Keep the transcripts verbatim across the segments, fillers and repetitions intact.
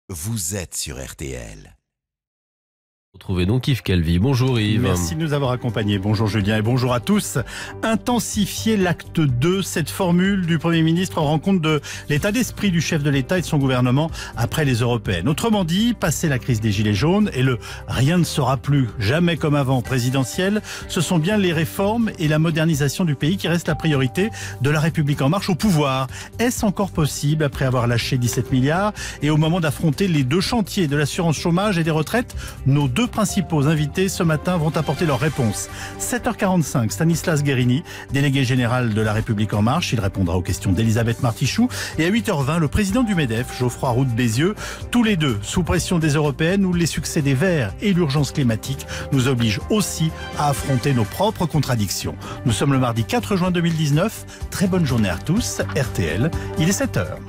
vous êtes sur R T L. Retrouvez donc Yves Calvi. Bonjour Yves. Merci de nous avoir accompagnés. Bonjour Julien et bonjour à tous. Intensifier l'acte deux, cette formule du Premier ministre rend compte de l'état d'esprit du chef de l'État et de son gouvernement après les européennes. Autrement dit, passer la crise des gilets jaunes et le « rien ne sera plus jamais comme avant » présidentiel, ce sont bien les réformes et la modernisation du pays qui restent la priorité de la République en marche au pouvoir. Est-ce encore possible après avoir lâché dix-sept milliards et au moment d'affronter les deux chantiers de l'assurance chômage et des retraites? Nos deux principaux invités ce matin vont apporter leurs réponses. sept heures quarante-cinq, Stanislas Guerini, délégué général de La République En Marche. Il répondra aux questions d'Elisabeth Martichoux. Et à huit heures vingt, le président du MEDEF, Geoffroy Roux de Bézieux. Tous les deux sous pression des Européennes où les succès des Verts et l'urgence climatique nous obligent aussi à affronter nos propres contradictions. Nous sommes le mardi quatre juin deux mille dix-neuf. Très bonne journée à tous. R T L, il est sept heures.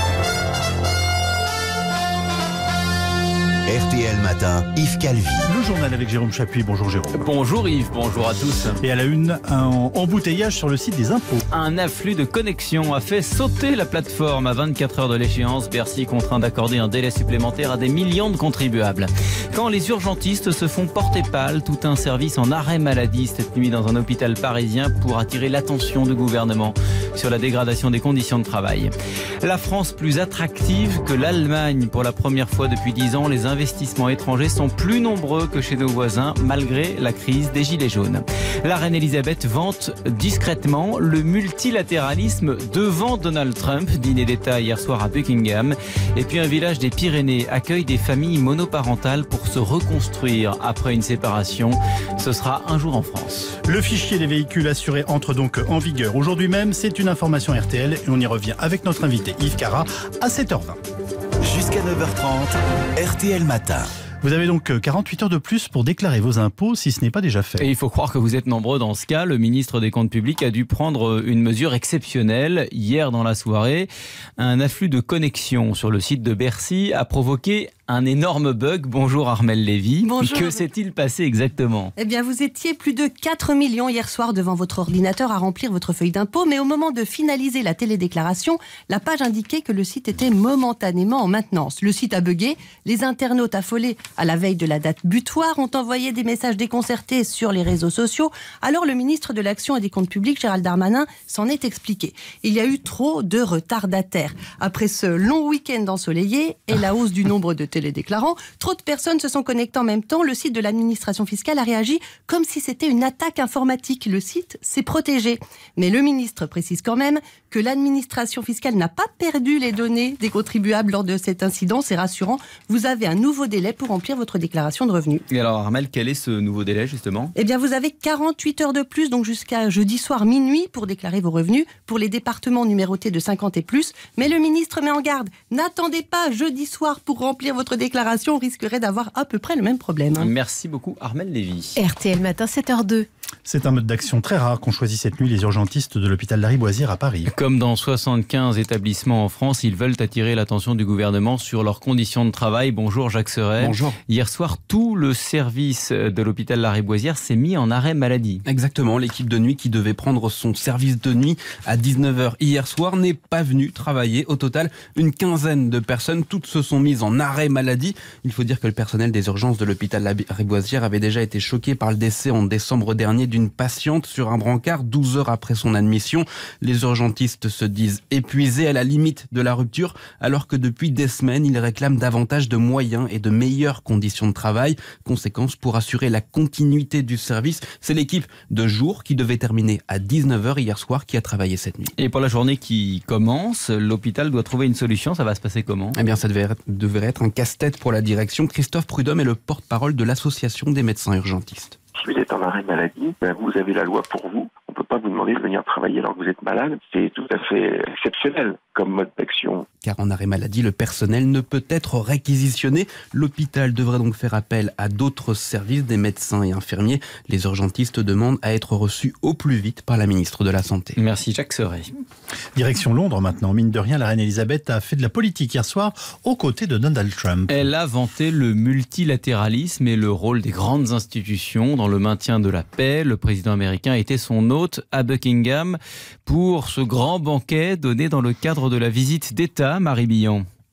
R T L Matin, Yves Calvi. Le journal avec Jérôme Chapuis. Bonjour Jérôme. Bonjour Yves, bonjour à tous. Et à la une, un embouteillage sur le site des impôts. Un afflux de connexions a fait sauter la plateforme à vingt-quatre heures de l'échéance. Bercy contraint d'accorder un délai supplémentaire à des millions de contribuables. Quand les urgentistes se font porter pâle, tout un service en arrêt maladie cette nuit dans un hôpital parisien pour attirer l'attention du gouvernement sur la dégradation des conditions de travail. La France plus attractive que l'Allemagne. Pour la première fois depuis dix ans, les investissements étrangers sont plus nombreux que chez nos voisins, malgré la crise des gilets jaunes. La reine Elisabeth vante discrètement le multilatéralisme devant Donald Trump, dîner d'État hier soir à Buckingham. Et puis un village des Pyrénées accueille des familles monoparentales pour se reconstruire après une séparation. Ce sera un jour en France. Le fichier des véhicules assurés entre donc en vigueur aujourd'hui même. C'est une information R T L et on y revient avec notre invité Yves Cara à sept heures vingt. Jusqu'à neuf heures trente, R T L Matin. Vous avez donc quarante-huit heures de plus pour déclarer vos impôts si ce n'est pas déjà fait. Et il faut croire que vous êtes nombreux dans ce cas. Le ministre des Comptes publics a dû prendre une mesure exceptionnelle. Hier dans la soirée, un afflux de connexions sur le site de Bercy a provoqué un énorme bug. Bonjour Armelle Lévy. Bonjour. Que s'est-il passé exactement? Eh bien, vous étiez plus de quatre millions hier soir devant votre ordinateur à remplir votre feuille d'impôt, mais au moment de finaliser la télédéclaration, la page indiquait que le site était momentanément en maintenance. Le site a bugué, les internautes affolés à la veille de la date butoir ont envoyé des messages déconcertés sur les réseaux sociaux. Alors le ministre de l'Action et des Comptes publics, Gérald Darmanin, s'en est expliqué. Il y a eu trop de retardataires. Après ce long week-end ensoleillé et la hausse du nombre de télédéclarants, les déclarants, trop de personnes se sont connectées en même temps. Le site de l'administration fiscale a réagi comme si c'était une attaque informatique. Le site s'est protégé. Mais le ministre précise quand même que l'administration fiscale n'a pas perdu les données des contribuables lors de cet incident. C'est rassurant. Vous avez un nouveau délai pour remplir votre déclaration de revenus. Et alors Armelle, quel est ce nouveau délai justement? Eh bien, vous avez quarante-huit heures de plus, donc jusqu'à jeudi soir minuit pour déclarer vos revenus pour les départements numérotés de cinquante et plus. Mais le ministre met en garde. N'attendez pas jeudi soir pour remplir votre déclaration, on risquerait d'avoir à peu près le même problème. Merci beaucoup Armelle Lévy. R T L Matin, sept heures deux. C'est un mode d'action très rare qu'ont choisi cette nuit les urgentistes de l'hôpital Lariboisière à Paris. Comme dans soixante-quinze établissements en France, ils veulent attirer l'attention du gouvernement sur leurs conditions de travail. Bonjour Jacques Serret. Bonjour. Hier soir, tout le service de l'hôpital Lariboisière s'est mis en arrêt maladie. Exactement, l'équipe de nuit qui devait prendre son service de nuit à dix-neuf heures hier soir n'est pas venue travailler. Au total, une quinzaine de personnes, toutes se sont mises en arrêt maladie. Il faut dire que le personnel des urgences de l'hôpital Lariboisière avait déjà été choqué par le décès en décembre dernier d'une patiente sur un brancard douze heures après son admission. Les urgentistes se disent épuisés à la limite de la rupture, alors que depuis des semaines, ils réclament davantage de moyens et de meilleures conditions de travail. Conséquence, pour assurer la continuité du service, c'est l'équipe de jour qui devait terminer à dix-neuf heures hier soir qui a travaillé cette nuit. Et pour la journée qui commence, l'hôpital doit trouver une solution. Ça va se passer comment? Eh bien, ça devait être, devrait être un casse-tête pour la direction. Christophe Prudhomme est le porte-parole de l'association des médecins urgentistes. Si vous êtes en arrêt maladie, ben vous avez la loi pour vous. On ne peut pas vous demander de venir travailler alors que vous êtes malade. C'est tout à fait exceptionnel comme mode d'action. Car en arrêt maladie, le personnel ne peut être réquisitionné. L'hôpital devrait donc faire appel à d'autres services, des médecins et infirmiers. Les urgentistes demandent à être reçus au plus vite par la ministre de la Santé. Merci Jacques Serret. Direction Londres maintenant. Mine de rien, la reine Elisabeth a fait de la politique hier soir aux côtés de Donald Trump. Elle a vanté le multilatéralisme et le rôle des grandes institutions dans le maintien de la paix. Le président américain était son hôte à Buckingham pour ce grand banquet donné dans le cadre de la visite d'État, Marie Billon.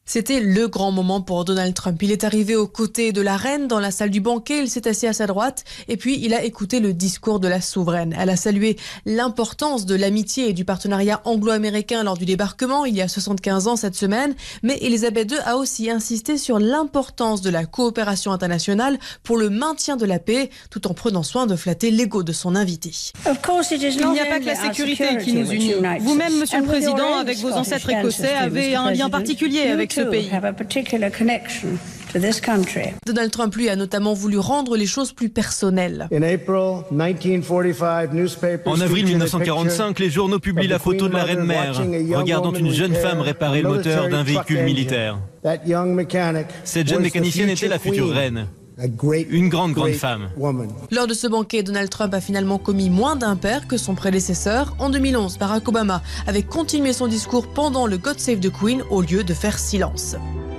C'était le grand moment pour Donald Trump. Il est arrivé aux côtés de la reine dans la salle du banquet, il s'est assis à sa droite et puis il a écouté le discours de la souveraine. Elle a salué l'importance de l'amitié et du partenariat anglo-américain lors du débarquement il y a soixante-quinze ans cette semaine, mais Elisabeth deux a aussi insisté sur l'importance de la coopération internationale pour le maintien de la paix, tout en prenant soin de flatter l'ego de son invité. Il n'y a pas que la sécurité qui nous unit. Vous-même, Monsieur le Président, avec vos ancêtres écossais, avez un lien particulier avec ce pays. Donald Trump, lui, a notamment voulu rendre les choses plus personnelles. En avril mille neuf cent quarante-cinq, les journaux publient la photo de la reine mère, regardant une jeune femme réparer le moteur d'un véhicule militaire. Cette jeune mécanicienne était la future reine. Une grande, grande femme. Lors de ce banquet, Donald Trump a finalement commis moins d'impairs que son prédécesseur. En deux mille onze, Barack Obama avait continué son discours pendant le God Save the Queen au lieu de faire silence.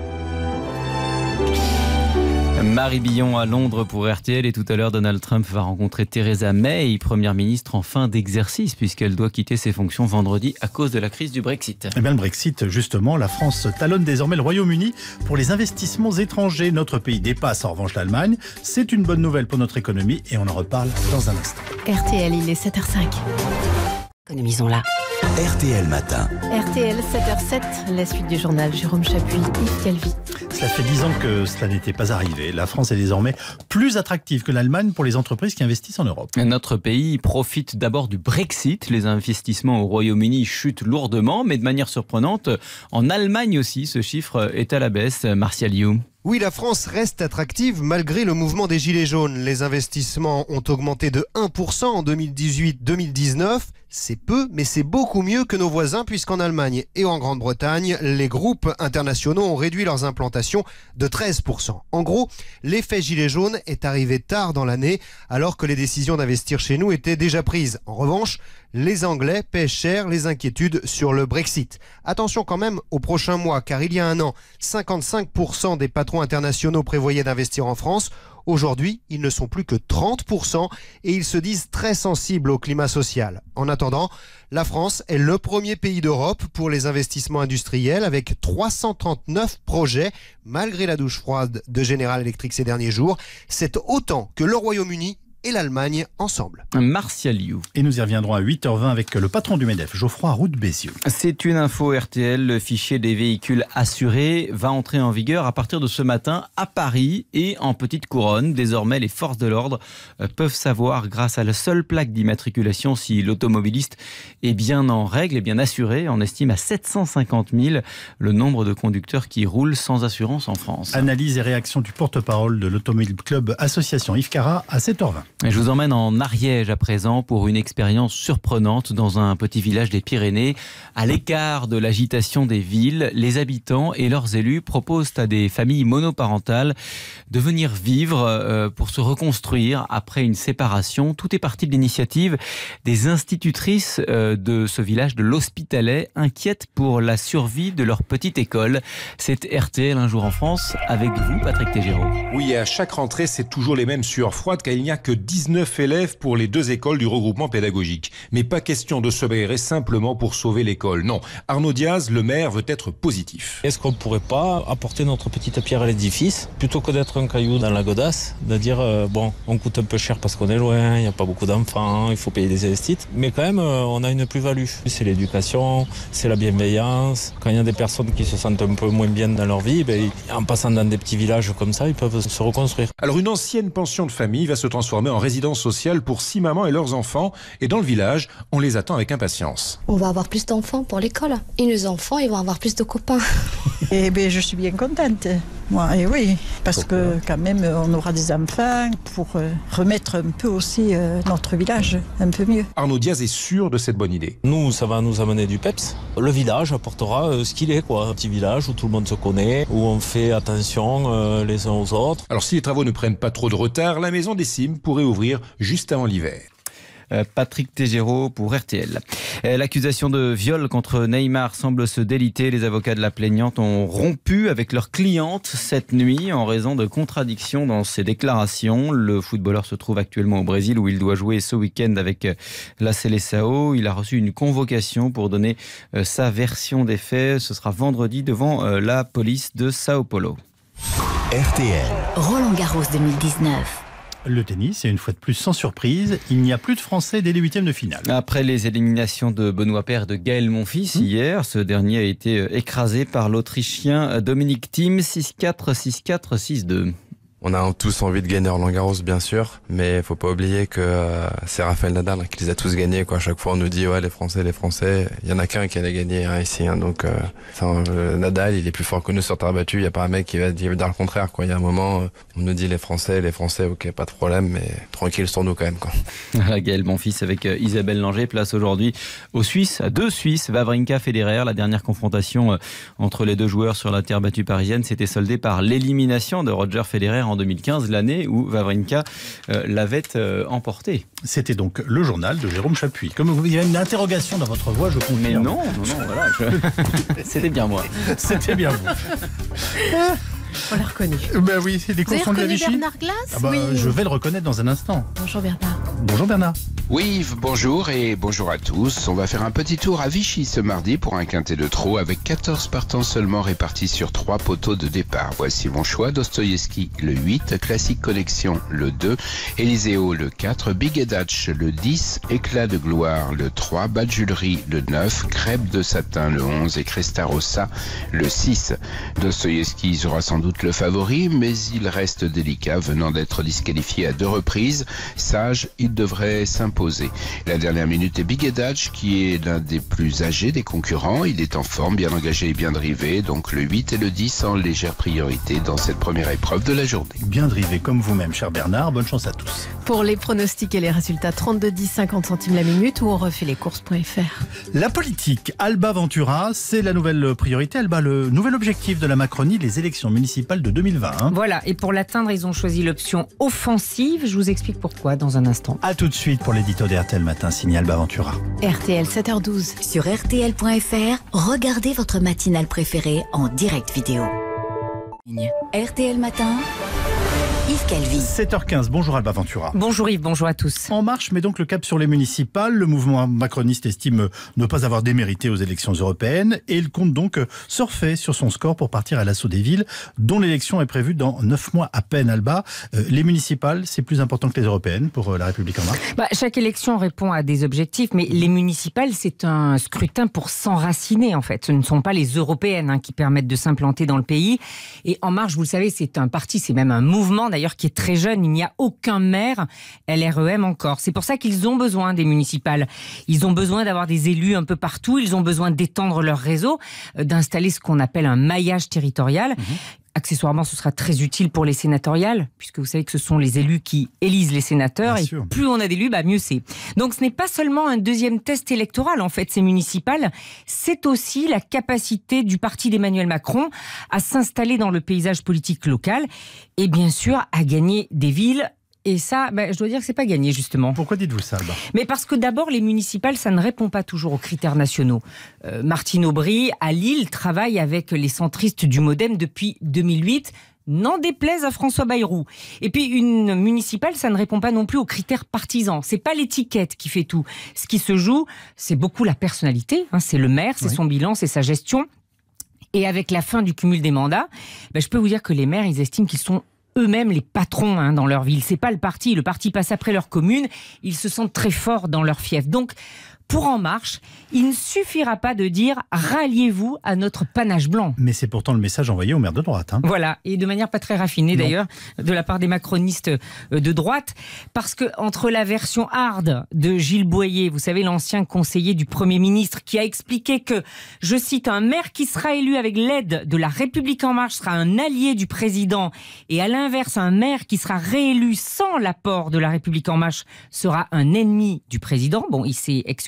Marie Billon à Londres pour R T L et tout à l'heure Donald Trump va rencontrer Theresa May, première ministre en fin d'exercice puisqu'elle doit quitter ses fonctions vendredi à cause de la crise du Brexit. Eh bien le Brexit, justement, la France talonne désormais le Royaume-Uni pour les investissements étrangers. Notre pays dépasse en revanche l'Allemagne. C'est une bonne nouvelle pour notre économie et on en reparle dans un instant. R T L, il est sept heures cinq. Économisons-la. R T L Matin. R T L sept heures sept, la suite du journal. Jérôme Chapuis, Yves Calvi. Cela fait dix ans que cela n'était pas arrivé. La France est désormais plus attractive que l'Allemagne pour les entreprises qui investissent en Europe. Notre pays profite d'abord du Brexit. Les investissements au Royaume-Uni chutent lourdement, mais de manière surprenante, en Allemagne aussi, ce chiffre est à la baisse. Martial You. Oui, la France reste attractive malgré le mouvement des Gilets jaunes. Les investissements ont augmenté de un pour cent en deux mille dix-huit deux mille dix-neuf. C'est peu, mais c'est beaucoup mieux que nos voisins puisqu'en Allemagne et en Grande-Bretagne, les groupes internationaux ont réduit leurs implantations de treize pour cent. En gros, l'effet Gilets jaunes est arrivé tard dans l'année alors que les décisions d'investir chez nous étaient déjà prises. En revanche, les Anglais paient cher les inquiétudes sur le Brexit. Attention quand même aux prochains mois, car il y a un an, cinquante-cinq pour cent des patrons internationaux prévoyaient d'investir en France. Aujourd'hui, ils ne sont plus que trente pour cent et ils se disent très sensibles au climat social. En attendant, la France est le premier pays d'Europe pour les investissements industriels avec trois cent trente-neuf projets, malgré la douche froide de General Electric ces derniers jours. C'est autant que le Royaume-Uni et l'Allemagne ensemble. Martial You. Et nous y reviendrons à huit heures vingt avec le patron du MEDEF, Geoffroy Roux de Bézieux. C'est une info R T L. Le fichier des véhicules assurés va entrer en vigueur à partir de ce matin à Paris et en Petite Couronne. Désormais, les forces de l'ordre peuvent savoir, grâce à la seule plaque d'immatriculation, si l'automobiliste est bien en règle et bien assuré. On estime à sept cent cinquante mille le nombre de conducteurs qui roulent sans assurance en France. Analyse et réaction du porte-parole de l'Automobile Club Association Yves Carra à sept heures vingt. Je vous emmène en Ariège à présent pour une expérience surprenante dans un petit village des Pyrénées. À l'écart de l'agitation des villes, les habitants et leurs élus proposent à des familles monoparentales de venir vivre pour se reconstruire après une séparation. Tout est parti de l'initiative des institutrices de ce village de l'Hospitalet, inquiètes pour la survie de leur petite école. C'est R T L Un jour en France avec vous, Patrick Tégéraud. Oui, à chaque rentrée, c'est toujours les mêmes sueurs froides car il n'y a que dix-neuf élèves pour les deux écoles du regroupement pédagogique. Mais pas question de se bagarrer simplement pour sauver l'école. Non, Arnaud Diaz, le maire, veut être positif. Est-ce qu'on ne pourrait pas apporter notre petite pierre à l'édifice plutôt que d'être un caillou dans la godasse, de dire euh, bon, on coûte un peu cher parce qu'on est loin, il n'y a pas beaucoup d'enfants, il faut payer des investites, mais quand même euh, on a une plus-value. C'est l'éducation, c'est la bienveillance. Quand il y a des personnes qui se sentent un peu moins bien dans leur vie, ben, en passant dans des petits villages comme ça, ils peuvent se reconstruire. Alors une ancienne pension de famille va se transformer en résidence sociale pour six mamans et leurs enfants. Et dans le village, on les attend avec impatience. On va avoir plus d'enfants pour l'école. Et nos enfants, ils vont avoir plus de copains. Eh bien, je suis bien contente. Moi, et oui, parce que quand même, on aura des enfants pour remettre un peu aussi notre village un peu mieux. Arnaud Diaz est sûr de cette bonne idée. Nous, ça va nous amener du peps. Le village apportera ce qu'il est, quoi. Un petit village où tout le monde se connaît, où on fait attention les uns aux autres. Alors, si les travaux ne prennent pas trop de retard, la maison des Cimes pourrait ouvrir juste avant l'hiver. Patrick Tégéraud pour R T L. L'accusation de viol contre Neymar semble se déliter. Les avocats de la plaignante ont rompu avec leur cliente cette nuit en raison de contradictions dans ses déclarations. Le footballeur se trouve actuellement au Brésil où il doit jouer ce week-end avec la Seleção. Il a reçu une convocation pour donner sa version des faits. Ce sera vendredi devant la police de Sao Paulo. R T L. Roland Garros deux mille dix-neuf. Le tennis, et une fois de plus, sans surprise, il n'y a plus de Français dès les huitièmes de finale. Après les éliminations de Benoît Paire et de Gaël Monfils mmh. hier, ce dernier a été écrasé par l'Autrichien Dominic Thiem, six quatre, six quatre, six deux. On a tous envie de gagner Roland Garros, bien sûr, mais il faut pas oublier que euh, c'est Rafael Nadal qui les a tous gagnés. Quoi. À chaque fois, on nous dit ouais, les Français, les Français. Il y en a qu'un qui en a gagné hein, ici. Hein, donc, euh, enfin, euh, Nadal, il est plus fort que nous sur terre battue. Il y a pas un mec qui va dire le contraire. Quoi. Il y a un moment, euh, on nous dit les Français, les Français. Ok, pas de problème, mais tranquille sur nous quand même. Quoi. Gaël Monfils avec euh, Isabelle Langer place aujourd'hui aux Suisses, à deux Suisses, Wawrinka, Federer. La dernière confrontation euh, entre les deux joueurs sur la terre battue parisienne s'était soldée par l'élimination de Roger Federer en deux mille quinze, l'année où Wawrinka euh, l'avait euh, emporté. C'était donc le journal de Jérôme Chapuis. Comme vous, il y a une interrogation dans votre voix, je confirme. Mais non, non, non, voilà. Je... C'était bien moi. C'était bien vous. On l'a reconnu. Ben oui, c'est des courses de la Vichy. Bernard Glass ah bah, oui. Je vais le reconnaître dans un instant. Bonjour Bernard. Bonjour Bernard. Oui Yves, bonjour et bonjour à tous. On va faire un petit tour à Vichy ce mardi pour un quintet de trot avec quatorze partants seulement répartis sur trois poteaux de départ. Voici mon choix: Dostoïevski le huit, Classique Connexion le deux, Eliseo le quatre, Big Edach le dix, Éclat de gloire le trois, Badjulerie le neuf, Crêpe de satin le onze et Cresta Rossa le six. Dostoïevski sera sans doute le favori, mais il reste délicat venant d'être disqualifié à deux reprises. Sage, il devrait s'imposer. La dernière minute est Big Edach, qui est l'un des plus âgés des concurrents. Il est en forme, bien engagé et bien drivé, donc le huit et le dix en légère priorité dans cette première épreuve de la journée. Bien drivé comme vous-même, cher Bernard. Bonne chance à tous. Pour les pronostics et les résultats, trente-deux dix, cinquante centimes la minute, ou on refait les courses point f r. La politique, Alba Ventura, c'est la nouvelle priorité. Alba, le nouvel objectif de la Macronie, les élections municipales de deux mille vingt. Hein. Voilà, et pour l'atteindre, ils ont choisi l'option offensive. Je vous explique pourquoi dans un instant. A tout de suite pour l'édito de R T L Matin, signé Alba Ventura. R T L, sept heures douze. Sur R T L point F R, regardez votre matinale préférée en direct vidéo. R T L Matin, Yves Calvi. sept heures quinze, bonjour Alba Ventura. Bonjour Yves, bonjour à tous. En marche, mais donc le cap sur les municipales. Le mouvement macroniste estime ne pas avoir démérité aux élections européennes et il compte donc surfer sur son score pour partir à l'assaut des villes, dont l'élection est prévue dans neuf mois à peine. Alba, euh, les municipales, c'est plus important que les européennes pour euh, La République En Marche. Bah, chaque élection répond à des objectifs, mais les municipales, c'est un scrutin pour s'enraciner en fait. Ce ne sont pas les européennes hein, qui permettent de s'implanter dans le pays. Et En Marche, vous le savez, c'est un parti, c'est même un mouvement d'ailleurs qui est très jeune. Il n'y a aucun maire L R E M encore. C'est pour ça qu'ils ont besoin des municipales. Ils ont besoin d'avoir des élus un peu partout. Ils ont besoin d'étendre leur réseau, d'installer ce qu'on appelle un maillage territorial. Mmh. Accessoirement, ce sera très utile pour les sénatoriales, puisque vous savez que ce sont les élus qui élisent les sénateurs. Bien et sûr. Plus on a d'élus, bah mieux c'est. Donc ce n'est pas seulement un deuxième test électoral, en fait, ces municipales. C'est aussi la capacité du parti d'Emmanuel Macron à s'installer dans le paysage politique local et bien sûr à gagner des villes. Et ça, ben, je dois dire que c'est pas gagné, justement. Pourquoi dites-vous ça, Alba ? Mais parce que d'abord, les municipales, ça ne répond pas toujours aux critères nationaux. Euh, Martine Aubry, à Lille, travaille avec les centristes du Modem depuis deux mille huit. N'en déplaise à François Bayrou. Et puis, une municipale, ça ne répond pas non plus aux critères partisans. C'est pas l'étiquette qui fait tout. Ce qui se joue, c'est beaucoup la personnalité. Hein, c'est le maire, c'est oui. son bilan, c'est sa gestion. Et avec la fin du cumul des mandats, ben, je peux vous dire que les maires, ils estiment qu'ils sont eux-mêmes les patrons hein, dans leur ville. C'est pas le parti. Le parti passe après leur commune. Ils se sentent très forts dans leur fief. Donc, pour En Marche, il ne suffira pas de dire « ralliez-vous à notre panache blanc ». Mais c'est pourtant le message envoyé aux maires de droite. Hein. Voilà, et de manière pas très raffinée non. d'ailleurs, de la part des macronistes de droite, parce que entre la version hard de Gilles Boyer, vous savez, l'ancien conseiller du Premier ministre, qui a expliqué que, je cite, un maire qui sera élu avec l'aide de la République En Marche sera un allié du président, et à l'inverse, un maire qui sera réélu sans l'apport de la République En Marche sera un ennemi du président. Bon, il s'est excusé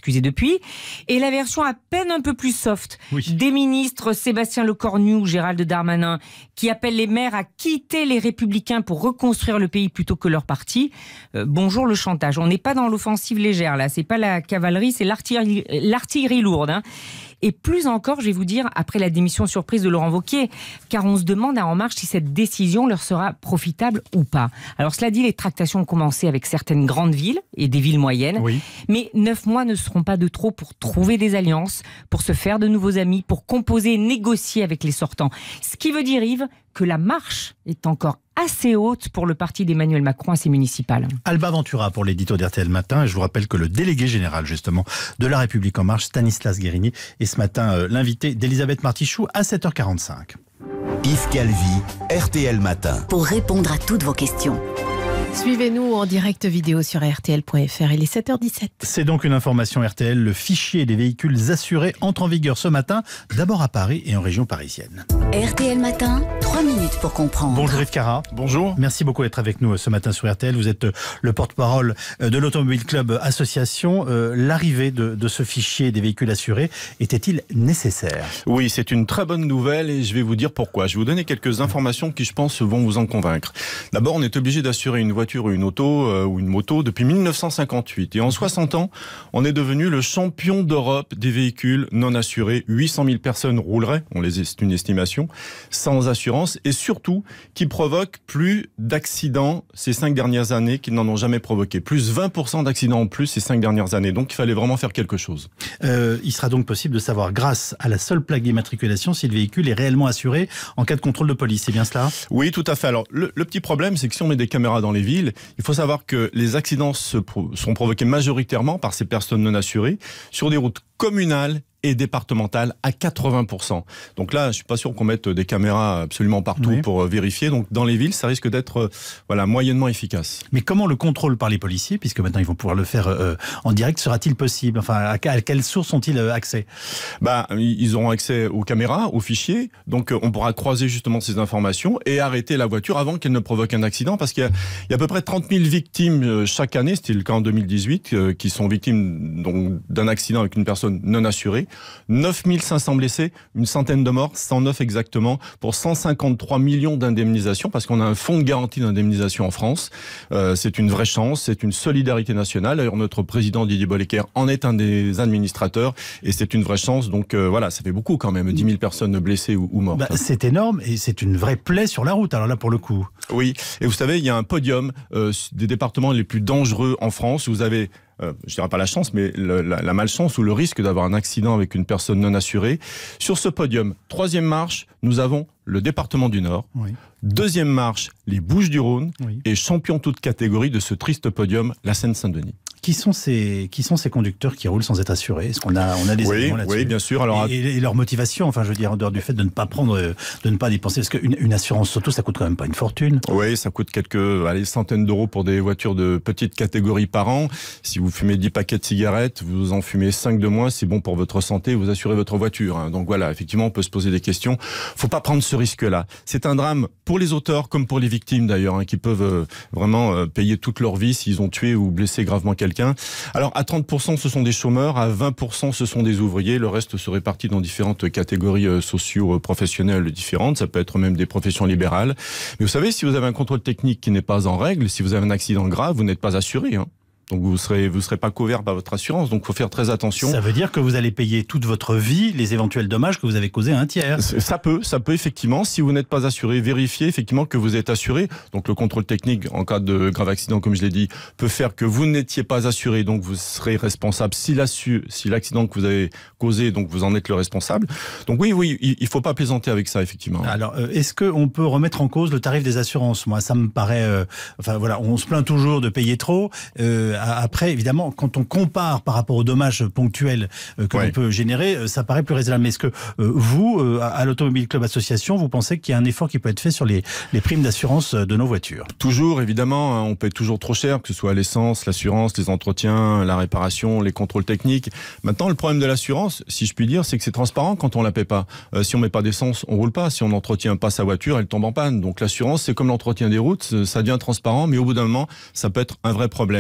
diffusée depuis. Et la version à peine un peu plus soft oui. des ministres Sébastien Lecornu ou Gérald Darmanin qui appellent les maires à quitter les Républicains pour reconstruire le pays plutôt que leur parti. Euh, bonjour le chantage. On n'est pas dans l'offensive légère là. C'est pas la cavalerie, c'est l'artillerie, l'artillerie lourde. Hein. Et plus encore, je vais vous dire, après la démission surprise de Laurent Wauquiez, car on se demande à En Marche si cette décision leur sera profitable ou pas. Alors cela dit, les tractations ont commencé avec certaines grandes villes et des villes moyennes, oui. mais neuf mois ne seront pas de trop pour trouver des alliances, pour se faire de nouveaux amis, pour composer et négocier avec les sortants. Ce qui veut dire, Yves, que la marche est encore assez haute pour le parti d'Emmanuel Macron à ses municipales. Alba Ventura pour l'édito d'R T L Matin. Et je vous rappelle que le délégué général justement de La République En Marche, Stanislas Guerini, est ce matin euh, l'invité d'Elisabeth Martichoux à sept heures quarante-cinq. Yves Calvi, R T L Matin. Pour répondre à toutes vos questions. Suivez-nous en direct vidéo sur R T L point F R, il est sept heures dix-sept. C'est donc une information R T L, le fichier des véhicules assurés entre en vigueur ce matin, d'abord à Paris et en région parisienne. R T L Matin, trois minutes pour comprendre. Bonjour Yves Cara. Bonjour. Merci beaucoup d'être avec nous ce matin sur R T L. Vous êtes le porte-parole de l'Automobile Club Association. Euh, l'arrivée de, de ce fichier des véhicules assurés était-il nécessaire ? Oui, c'est une très bonne nouvelle et je vais vous dire pourquoi. Je vais vous donner quelques informations qui, je pense, vont vous en convaincre. D'abord, on est obligé d'assurer une voiture ou une auto euh, ou une moto depuis mille neuf cent cinquante-huit. Et en soixante ans, on est devenu le champion d'Europe des véhicules non assurés. huit cent mille personnes rouleraient, on les, c'est une estimation, sans assurance et surtout qui provoquent plus d'accidents ces cinq dernières années qu'ils n'en ont jamais provoqué. Plus vingt pour cent d'accidents en plus ces cinq dernières années. Donc il fallait vraiment faire quelque chose. Euh, il sera donc possible de savoir grâce à la seule plaque d'immatriculation si le véhicule est réellement assuré en cas de contrôle de police. C'est bien cela ? Oui, tout à fait. Alors le, le petit problème, c'est que si on met des caméras dans les villes, il faut savoir que les accidents se pro- sont provoqués majoritairement par ces personnes non assurées sur des routes communales et départementale à quatre-vingts pour cent. Donc là, je suis pas sûr qu'on mette des caméras absolument partout oui. pour vérifier. Donc dans les villes, ça risque d'être euh, voilà, moyennement efficace. Mais comment le contrôle par les policiers, puisque maintenant ils vont pouvoir le faire euh, en direct, sera-t-il possible ? Enfin, à, à quelle source ont-ils accès ? Bah, ils auront accès aux caméras, aux fichiers. Donc on pourra croiser justement ces informations et arrêter la voiture avant qu'elle ne provoque un accident, parce qu'il y a, il y a à peu près trente mille victimes chaque année, c'était le cas en deux mille dix-huit, euh, qui sont victimes donc, d'un accident avec une personne non assurée. neuf mille cinq cents blessés, une centaine de morts, cent neuf exactement, pour cent cinquante-trois millions d'indemnisations, parce qu'on a un fonds de garantie d'indemnisation en France. Euh, c'est une vraie chance, c'est une solidarité nationale. D'ailleurs, notre président Didier Bollecker en est un des administrateurs, et c'est une vraie chance. Donc euh, voilà, ça fait beaucoup quand même, dix mille personnes blessées ou, ou mortes. Bah, c'est énorme, et c'est une vraie plaie sur la route, alors là pour le coup. Oui, et vous savez, il y a un podium euh, des départements les plus dangereux en France. Vous avez Euh, je dirais pas la chance, mais le, la, la malchance ou le risque d'avoir un accident avec une personne non assurée. Sur ce podium, troisième marche, nous avons le département du Nord. Oui. Deuxième marche, les Bouches-du-Rhône. Oui. Et champion toute catégorie de ce triste podium, la Seine-Saint-Denis. Qui sont ces qui sont ces conducteurs qui roulent sans être assurés ? Est-ce qu'on a on a des oui, éléments là-dessus ? Oui, bien sûr. Alors et, et leur motivation, enfin, je veux dire, en dehors du fait de ne pas prendre, de ne pas dépenser, parce qu'une une assurance auto, ça coûte quand même pas une fortune. Oui, ça coûte quelques allez, centaines d'euros pour des voitures de petite catégorie par an. Si vous fumez dix paquets de cigarettes, vous en fumez cinq de moins, c'est bon pour votre santé, vous assurez votre voiture. Hein. Donc voilà, effectivement, on peut se poser des questions. Faut pas prendre ce risque-là. C'est un drame pour les auteurs comme pour les victimes d'ailleurs, hein, qui peuvent euh, vraiment euh, payer toute leur vie s'ils ont tué ou blessé gravement quelqu'un. Alors à trente pour cent, ce sont des chômeurs, à vingt pour cent, ce sont des ouvriers. Le reste se répartit dans différentes catégories euh, socio-professionnelles différentes. Ça peut être même des professions libérales. Mais vous savez, si vous avez un contrôle technique qui n'est pas en règle, si vous avez un accident grave, vous n'êtes pas assuré, hein. Donc vous serez vous serez pas couvert par votre assurance, donc faut faire très attention. Ça veut dire que vous allez payer toute votre vie les éventuels dommages que vous avez causés à un tiers. Ça peut, ça peut effectivement. Si vous n'êtes pas assuré, vérifiez effectivement que vous êtes assuré. Donc le contrôle technique en cas de grave accident, comme je l'ai dit, peut faire que vous n'étiez pas assuré, donc vous serez responsable si l'accident si l'accident que vous avez causé, donc vous en êtes le responsable. Donc oui, oui, il faut pas plaisanter avec ça effectivement. Alors est-ce que on peut remettre en cause le tarif des assurances ? Moi, ça me paraît, euh, enfin voilà, on se plaint toujours de payer trop. Euh, Après, évidemment, quand on compare par rapport aux dommages ponctuels euh, que ouais. l'on peut générer, euh, ça paraît plus raisonnable. Mais est-ce que euh, vous, euh, à l'Automobile Club Association, vous pensez qu'il y a un effort qui peut être fait sur les, les primes d'assurance de nos voitures ? Toujours, évidemment. Hein, on paie toujours trop cher, que ce soit l'essence, l'assurance, les entretiens, la réparation, les contrôles techniques. Maintenant, le problème de l'assurance, si je puis dire, c'est que c'est transparent quand on la paie pas. Euh, si on met pas d'essence, on roule pas. Si on n'entretient pas sa voiture, elle tombe en panne. Donc l'assurance, c'est comme l'entretien des routes, ça devient transparent, mais au bout d'un moment, ça peut être un vrai problème.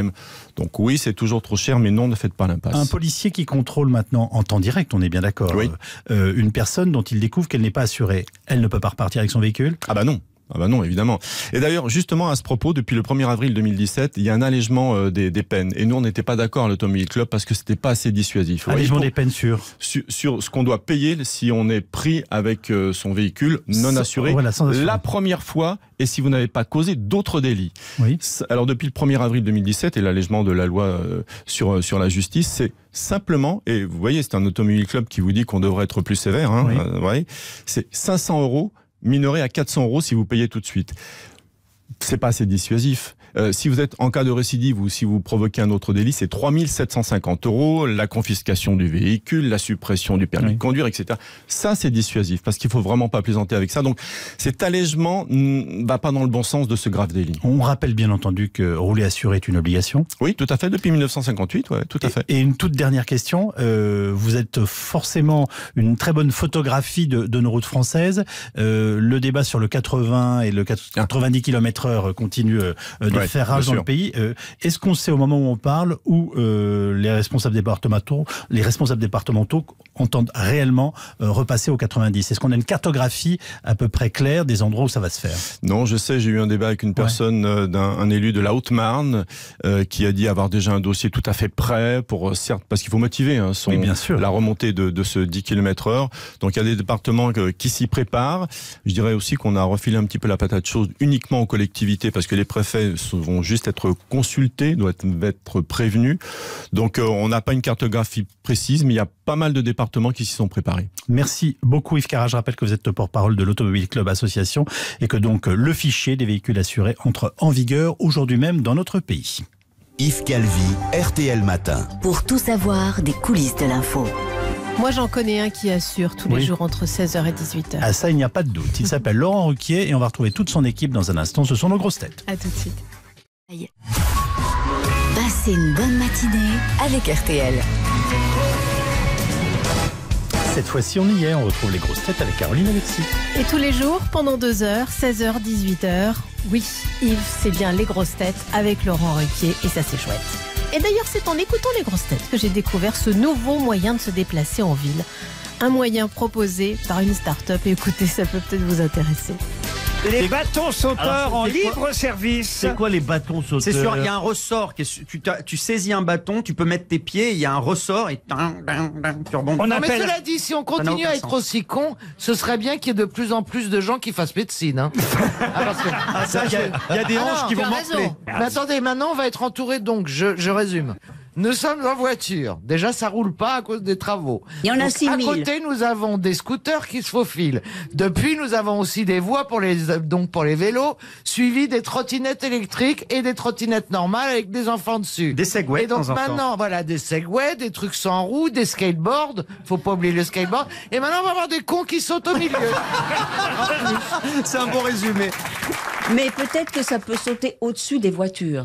Donc oui, c'est toujours trop cher, mais non, ne faites pas l'impasse. Un policier qui contrôle maintenant en temps direct, on est bien d'accord, oui. euh, une personne dont il découvre qu'elle n'est pas assurée, elle ne peut pas repartir avec son véhicule ? Ah bah non. Ah bah non, évidemment. Et d'ailleurs, justement, à ce propos, depuis le premier avril deux mille dix-sept, il y a un allègement euh, des, des peines. Et nous, on n'était pas d'accord à l'Automobile Club parce que c'était pas assez dissuasif. Allègement des peines sur sur, sur ce qu'on doit payer si on est pris avec euh, son véhicule non assuré voilà, la première fois et si vous n'avez pas causé d'autres délits. Oui. Alors, depuis le premier avril deux mille dix-sept et l'allègement de la loi euh, sur, sur la justice, c'est simplement, et vous voyez, c'est un Automobile Club qui vous dit qu'on devrait être plus sévère, hein, oui. euh, ouais, c'est cinq cents euros minoré à quatre cents euros si vous payez tout de suite. C'est pas assez dissuasif. Euh, si vous êtes en cas de récidive ou si vous provoquez un autre délit, c'est trois mille sept cent cinquante euros, la confiscation du véhicule, la suppression du permis oui. de conduire, et cetera. Ça, c'est dissuasif parce qu'il faut vraiment pas plaisanter avec ça. Donc, cet allègement ne va pas dans le bon sens de ce grave délit. On rappelle bien entendu que rouler assuré est une obligation. Oui, tout à fait, depuis mille neuf cent cinquante-huit, ouais, tout à fait. Et, et une toute dernière question, euh, vous êtes forcément une très bonne photographie de, de nos routes françaises. Euh, le débat sur le quatre-vingts et le quatre-vingt-dix kilomètres heure continue euh, de ouais, faire rage dans sûr. le pays. Euh, est-ce qu'on sait au moment où on parle où euh, les responsables départementaux, les responsables départementaux entendent réellement euh, repasser au quatre-vingt-dix ? Est-ce qu'on a une cartographie à peu près claire des endroits où ça va se faire ? Non, je sais, j'ai eu un débat avec une personne, ouais. euh, d'un un élu de la Haute-Marne euh, qui a dit avoir déjà un dossier tout à fait prêt pour, euh, certes, parce qu'il faut motiver hein, son, oui, bien sûr. la remontée de, de ce dix kilomètres heure. Donc il y a des départements euh, qui s'y préparent. Je dirais aussi qu'on a refilé un petit peu la patate chaude uniquement aux collectivités parce que les préfets vont juste être consultés, doivent être prévenus. Donc euh, on n'a pas une cartographie précise, mais il y a pas mal de départements qui s'y sont préparés. Merci beaucoup Yves Carra. Je rappelle que vous êtes le porte-parole de l'Automobile Club Association et que donc le fichier des véhicules assurés entre en vigueur aujourd'hui même dans notre pays. Yves Calvi, R T L Matin. Pour tout savoir des coulisses de l'info. Moi, j'en connais un qui assure tous les oui. jours entre seize heures et dix-huit heures. Ah ça, il n'y a pas de doute. Il s'appelle Laurent Ruquier et on va retrouver toute son équipe dans un instant. Ce sont nos grosses têtes. À tout de suite. Passez une bonne matinée avec R T L. Cette fois-ci, on y est. On retrouve les grosses têtes avec Caroline Alexis. Et tous les jours, pendant deux heures, seize heures, dix-huit heures. Oui, Yves, c'est bien les grosses têtes avec Laurent Ruquier et ça, c'est chouette. Et d'ailleurs, c'est en écoutant les grosses têtes que j'ai découvert ce nouveau moyen de se déplacer en ville. Un moyen proposé par une start-up. Et écoutez, ça peut peut-être vous intéresser. Les bâtons sauteurs Alors, en libre quoi service. C'est quoi les bâtons sauteurs? C'est sûr, il y a un ressort. Qui est, tu, tu saisis un bâton, tu peux mettre tes pieds, il y a un ressort et tu rebondis. On non, appelle... mais cela dit, si on continue à être sens. aussi con, ce serait bien qu'il y ait de plus en plus de gens qui fassent médecine. Hein. ah, parce que... ah, ça, il y, y a des ah, hanches non, qui vont morfler. Mais attendez, maintenant on va être entouré, donc je, je résume. Nous sommes en voiture. Déjà, ça roule pas à cause des travaux. Il y en a six mille. À côté, nous avons des scooters qui se faufilent. Depuis, nous avons aussi des voies pour les, donc pour les vélos, suivies des trottinettes électriques et des trottinettes normales avec des enfants dessus. Des segways. Et donc maintenant, voilà, des segways, des trucs sans roues, des skateboards. Faut pas oublier le skateboard. Et maintenant, on va avoir des cons qui sautent au milieu. C'est un bon résumé. Mais peut-être que ça peut sauter au-dessus des voitures.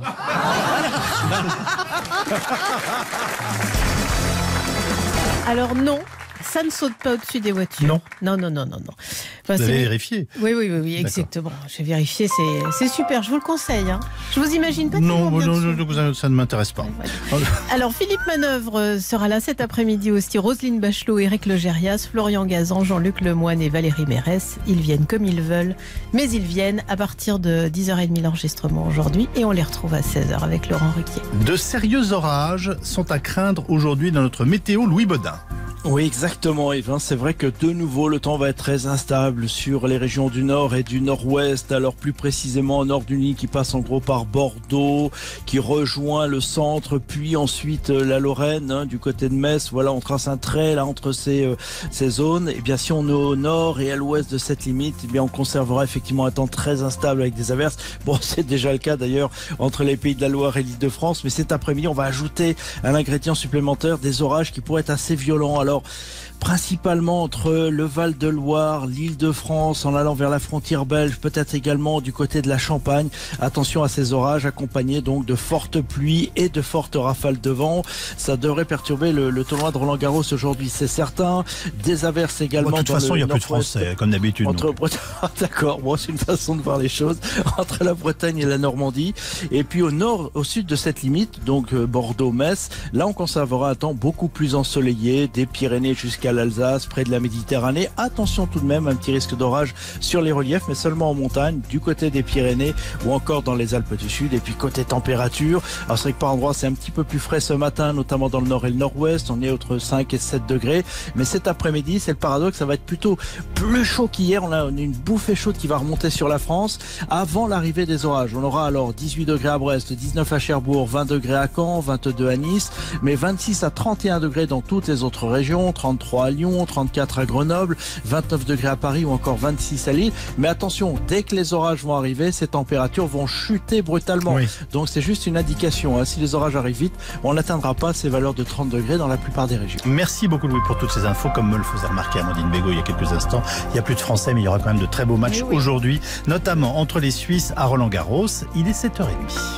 Alors non, ça ne saute pas au-dessus des voitures. Non. Non, non, non, non, non. Enfin, vous avez vérifié? Oui, oui, oui, oui exactement. J'ai vérifié, c'est super, je vous le conseille. Hein. Je vous imagine pas Non, non, non, ça ne m'intéresse pas. Ouais, ouais. Alors, Philippe Manœuvre sera là cet après-midi aussi. Roselyne Bachelot, Éric Legérias, Florian Gazan, Jean-Luc Lemoyne et Valérie Mérès. Ils viennent comme ils veulent, mais ils viennent à partir de dix heures trente l'enregistrement aujourd'hui et on les retrouve à seize heures avec Laurent Ruquier. De sérieux orages sont à craindre aujourd'hui dans notre météo Louis Baudin. Oui, exactement, Yves. C'est vrai que de nouveau, le temps va être très instable sur les régions du nord et du nord-ouest. Alors plus précisément au nord d'une ligne qui passe en gros par Bordeaux, qui rejoint le centre, puis ensuite la Lorraine, hein, du côté de Metz. Voilà, on trace un trait là entre ces, euh, ces zones. Et bien si on est au nord et à l'ouest de cette limite, eh bien on conservera effectivement un temps très instable avec des averses. Bon, c'est déjà le cas d'ailleurs entre les Pays de la Loire et l'Île-de-France. Mais cet après-midi, on va ajouter un ingrédient supplémentaire, des orages qui pourraient être assez violents. Alors principalement entre le Val-de-Loire, l'Île-de-France, en allant vers la frontière belge, peut-être également du côté de la Champagne. Attention à ces orages accompagnés donc de fortes pluies et de fortes rafales de vent. Ça devrait perturber le, le tournoi de Roland-Garros aujourd'hui, c'est certain. Des averses également. Bon, de toute façon, il n'y a plus de Français, comme d'habitude. Entre... D'accord, bon, c'est une façon de voir les choses. Entre la Bretagne et la Normandie. Et puis au nord, au sud de cette limite, donc Bordeaux-Metz, là on conservera un temps beaucoup plus ensoleillé, des Pyrénées jusqu'à l'Alsace, près de la Méditerranée. Attention tout de même, un petit risque d'orage sur les reliefs, mais seulement en montagne, du côté des Pyrénées ou encore dans les Alpes du Sud. Et puis côté température, alors c'est vrai que par endroits c'est un petit peu plus frais ce matin, notamment dans le nord et le nord-ouest, on est entre cinq et sept degrés. Mais cet après-midi, c'est le paradoxe, ça va être plutôt plus chaud qu'hier. On a une bouffée chaude qui va remonter sur la France avant l'arrivée des orages. On aura alors dix-huit degrés à Brest, dix-neuf à Cherbourg, vingt degrés à Caen, vingt-deux à Nice, mais vingt-six à trente et un degrés dans toutes les autres régions, trente-trois à Lyon, trente-quatre à Grenoble, vingt-neuf degrés à Paris ou encore vingt-six à Lille. Mais attention, dès que les orages vont arriver, ces températures vont chuter brutalement. Oui. Donc c'est juste une indication. Hein. Si les orages arrivent vite, on n'atteindra pas ces valeurs de trente degrés dans la plupart des régions. Merci beaucoup Louis pour toutes ces infos. Comme me le faisait remarquer Amandine Bégaud il y a quelques instants, il n'y a plus de Français, mais il y aura quand même de très beaux matchs oui. aujourd'hui, notamment entre les Suisses à Roland-Garros. Il est sept heures trente.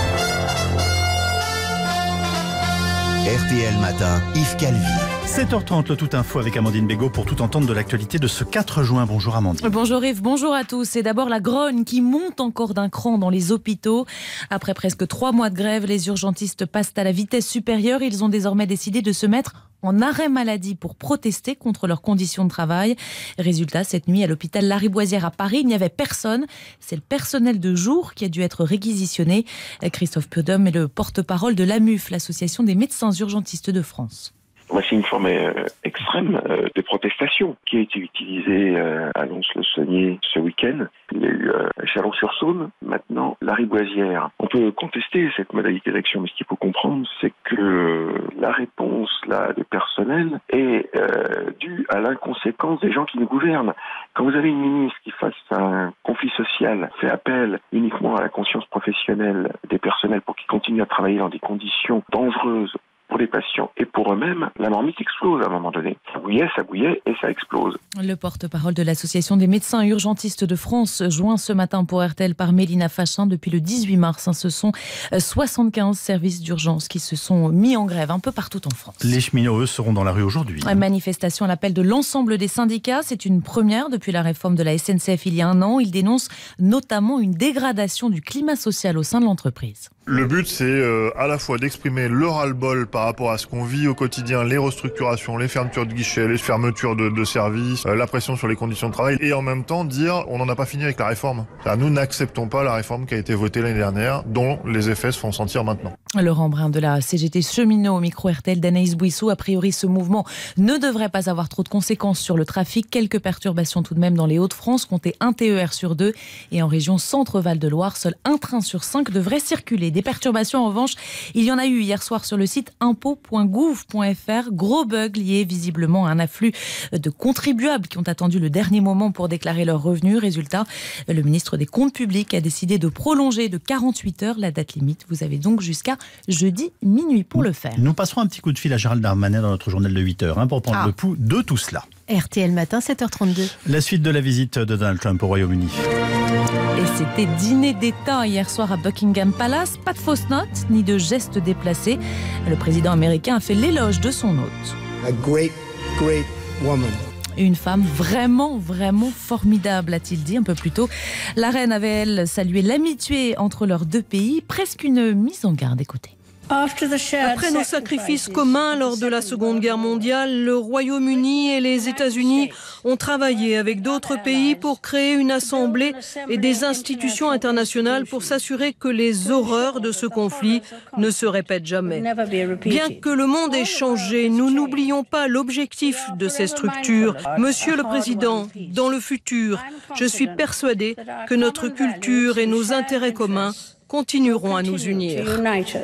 R T L Matin, Yves Calvi. sept heures trente, le Tout Info avec Amandine Bégaud pour tout entendre de l'actualité de ce quatre juin. Bonjour Amandine. Bonjour Yves, bonjour à tous. C'est d'abord la grogne qui monte encore d'un cran dans les hôpitaux. Après presque trois mois de grève, les urgentistes passent à la vitesse supérieure. Ils ont désormais décidé de se mettre en arrêt maladie pour protester contre leurs conditions de travail. Résultat, cette nuit à l'hôpital Lariboisière à Paris, il n'y avait personne. C'est le personnel de jour qui a dû être réquisitionné. Christophe Prudhomme est le porte-parole de l'A M U F, l'association des médecins urgentistes de France. C'est une forme euh, extrême euh, de protestation qui a été utilisée euh, à Lons-le-Saunier ce week-end. Il y a eu euh, Chalon-sur-Saône, maintenant Lariboisière. On peut contester cette modalité d'action, mais ce qu'il faut comprendre, c'est que euh, la réponse là du personnel est euh, due à l'inconséquence des gens qui nous gouvernent. Quand vous avez une ministre qui, face à un conflit social, fait appel uniquement à la conscience professionnelle des personnels pour qu'ils continuent à travailler dans des conditions dangereuses pour les patients et pour eux-mêmes, la marmite explose à un moment donné. Ça bouillait, ça bouillait et ça explose. Le porte-parole de l'Association des médecins urgentistes de France, joint ce matin pour R T L par Mélina Fachin. Depuis le dix-huit mars, ce sont soixante-quinze services d'urgence qui se sont mis en grève un peu partout en France. Les cheminots, eux, seront dans la rue aujourd'hui. Une manifestation à l'appel de l'ensemble des syndicats. C'est une première depuis la réforme de la S N C F il y a un an. Ils dénoncent notamment une dégradation du climat social au sein de l'entreprise. Le but, c'est euh, à la fois d'exprimer le ras-le-bol par rapport à ce qu'on vit au quotidien, les restructurations, les fermetures de guichets, les fermetures de, de services, euh, la pression sur les conditions de travail, et en même temps dire on n'en a pas fini avec la réforme. Alors, nous n'acceptons pas la réforme qui a été votée l'année dernière, dont les effets se font sentir maintenant. Laurent Brun de la C G T cheminot au micro R T L d'Anaïs Bouissou. A priori, ce mouvement ne devrait pas avoir trop de conséquences sur le trafic. Quelques perturbations tout de même dans les Hauts-de-France, comptez un T E R sur deux. Et en région Centre-Val de Loire, seul un train sur cinq devrait circuler. Des perturbations, en revanche, il y en a eu hier soir sur le site impôts point gouv point f r. Gros bug lié visiblement à un afflux de contribuables qui ont attendu le dernier moment pour déclarer leurs revenus. Résultat, le ministre des Comptes publics a décidé de prolonger de quarante-huit heures la date limite. Vous avez donc jusqu'à jeudi minuit pour le faire. Nous passerons un petit coup de fil à Gérald Darmanin dans notre journal de huit heures hein, pour prendre ah. le pouls de tout cela. R T L Matin, sept heures trente-deux. La suite de la visite de Donald Trump au Royaume-Uni. Et c'était dîner d'État hier soir à Buckingham Palace. Pas de fausses notes, ni de gestes déplacés. Le président américain a fait l'éloge de son hôte. A great, great woman. Une femme vraiment, vraiment formidable, a-t-il dit un peu plus tôt. La reine avait, elle, salué l'amitié entre leurs deux pays. Presque une mise en garde, écoutez. Après nos sacrifices communs lors de la Seconde Guerre mondiale, le Royaume-Uni et les États-Unis ont travaillé avec d'autres pays pour créer une assemblée et des institutions internationales pour s'assurer que les horreurs de ce conflit ne se répètent jamais. Bien que le monde ait changé, nous n'oublions pas l'objectif de ces structures. Monsieur le Président, dans le futur, je suis persuadée que notre culture et nos intérêts communs continueront à nous unir.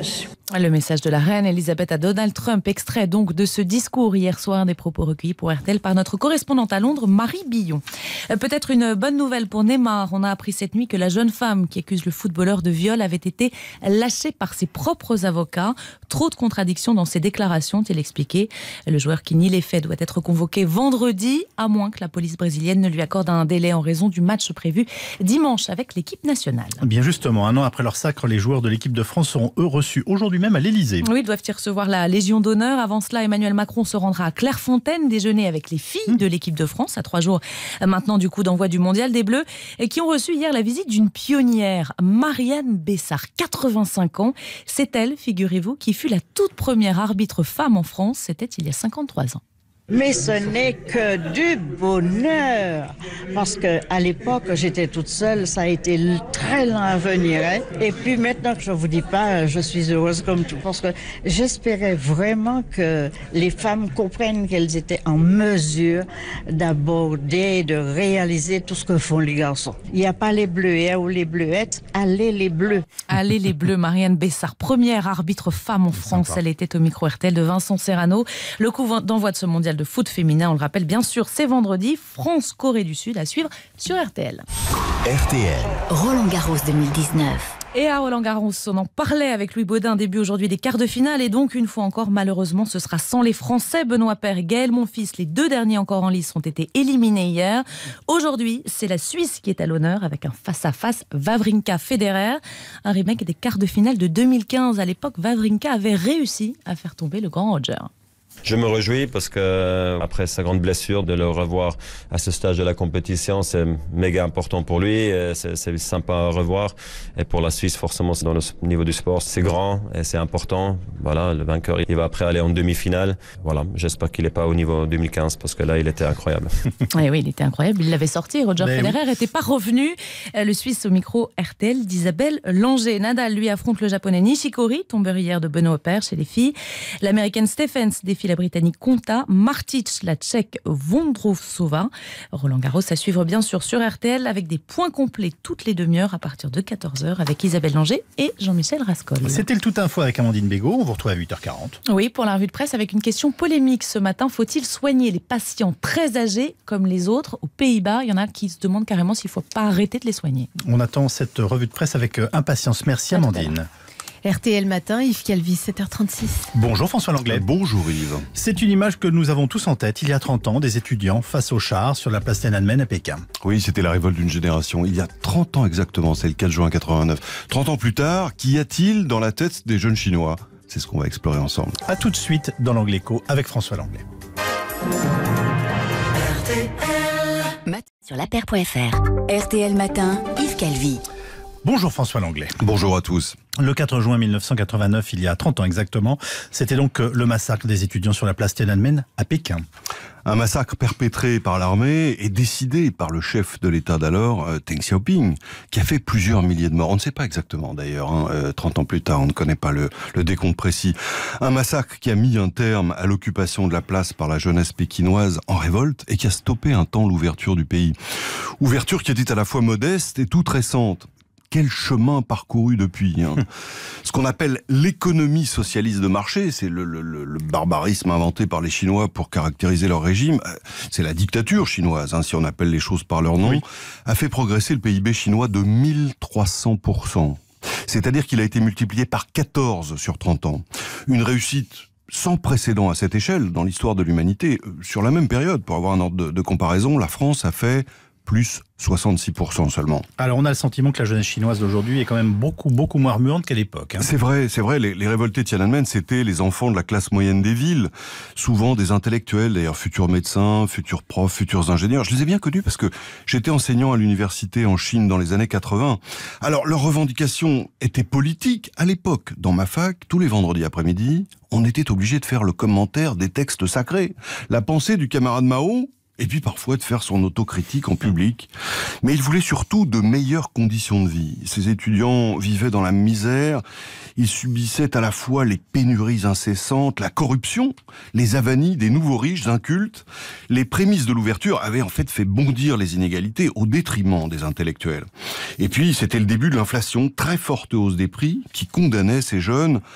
Le message de la reine Elisabeth à Donald Trump, extrait donc de ce discours hier soir, des propos recueillis pour R T L par notre correspondante à Londres, Marie Billon. Peut-être une bonne nouvelle pour Neymar. On a appris cette nuit que la jeune femme qui accuse le footballeur de viol avait été lâchée par ses propres avocats. Trop de contradictions dans ses déclarations, a-t-il expliqué. Le joueur qui nie les faits doit être convoqué vendredi, à moins que la police brésilienne ne lui accorde un délai en raison du match prévu dimanche avec l'équipe nationale. Bien justement, un an après leur sacre, les joueurs de l'équipe de France seront eux reçus aujourd'hui même à l'Elysée. Oui, ils doivent y recevoir la Légion d'honneur. Avant cela, Emmanuel Macron se rendra à Clairefontaine déjeuner avec les filles de l'équipe de France, à trois jours maintenant du coup d'envoi du Mondial des Bleus, et qui ont reçu hier la visite d'une pionnière, Marianne Bessard, quatre-vingt-cinq ans. C'est elle, figurez-vous, qui fut la toute première arbitre femme en France. C'était il y a cinquante-trois ans. Mais ce n'est que du bonheur, parce que à l'époque j'étais toute seule, ça a été très lent à venir, hein. Et puis maintenant que je vous dis pas, je suis heureuse comme tout, parce que j'espérais vraiment que les femmes comprennent qu'elles étaient en mesure d'aborder, de réaliser tout ce que font les garçons. Il n'y a pas les bleuets ou les bleuettes, allez les bleus. Allez les bleus, Marianne Bessard, première arbitre femme en France. Sympa. Elle était au micro R T L de Vincent Serrano. Le coup d'envoi de ce mondial de foot féminin, on le rappelle bien sûr, c'est vendredi. France-Corée du Sud à suivre sur R T L. R T L. Roland Garros deux mille dix-neuf. Et à Roland Garros, on en parlait avec Louis Baudin, début aujourd'hui des quarts de finale. Et donc, une fois encore, malheureusement, ce sera sans les Français. Benoît Paire et Gaël Monfils, les deux derniers encore en lice, ont été éliminés hier. Aujourd'hui, c'est la Suisse qui est à l'honneur avec un face-à-face Wawrinka-Federer. Un remake des quarts de finale de deux mille quinze. À l'époque, Wawrinka avait réussi à faire tomber le grand Roger. Je me réjouis parce que après sa grande blessure, de le revoir à ce stage de la compétition, c'est méga important pour lui. C'est, c'est sympa à revoir. Et pour la Suisse, forcément, dans le niveau du sport, c'est grand et c'est important. Voilà, le vainqueur, il va après aller en demi-finale. Voilà, j'espère qu'il n'est pas au niveau deux mille quinze parce que là, il était incroyable. Oui, oui, il était incroyable. Il l'avait sorti. Roger Mais Federer oui. n'était pas revenu. Le Suisse au micro R T L d'Isabelle Langer. Nadal, lui, affronte le Japonais Nishikori, tombeur hier de Benoît Paire chez les filles. L'Américaine Stephens défie la Britannique Konta, Martic, la Tchèque Vondrousova. Roland Garros à suivre bien sûr sur R T L avec des points complets toutes les demi-heures à partir de quatorze heures avec Isabelle Langer et Jean-Michel Rascol. C'était le Tout Info avec Amandine Bégaud. On vous retrouve à huit heures quarante. Oui, pour la revue de presse avec une question polémique ce matin. Faut-il soigner les patients très âgés comme les autres? Aux Pays-Bas, il y en a qui se demandent carrément s'il ne faut pas arrêter de les soigner. On attend cette revue de presse avec impatience. Merci Amandine. R T L Matin, Yves Calvi, sept heures trente-six. Bonjour François Langlais. Bonjour Yves. C'est une image que nous avons tous en tête. Il y a trente ans, des étudiants face aux chars sur la place Tiananmen à Pékin. Oui, c'était la révolte d'une génération. Il y a trente ans exactement, c'est le quatre juin quatre-vingt-neuf. trente ans plus tard, qu'y a-t-il dans la tête des jeunes Chinois? C'est ce qu'on va explorer ensemble. A tout de suite dans l'Angléco avec François Langlais. R T L. Matin sur la paire point F R. R T L Matin, Yves Calvi. Bonjour François Langlais. Bonjour à tous. Le quatre juin mille neuf cent quatre-vingt-neuf, il y a trente ans exactement, c'était donc le massacre des étudiants sur la place Tiananmen à Pékin. Un massacre perpétré par l'armée et décidé par le chef de l'État d'alors, Deng Xiaoping, qui a fait plusieurs milliers de morts. On ne sait pas exactement d'ailleurs, hein, trente ans plus tard, on ne connaît pas le, le décompte précis. Un massacre qui a mis un terme à l'occupation de la place par la jeunesse pékinoise en révolte et qui a stoppé un temps l'ouverture du pays. Ouverture qui était à la fois modeste et toute récente. Quel chemin parcouru depuis, hein. Ce qu'on appelle l'économie socialiste de marché, c'est le, le, le barbarisme inventé par les Chinois pour caractériser leur régime, c'est la dictature chinoise, hein, si on appelle les choses par leur nom, oui. A fait progresser le P I B chinois de mille trois cents pour cent. C'est-à-dire qu'il a été multiplié par quatorze sur trente ans. Une réussite sans précédent à cette échelle dans l'histoire de l'humanité. Sur la même période, pour avoir un ordre de, de comparaison, la France a fait plus soixante-six pour cent seulement. Alors on a le sentiment que la jeunesse chinoise d'aujourd'hui est quand même beaucoup, beaucoup moins remuante qu'à l'époque. Hein. C'est vrai, c'est vrai. Les, les révoltés de Tiananmen, c'était les enfants de la classe moyenne des villes, souvent des intellectuels, d'ailleurs futurs médecins, futurs profs, futurs ingénieurs. Je les ai bien connus parce que j'étais enseignant à l'université en Chine dans les années quatre-vingts. Alors leurs revendications étaient politiques à l'époque. Dans ma fac, tous les vendredis après-midi, on était obligé de faire le commentaire des textes sacrés. La pensée du camarade Mao, et puis parfois de faire son autocritique en public. Mais il voulait surtout de meilleures conditions de vie. Ces étudiants vivaient dans la misère, ils subissaient à la fois les pénuries incessantes, la corruption, les avanies des nouveaux riches incultes. Les prémices de l'ouverture avaient en fait fait bondir les inégalités au détriment des intellectuels. Et puis c'était le début de l'inflation, très forte hausse des prix, qui condamnait ces jeunes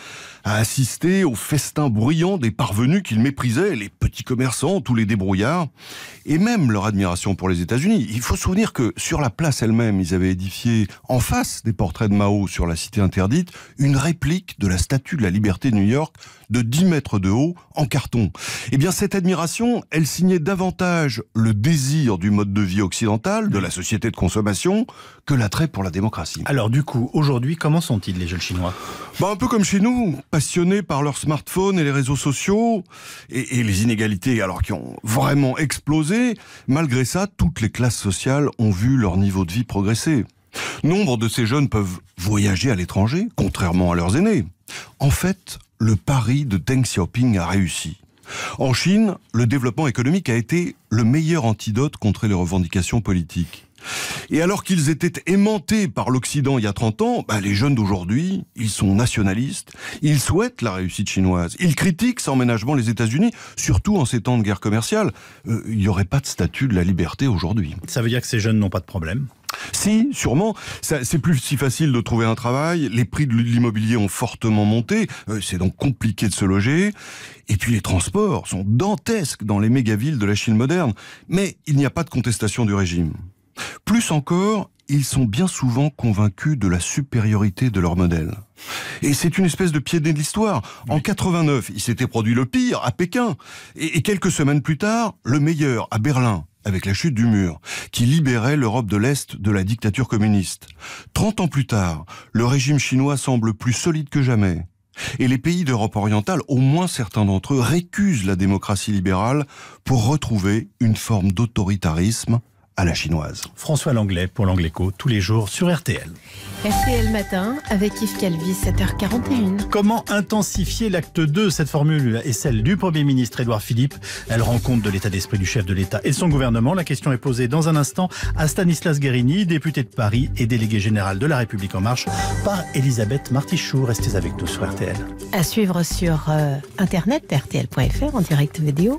à assister au festin bruyant des parvenus qu'ils méprisaient, les petits commerçants, tous les débrouillards, et même leur admiration pour les États-Unis. Il faut se souvenir que sur la place elle-même, ils avaient édifié, en face des portraits de Mao sur la cité interdite, une réplique de la Statue de la Liberté de New York de dix mètres de haut en carton. Eh bien, cette admiration, elle signait davantage le désir du mode de vie occidental, de la société de consommation, que l'attrait pour la démocratie. Alors du coup, aujourd'hui, comment sont-ils les jeunes Chinois ? Bah, un peu comme chez nous, passionnés par leurs smartphones et les réseaux sociaux, et, et les inégalités alors qui ont vraiment explosé. Malgré ça, toutes les classes sociales ont vu leur niveau de vie progresser. Nombre de ces jeunes peuvent voyager à l'étranger, contrairement à leurs aînés. En fait, le pari de Deng Xiaoping a réussi. En Chine, le développement économique a été le meilleur antidote contre les revendications politiques. Et alors qu'ils étaient aimantés par l'Occident il y a trente ans, bah les jeunes d'aujourd'hui, ils sont nationalistes, ils souhaitent la réussite chinoise, ils critiquent sans ménagement les États-Unis, surtout en ces temps de guerre commerciale. Euh, il n'y aurait pas de statut de la liberté aujourd'hui. Ça veut dire que ces jeunes n'ont pas de problème ? Si, sûrement. Ça, c'est plus si facile de trouver un travail, les prix de l'immobilier ont fortement monté, euh, c'est donc compliqué de se loger, et puis les transports sont dantesques dans les méga-villes de la Chine moderne. Mais il n'y a pas de contestation du régime. Plus encore, ils sont bien souvent convaincus de la supériorité de leur modèle. Et c'est une espèce de pied de nez de l'histoire. En quatre-vingt-neuf, il s'était produit le pire à Pékin, et, et quelques semaines plus tard, le meilleur à Berlin, avec la chute du mur, qui libérait l'Europe de l'Est de la dictature communiste. Trente ans plus tard, le régime chinois semble plus solide que jamais. Et les pays d'Europe orientale, au moins certains d'entre eux, récusent la démocratie libérale pour retrouver une forme d'autoritarisme à la chinoise. François Langlais pour l'Angleco, tous les jours sur R T L. R T L Matin avec Yves Calvi, sept heures quarante et une. Comment intensifier l'acte deux ? Cette formule est celle du Premier ministre Édouard Philippe. Elle rend compte de l'état d'esprit du chef de l'État et de son gouvernement. La question est posée dans un instant à Stanislas Guerini, député de Paris et délégué général de La République En Marche, par Elisabeth Martichoux. Restez avec nous sur R T L. À suivre sur euh, internet, R T L point F R, en direct vidéo.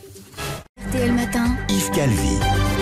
R T L Matin. Yves Calvi.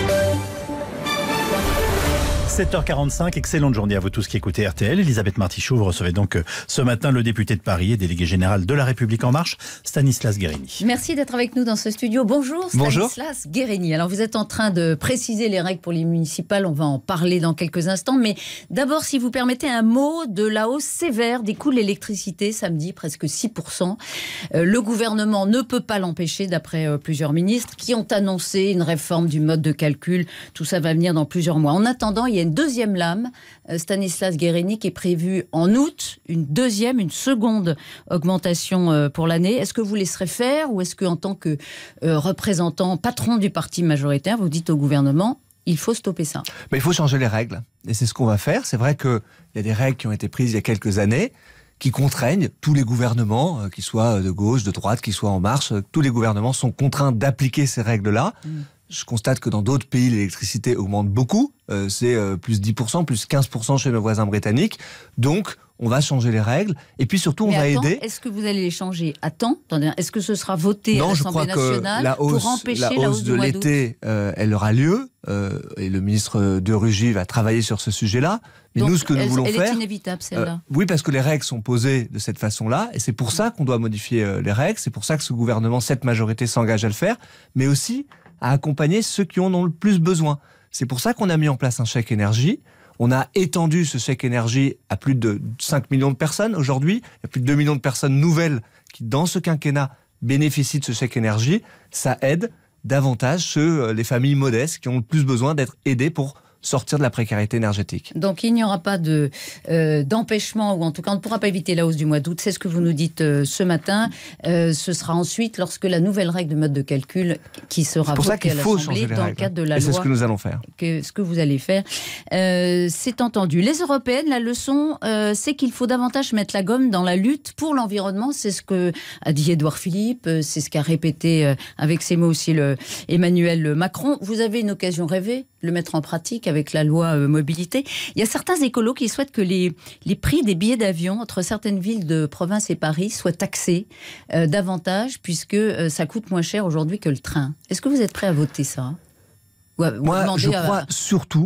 sept heures quarante-cinq, excellente journée à vous tous qui écoutez R T L. Elisabeth Martichoux, vous recevez donc ce matin le député de Paris et délégué général de La République En Marche, Stanislas Guerini. Merci d'être avec nous dans ce studio. Bonjour Stanislas Bonjour. Guerini. Alors vous êtes en train de préciser les règles pour les municipales, on va en parler dans quelques instants, mais d'abord si vous permettez un mot de la hausse sévère des coûts de l'électricité, samedi presque six pour cent. Euh, le gouvernement ne peut pas l'empêcher d'après euh, plusieurs ministres qui ont annoncé une réforme du mode de calcul. Tout ça va venir dans plusieurs mois. En attendant, il y a une deuxième lame, Stanislas Guerini, qui est prévue en août, une deuxième, une seconde augmentation pour l'année. Est-ce que vous laisserez faire ou est-ce qu'en tant que euh, représentant, patron du parti majoritaire, vous dites au gouvernement, il faut stopper ça ? Mais il faut changer les règles. Et c'est ce qu'on va faire. C'est vrai qu'il y a des règles qui ont été prises il y a quelques années, qui contraignent tous les gouvernements, euh, qu'ils soient de gauche, de droite, qu'ils soient en marche. Euh, tous les gouvernements sont contraints d'appliquer ces règles-là. Mmh. Je constate que dans d'autres pays, l'électricité augmente beaucoup. Euh, c'est euh, plus dix pour cent, plus quinze pour cent chez nos voisins britanniques. Donc, on va changer les règles. Et puis surtout, on Mais va attends, aider... Est-ce que vous allez les changer à temps ? Est-ce que ce sera voté non, à l'Assemblée nationale la hausse, pour empêcher la hausse, la hausse de l'été, euh, elle aura lieu. Euh, et le ministre de Rugy va travailler sur ce sujet-là. Mais Donc, nous, ce que nous elle, voulons elle faire... Elle est inévitable, celle-là. Euh, oui, parce que les règles sont posées de cette façon-là. Et c'est pour ça qu'on doit modifier euh, les règles. C'est pour ça que ce gouvernement, cette majorité, s'engage à le faire. Mais aussi à accompagner ceux qui en ont le plus besoin. C'est pour ça qu'on a mis en place un chèque énergie. On a étendu ce chèque énergie à plus de cinq millions de personnes aujourd'hui. Il y a plus de deux millions de personnes nouvelles qui, dans ce quinquennat, bénéficient de ce chèque énergie. Ça aide davantage ceux, les familles modestes qui ont le plus besoin d'être aidées pour sortir de la précarité énergétique. Donc il n'y aura pas de, euh, d'empêchement, ou en tout cas on ne pourra pas éviter la hausse du mois d'août, c'est ce que vous nous dites euh, ce matin. Euh, ce sera ensuite lorsque la nouvelle règle de mode de calcul qui sera votée à l'Assemblée dans le cadre de la Et loi. c'est ce que nous allons faire. Que, ce que vous allez faire. Euh, c'est entendu. Les Européennes, la leçon, euh, c'est qu'il faut davantage mettre la gomme dans la lutte pour l'environnement. C'est ce que a dit Édouard Philippe, c'est ce qu'a répété euh, avec ses mots aussi le Emmanuel Macron. Vous avez une occasion rêvée, le mettre en pratique avec la loi euh, mobilité. Il y a certains écolos qui souhaitent que les, les prix des billets d'avion entre certaines villes de province et Paris soient taxés euh, davantage puisque euh, ça coûte moins cher aujourd'hui que le train. Est-ce que vous êtes prêt à voter ça ? Ou à, ou Moi, à je à... crois surtout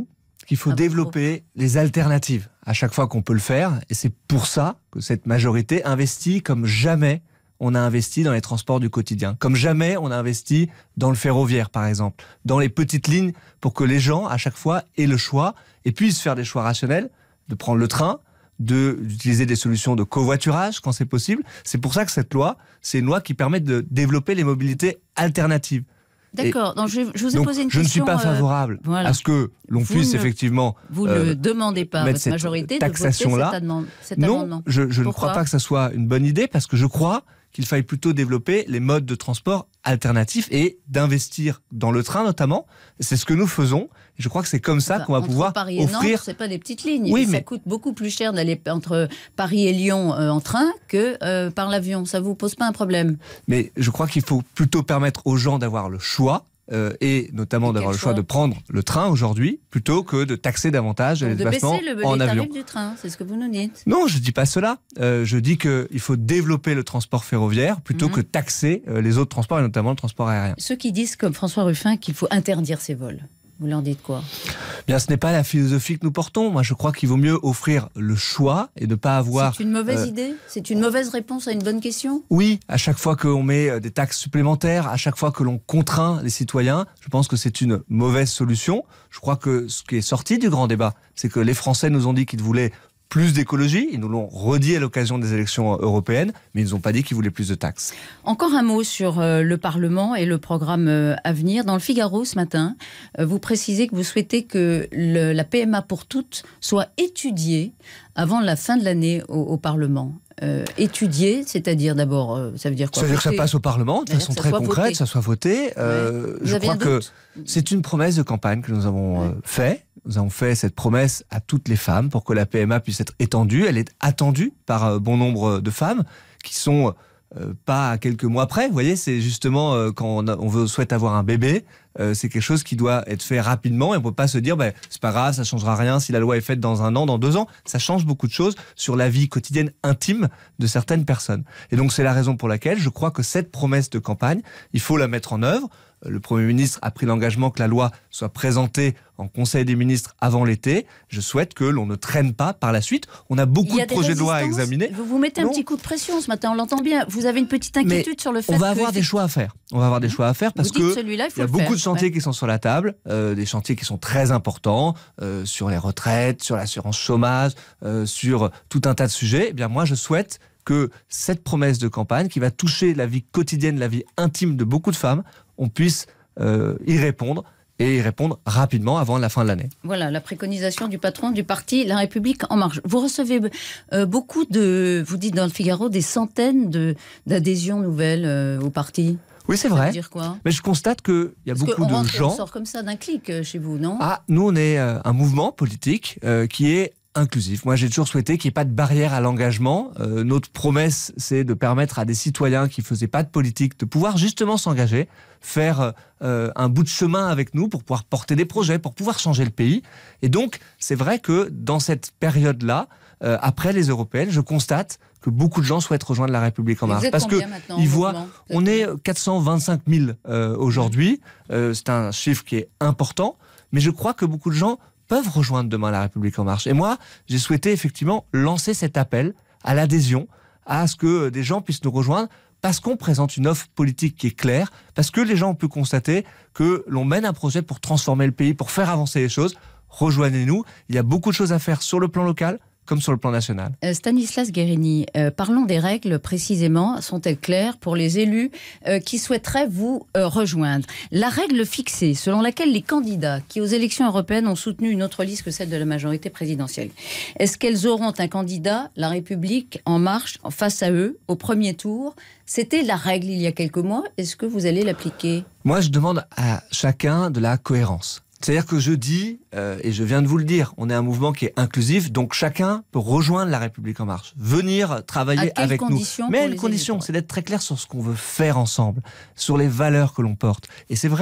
qu'il faut développer les alternatives à chaque fois qu'on peut le faire. Et c'est pour ça que cette majorité investit comme jamais on a investi dans les transports du quotidien. Comme jamais on a investi dans le ferroviaire, par exemple. Dans les petites lignes pour que les gens, à chaque fois, aient le choix et puissent faire des choix rationnels, de prendre le train, d'utiliser des solutions de covoiturage quand c'est possible. C'est pour ça que cette loi, c'est une loi qui permet de développer les mobilités alternatives. D'accord, donc je, je vous ai donc, posé une je question. Je ne suis pas favorable euh, voilà. à ce que l'on puisse ne, effectivement. Vous ne euh, demandez pas à votre majorité de voter cet, amendement, cet non, amendement. Je, je ne crois pas que ça soit une bonne idée parce que je crois qu'il faille plutôt développer les modes de transport alternatifs et d'investir dans le train notamment. C'est ce que nous faisons. Et je crois que c'est comme ça enfin, qu'on va pouvoir Paris et offrir. Nantes, c'est pas des petites lignes. Oui, ça mais... coûte beaucoup plus cher d'aller entre Paris et Lyon euh, en train que euh, par l'avion. Ça vous pose pas un problème? Mais je crois qu'il faut plutôt permettre aux gens d'avoir le choix. Euh, et notamment d'avoir le choix de prendre le train aujourd'hui plutôt que de taxer davantage les déplacements en avion. De baisser le, les tarifs du train, c'est ce que vous nous dites? Non, je ne dis pas cela. Euh, je dis qu'il faut développer le transport ferroviaire plutôt mmh. que taxer euh, les autres transports et notamment le transport aérien. Ceux qui disent comme François Ruffin qu'il faut interdire ces vols, vous leur dites quoi? Bien, ce n'est pas la philosophie que nous portons. Moi, je crois qu'il vaut mieux offrir le choix et ne pas avoir... C'est une mauvaise euh... idée? C'est une mauvaise réponse à une bonne question? Oui, à chaque fois qu'on met des taxes supplémentaires, à chaque fois que l'on contraint les citoyens, je pense que c'est une mauvaise solution. Je crois que ce qui est sorti du grand débat, c'est que les Français nous ont dit qu'ils voulaient plus d'écologie, ils nous l'ont redit à l'occasion des élections européennes, mais ils nous ont pas dit qu'ils voulaient plus de taxes. Encore un mot sur euh, le Parlement et le programme euh, à venir. Dans le Figaro ce matin, euh, vous précisez que vous souhaitez que le, la P M A pour toutes soit étudiée avant la fin de l'année au, au Parlement. Euh, étudier, c'est-à-dire d'abord, euh, ça veut dire quoi? Ça veut dire que ça passe au Parlement de façon très concrète, ça soit voté. Euh, ouais. Je crois que c'est une promesse de campagne que nous avons euh, fait. Nous avons fait cette promesse à toutes les femmes pour que la P M A puisse être étendue. Elle est attendue par euh, bon nombre de femmes qui sont euh, pas à quelques mois près. Vous voyez, c'est justement euh, quand on, a, on veut, souhaite avoir un bébé, euh, c'est quelque chose qui doit être fait rapidement et on ne peut pas se dire bah, c'est pas grave, ça changera rien si la loi est faite dans un an, dans deux ans. Ça change beaucoup de choses sur la vie quotidienne intime de certaines personnes. Et donc c'est la raison pour laquelle je crois que cette promesse de campagne, il faut la mettre en œuvre. Le Premier ministre a pris l'engagement que la loi soit présentée en Conseil des ministres avant l'été. Je souhaite que l'on ne traîne pas par la suite. On a beaucoup de projets de loi à examiner. Vous vous mettez non. un petit coup de pression ce matin, on l'entend bien. Vous avez une petite inquiétude Mais sur le fait on va que... avoir des choix à faire. On va avoir des choix à faire parce que il y a beaucoup faire. de chantiers ouais. qui sont sur la table, euh, des chantiers qui sont très importants, euh, sur les retraites, sur l'assurance chômage, euh, sur tout un tas de sujets. Eh bien moi, je souhaite que cette promesse de campagne qui va toucher la vie quotidienne, la vie intime de beaucoup de femmes, on puisse Euh, y répondre et y répondre rapidement avant la fin de l'année. Voilà, la préconisation du patron du parti La République En Marche. Vous recevez euh, beaucoup de, vous dites dans le Figaro, des centaines de, d'adhésions nouvelles euh, au parti. Oui, c'est ça vrai. Veut dire quoi? Mais je constate qu'il y a Parce beaucoup on de rentre, gens... On sort comme ça d'un clic euh, chez vous, non? Ah, nous, on est euh, un mouvement politique euh, qui est inclusif. Moi, j'ai toujours souhaité qu'il n'y ait pas de barrière à l'engagement. Euh, notre promesse, c'est de permettre à des citoyens qui ne faisaient pas de politique de pouvoir justement s'engager, faire euh, un bout de chemin avec nous pour pouvoir porter des projets, pour pouvoir changer le pays. Et donc, c'est vrai que dans cette période-là, euh, après les européennes, je constate que beaucoup de gens souhaitent rejoindre La République En Marche. Parce que ils voient, on est quatre cent vingt-cinq mille euh, aujourd'hui. Euh, c'est un chiffre qui est important. Mais je crois que beaucoup de gens peuvent rejoindre demain La République En Marche. Et moi, j'ai souhaité effectivement lancer cet appel à l'adhésion, à ce que des gens puissent nous rejoindre, parce qu'on présente une offre politique qui est claire, parce que les gens ont pu constater que l'on mène un projet pour transformer le pays, pour faire avancer les choses. Rejoignez-nous. Il y a beaucoup de choses à faire sur le plan local, comme sur le plan national. Euh, Stanislas Guérini, euh, parlons des règles précisément. Sont-elles claires pour les élus euh, qui souhaiteraient vous euh, rejoindre? La règle fixée, selon laquelle les candidats qui aux élections européennes ont soutenu une autre liste que celle de la majorité présidentielle, est-ce qu'elles auront un candidat, La République En Marche, face à eux, au premier tour? C'était la règle il y a quelques mois. Est-ce que vous allez l'appliquer? Moi, je demande à chacun de la cohérence. C'est-à-dire que je dis, euh, et je viens de vous le dire, on est un mouvement qui est inclusif, donc chacun peut rejoindre La République En Marche, venir travailler avec nous. Mais une condition, c'est d'être très clair sur ce qu'on veut faire ensemble, sur les valeurs que l'on porte. Et c'est vrai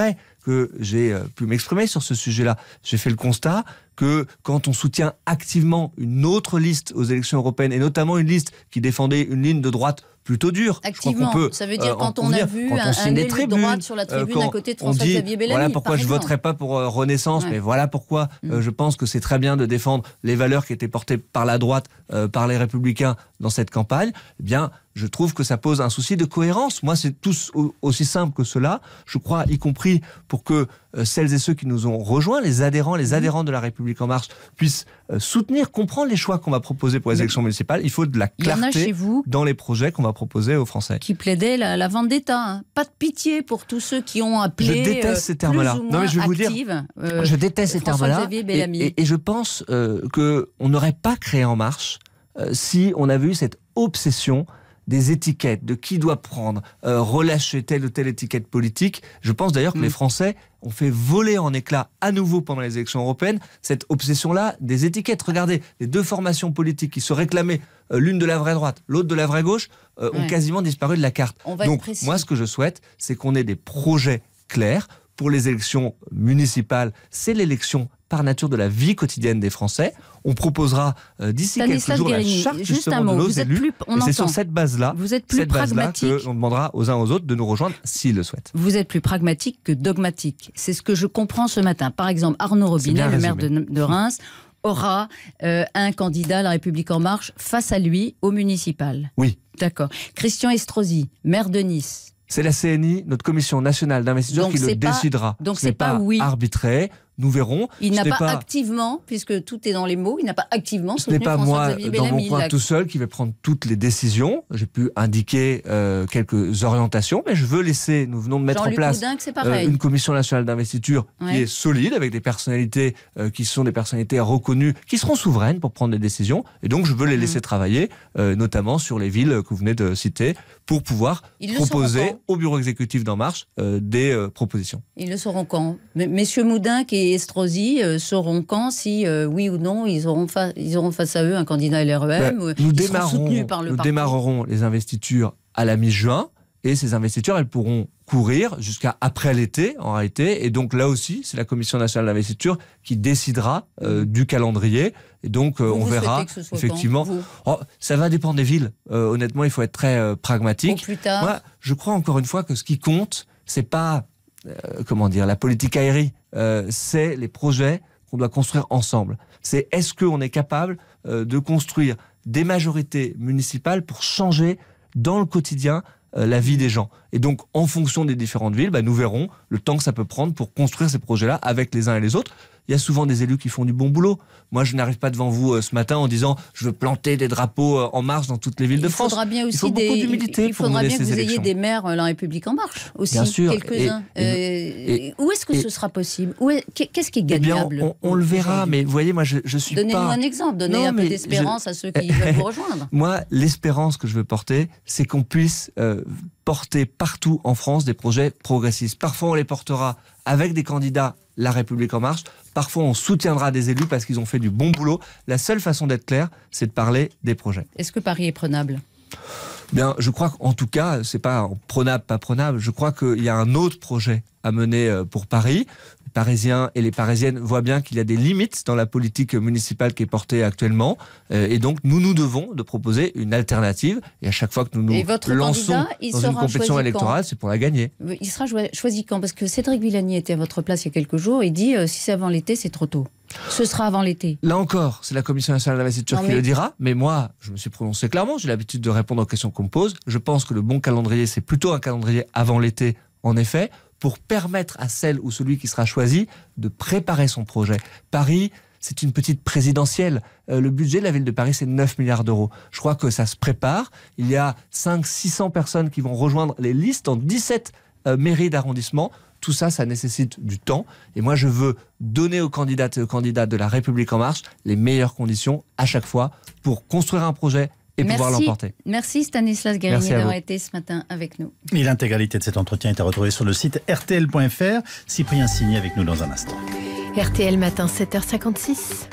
que j'ai pu m'exprimer sur ce sujet-là. J'ai fait le constat que quand on soutient activement une autre liste aux élections européennes, et notamment une liste qui défendait une ligne de droite plutôt dure. Activement, peut, ça veut dire euh, quand on a vu quand un, on un élu tribunes, de droite sur la tribune euh, à côté de on dit, François-Xavier Bellamy. Voilà pourquoi je ne voterai pas pour euh, Renaissance, ouais. mais voilà pourquoi mm. euh, je pense que c'est très bien de défendre les valeurs qui étaient portées par la droite, euh, par les Républicains dans cette campagne. Eh bien, je trouve que ça pose un souci de cohérence. Moi, c'est tout aussi simple que cela. Je crois, y compris pour que euh, celles et ceux qui nous ont rejoints, les adhérents, les adhérents de la République En Marche, puissent euh, soutenir, comprendre les choix qu'on va proposer pour les élections municipales. Il faut de la clarté dans les projets qu'on va proposer aux Français. Qui plaidaient la, la vendetta. Hein. Pas de pitié pour tous ceux qui ont appelé. Je déteste ces termes-là. Non, mais je vais vous dire. Euh, je déteste ces termes-là. Et, et, et je pense euh, qu'on n'aurait pas créé En Marche euh, si on avait eu cette obsession des étiquettes, de qui doit prendre, euh, relâcher telle ou telle étiquette politique. Je pense d'ailleurs que mmh. les Français ont fait voler en éclats à nouveau pendant les élections européennes cette obsession-là des étiquettes. Regardez, les deux formations politiques qui se réclamaient, euh, l'une de la vraie droite, l'autre de la vraie gauche, euh, ouais. ont quasiment disparu de la carte. Donc moi, ce que je souhaite, c'est qu'on ait des projets clairs pour les élections municipales. C'est l'élection par nature de la vie quotidienne des Français. On proposera euh, d'ici quelques jours Guérini, la charte juste justement un mot. de nos vous élus. Plus, on et c'est sur cette base-là, vous êtes plus cette base-là pragmatique. que on demandera aux uns aux autres de nous rejoindre s'ils le souhaitent. Vous êtes plus pragmatique que dogmatique. C'est ce que je comprends ce matin. Par exemple, Arnaud Robinet, le maire de, de Reims, aura euh, un candidat à La République En Marche face à lui au municipal. Oui. D'accord. Christian Estrosi, maire de Nice. C'est la C N I, notre commission nationale d'investiture, qui le pas, décidera. Donc ce c'est pas, pas oui. arbitré. Nous verrons. Il n'a pas, pas activement, puisque tout est dans les mots, il n'a pas activement soutenu François-Xavier Bellamy. Ce n'est pas moi, dans mon coin tout seul, qui vais prendre toutes les décisions. J'ai pu indiquer euh, quelques orientations, mais je veux laisser, nous venons de mettre en place Boudin, euh, une commission nationale d'investiture ouais. qui est solide, avec des personnalités euh, qui sont des personnalités reconnues, qui seront souveraines pour prendre des décisions. Et donc je veux les laisser mmh. travailler, euh, notamment sur les villes que vous venez de citer, pour pouvoir Ils proposer au bureau exécutif d'En Marche euh, des euh, propositions. Ils le sauront quand? Messieurs Moudin et Estrosi euh, sauront quand si, euh, oui ou non, ils auront, fa ils auront face à eux un candidat L R E M bah, Nous, démarrerons, par le nous parti. démarrerons les investitures à la mi-juin, et ces investitures, elles pourront courir jusqu'à après l'été, en réalité. Et donc là aussi, c'est la Commission nationale d'investiture qui décidera euh, du calendrier. Et donc, euh, vous on vous verra, effectivement. Oh, ça va dépendre des villes. Euh, honnêtement, il faut être très euh, pragmatique. Au plus tard. Moi, je crois encore une fois que ce qui compte, c'est pas, euh, comment dire, la politique aérienne. Euh, c'est les projets qu'on doit construire ensemble. C'est est-ce qu'on est capable euh, de construire des majorités municipales pour changer dans le quotidien euh, la vie des gens. Et donc, en fonction des différentes villes, bah, nous verrons le temps que ça peut prendre pour construire ces projets-là avec les uns et les autres. Il y a souvent des élus qui font du bon boulot. Moi, je n'arrive pas devant vous euh, ce matin en disant je veux planter des drapeaux euh, en marche dans toutes les villes il de France. Faudra bien aussi il faut des, beaucoup d'humilité il pour faudra mener bien que ces vous élections. ayez des maires euh, La République En Marche aussi, bien sûr. quelques-uns. Et, et, et, où est-ce que et, ce sera possible? Qu'est-ce qui est gagnable? Eh bien, on, on le verra, mais vous voyez, moi, je, je suis Donnez pas... Donnez-nous un exemple, donnez non, un peu d'espérance je... à ceux qui veulent vous rejoindre. Moi, l'espérance que je veux porter, c'est qu'on puisse euh, porter partout en France des projets progressistes. Parfois, on les portera avec des candidats La République En Marche. Parfois, on soutiendra des élus parce qu'ils ont fait du bon boulot. La seule façon d'être clair, c'est de parler des projets. Est-ce que Paris est prenable ? Bien, je crois qu'en tout cas, c'est pas prenable, pas prenable. Je crois qu'il y a un autre projet à mener pour Paris. Les Parisiens et les Parisiennes voient bien qu'il y a des limites dans la politique municipale qui est portée actuellement. Et donc, nous nous devons de proposer une alternative. Et à chaque fois que nous nous lançons candidat, dans une compétition électorale, c'est pour la gagner. Il sera choisi quand? Parce que Cédric Villani était à votre place il y a quelques jours et dit euh, si c'est avant l'été, c'est trop tôt. Ce sera avant l'été. Là encore, c'est la Commission nationale d'investiture qui mais... le dira. Mais moi, je me suis prononcé clairement. J'ai l'habitude de répondre aux questions qu'on me pose. Je pense que le bon calendrier, c'est plutôt un calendrier avant l'été, en effet, pour permettre à celle ou celui qui sera choisi de préparer son projet. Paris, c'est une petite présidentielle. Euh, le budget de la ville de Paris, c'est neuf milliards d'euros. Je crois que ça se prépare. Il y a cinq cents à six cents personnes qui vont rejoindre les listes dans dix-sept euh, mairies d'arrondissement. Tout ça, ça nécessite du temps. Et moi, je veux donner aux candidates et aux candidats de La République En Marche les meilleures conditions à chaque fois pour construire un projet et Merci. pouvoir l'emporter. Merci Stanislas Guérini d'avoir été ce matin avec nous. Et l'intégralité de cet entretien est à retrouver sur le site R T L point F R. Cyprien Signy avec nous dans un instant. R T L Matin, sept heures cinquante-six.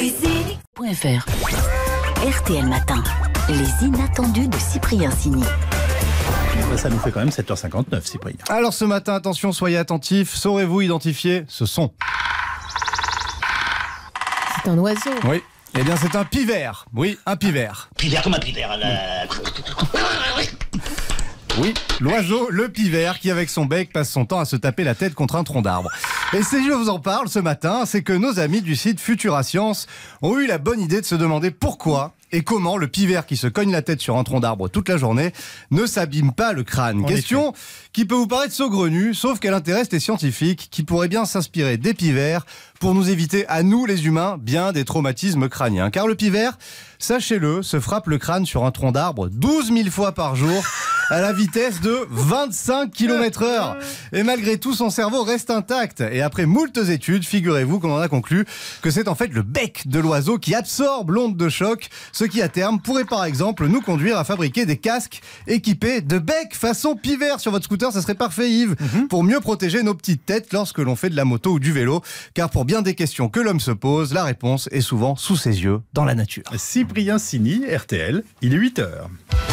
.fr R T L Matin, les inattendus de Cyprien Signy. Ça nous fait quand même sept heures cinquante-neuf, Cyprien. Alors ce matin, attention, soyez attentifs. Saurez-vous identifier ce son? C'est un oiseau. Oui. Eh bien, c'est un pivert. Oui, un pivert. Pivert comme un pivert. Oui, l'oiseau, le pivert, qui avec son bec passe son temps à se taper la tête contre un tronc d'arbre. Et si je vous en parle ce matin, c'est que nos amis du site Futura Science ont eu la bonne idée de se demander pourquoi et comment le pivert qui se cogne la tête sur un tronc d'arbre toute la journée ne s'abîme pas le crâne. En Question effet. qui peut vous paraître saugrenue, sauf qu'elle intéresse les scientifiques qui pourraient bien s'inspirer des pivers pour nous éviter à nous les humains bien des traumatismes crâniens. Car le pivert, sachez-le, se frappe le crâne sur un tronc d'arbre douze mille fois par jour à la vitesse de vingt-cinq kilomètres heure. Et malgré tout, son cerveau reste intact. Et après moultes études, figurez-vous qu'on en a conclu que c'est en fait le bec de l'oiseau qui absorbe l'onde de choc, ce qui à terme pourrait par exemple nous conduire à fabriquer des casques équipés de bec façon pivert sur votre scooter. Ça serait parfait, Yves, mm-hmm. pour mieux protéger nos petites têtes lorsque l'on fait de la moto ou du vélo. Car pour bien des questions que l'homme se pose, la réponse est souvent sous ses yeux, dans la nature. Cyprien Sini, R T L, il est huit heures.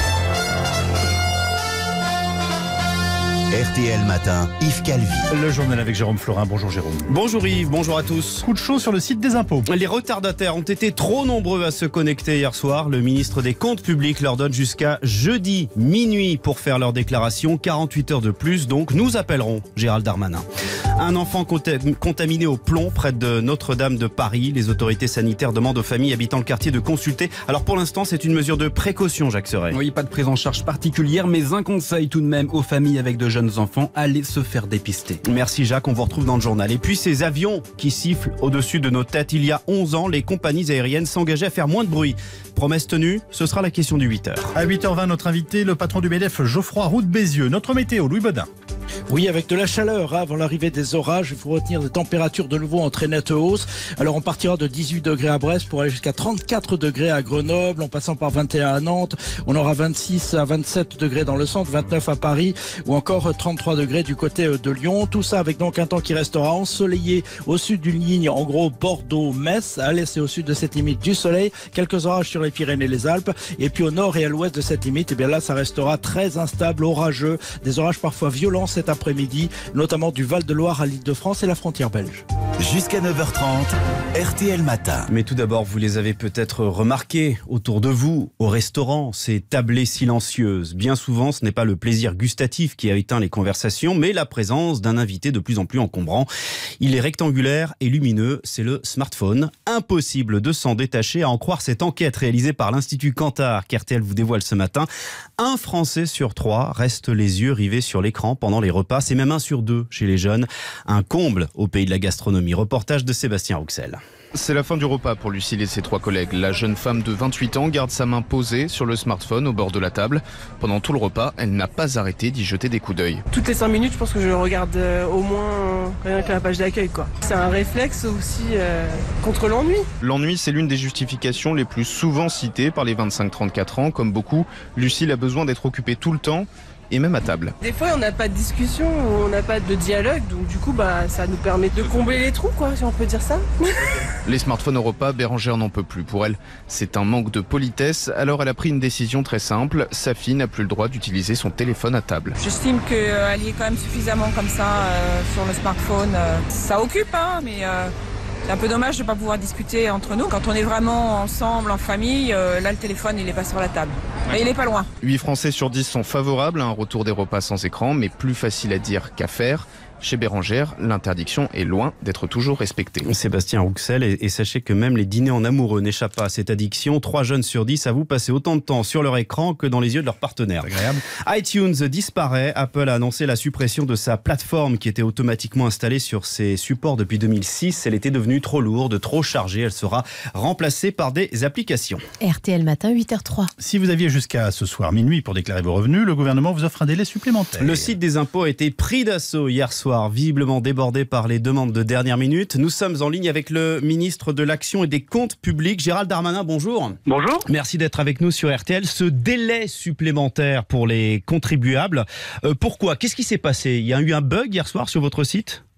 R T L Matin, Yves Calvi. Le journal avec Jérôme Florin. Bonjour Jérôme. Bonjour Yves, bonjour à tous. Coup de chaud sur le site des impôts. Les retardataires ont été trop nombreux à se connecter hier soir. Le ministre des Comptes publics leur donne jusqu'à jeudi minuit pour faire leur déclaration. quarante-huit heures de plus, donc nous appellerons Gérald Darmanin. Un enfant contaminé au plomb près de Notre-Dame de Paris. Les autorités sanitaires demandent aux familles habitant le quartier de consulter. Alors pour l'instant, c'est une mesure de précaution, Jacques Serret. Oui, pas de prise en charge particulière, mais un conseil tout de même aux familles avec de jeunes enfants, allez se faire dépister. Merci Jacques, on vous retrouve dans le journal. Et puis ces avions qui sifflent au-dessus de nos têtes. Il y a onze ans, les compagnies aériennes s'engageaient à faire moins de bruit. Promesse tenue, ce sera la question du huit heures. À huit heures vingt, notre invité, le patron du MEDEF, Geoffroy Roux de Bézieux. Notre météo, Louis Baudin. Oui, avec de la chaleur avant l'arrivée des orages, il faut retenir des températures de nouveau en très nette hausse. Alors on partira de dix-huit degrés à Brest pour aller jusqu'à trente-quatre degrés à Grenoble, en passant par vingt et un à Nantes. On aura vingt-six à vingt-sept degrés dans le centre, vingt-neuf à Paris ou encore trente-trois degrés du côté de Lyon. Tout ça avec donc un temps qui restera ensoleillé au sud d'une ligne, en gros Bordeaux-Metz, à l'est et au sud de cette limite du soleil. Quelques orages sur les Pyrénées et les Alpes. Et puis au nord et à l'ouest de cette limite, eh bien là ça restera très instable, orageux. Des orages parfois violents cet après-midi, notamment du Val-de-Loire à l'Île-de-France et la frontière belge. Jusqu'à neuf heures trente, R T L Matin. Mais tout d'abord, vous les avez peut-être remarqués autour de vous, au restaurant, ces tablées silencieuses. Bien souvent, ce n'est pas le plaisir gustatif qui a éteint les conversations, mais la présence d'un invité de plus en plus encombrant. Il est rectangulaire et lumineux, c'est le smartphone. Impossible de s'en détacher, à en croire cette enquête réalisée par l'Institut Kantar qu'R T L vous dévoile ce matin. Un Français sur trois reste les yeux rivés sur l'écran pendant les repas. C'est même un sur deux chez les jeunes. Un comble au pays de la gastronomie. Reportage de Sébastien Rouxel. C'est la fin du repas pour Lucille et ses trois collègues. La jeune femme de vingt-huit ans garde sa main posée sur le smartphone au bord de la table. Pendant tout le repas, elle n'a pas arrêté d'y jeter des coups d'œil. Toutes les cinq minutes, je pense que je regarde euh, au moins euh, rien que la page d'accueil, quoi. C'est un réflexe aussi euh, contre l'ennui. L'ennui, c'est l'une des justifications les plus souvent citées par les vingt-cinq trente-quatre ans. Comme beaucoup, Lucille a besoin d'être occupée tout le temps. Et même à table. Des fois, on n'a pas de discussion, on n'a pas de dialogue, donc du coup, bah, ça nous permet de combler les trous, quoi, si on peut dire ça. Les smartphones au repas, Bérangère n'en peut plus. Pour elle, c'est un manque de politesse, alors elle a pris une décision très simple. Sa fille n'a plus le droit d'utiliser son téléphone à table. J'estime qu'elle y est quand même suffisamment comme ça euh, sur le smartphone. Euh, ça occupe, hein, mais... Euh... C'est un peu dommage de ne pas pouvoir discuter entre nous. Quand on est vraiment ensemble, en famille, euh, là le téléphone il n'est pas sur la table. Mais il n'est pas loin. huit Français sur dix sont favorables à un retour des repas sans écran, mais plus facile à dire qu'à faire. Chez Bérangère, l'interdiction est loin d'être toujours respectée. Sébastien Rouxel, et, et sachez que même les dîners en amoureux n'échappent pas à cette addiction. Trois jeunes sur dix avouent passer autant de temps sur leur écran que dans les yeux de leur partenaire. Agréable. iTunes disparaît. Apple a annoncé la suppression de sa plateforme qui était automatiquement installée sur ses supports depuis deux mille six. Elle était devenue trop lourde, trop chargée. Elle sera remplacée par des applications. R T L Matin, huit heures trois. Si vous aviez jusqu'à ce soir minuit pour déclarer vos revenus, le gouvernement vous offre un délai supplémentaire. Le site des impôts a été pris d'assaut hier soir. Visiblement débordé par les demandes de dernière minute. Nous sommes en ligne avec le ministre de l'Action et des Comptes publics, Gérald Darmanin. Bonjour. Bonjour. Merci d'être avec nous sur R T L. Ce délai supplémentaire pour les contribuables, euh, pourquoi? Qu'est-ce qui s'est passé? Il y a eu un bug hier soir sur votre site?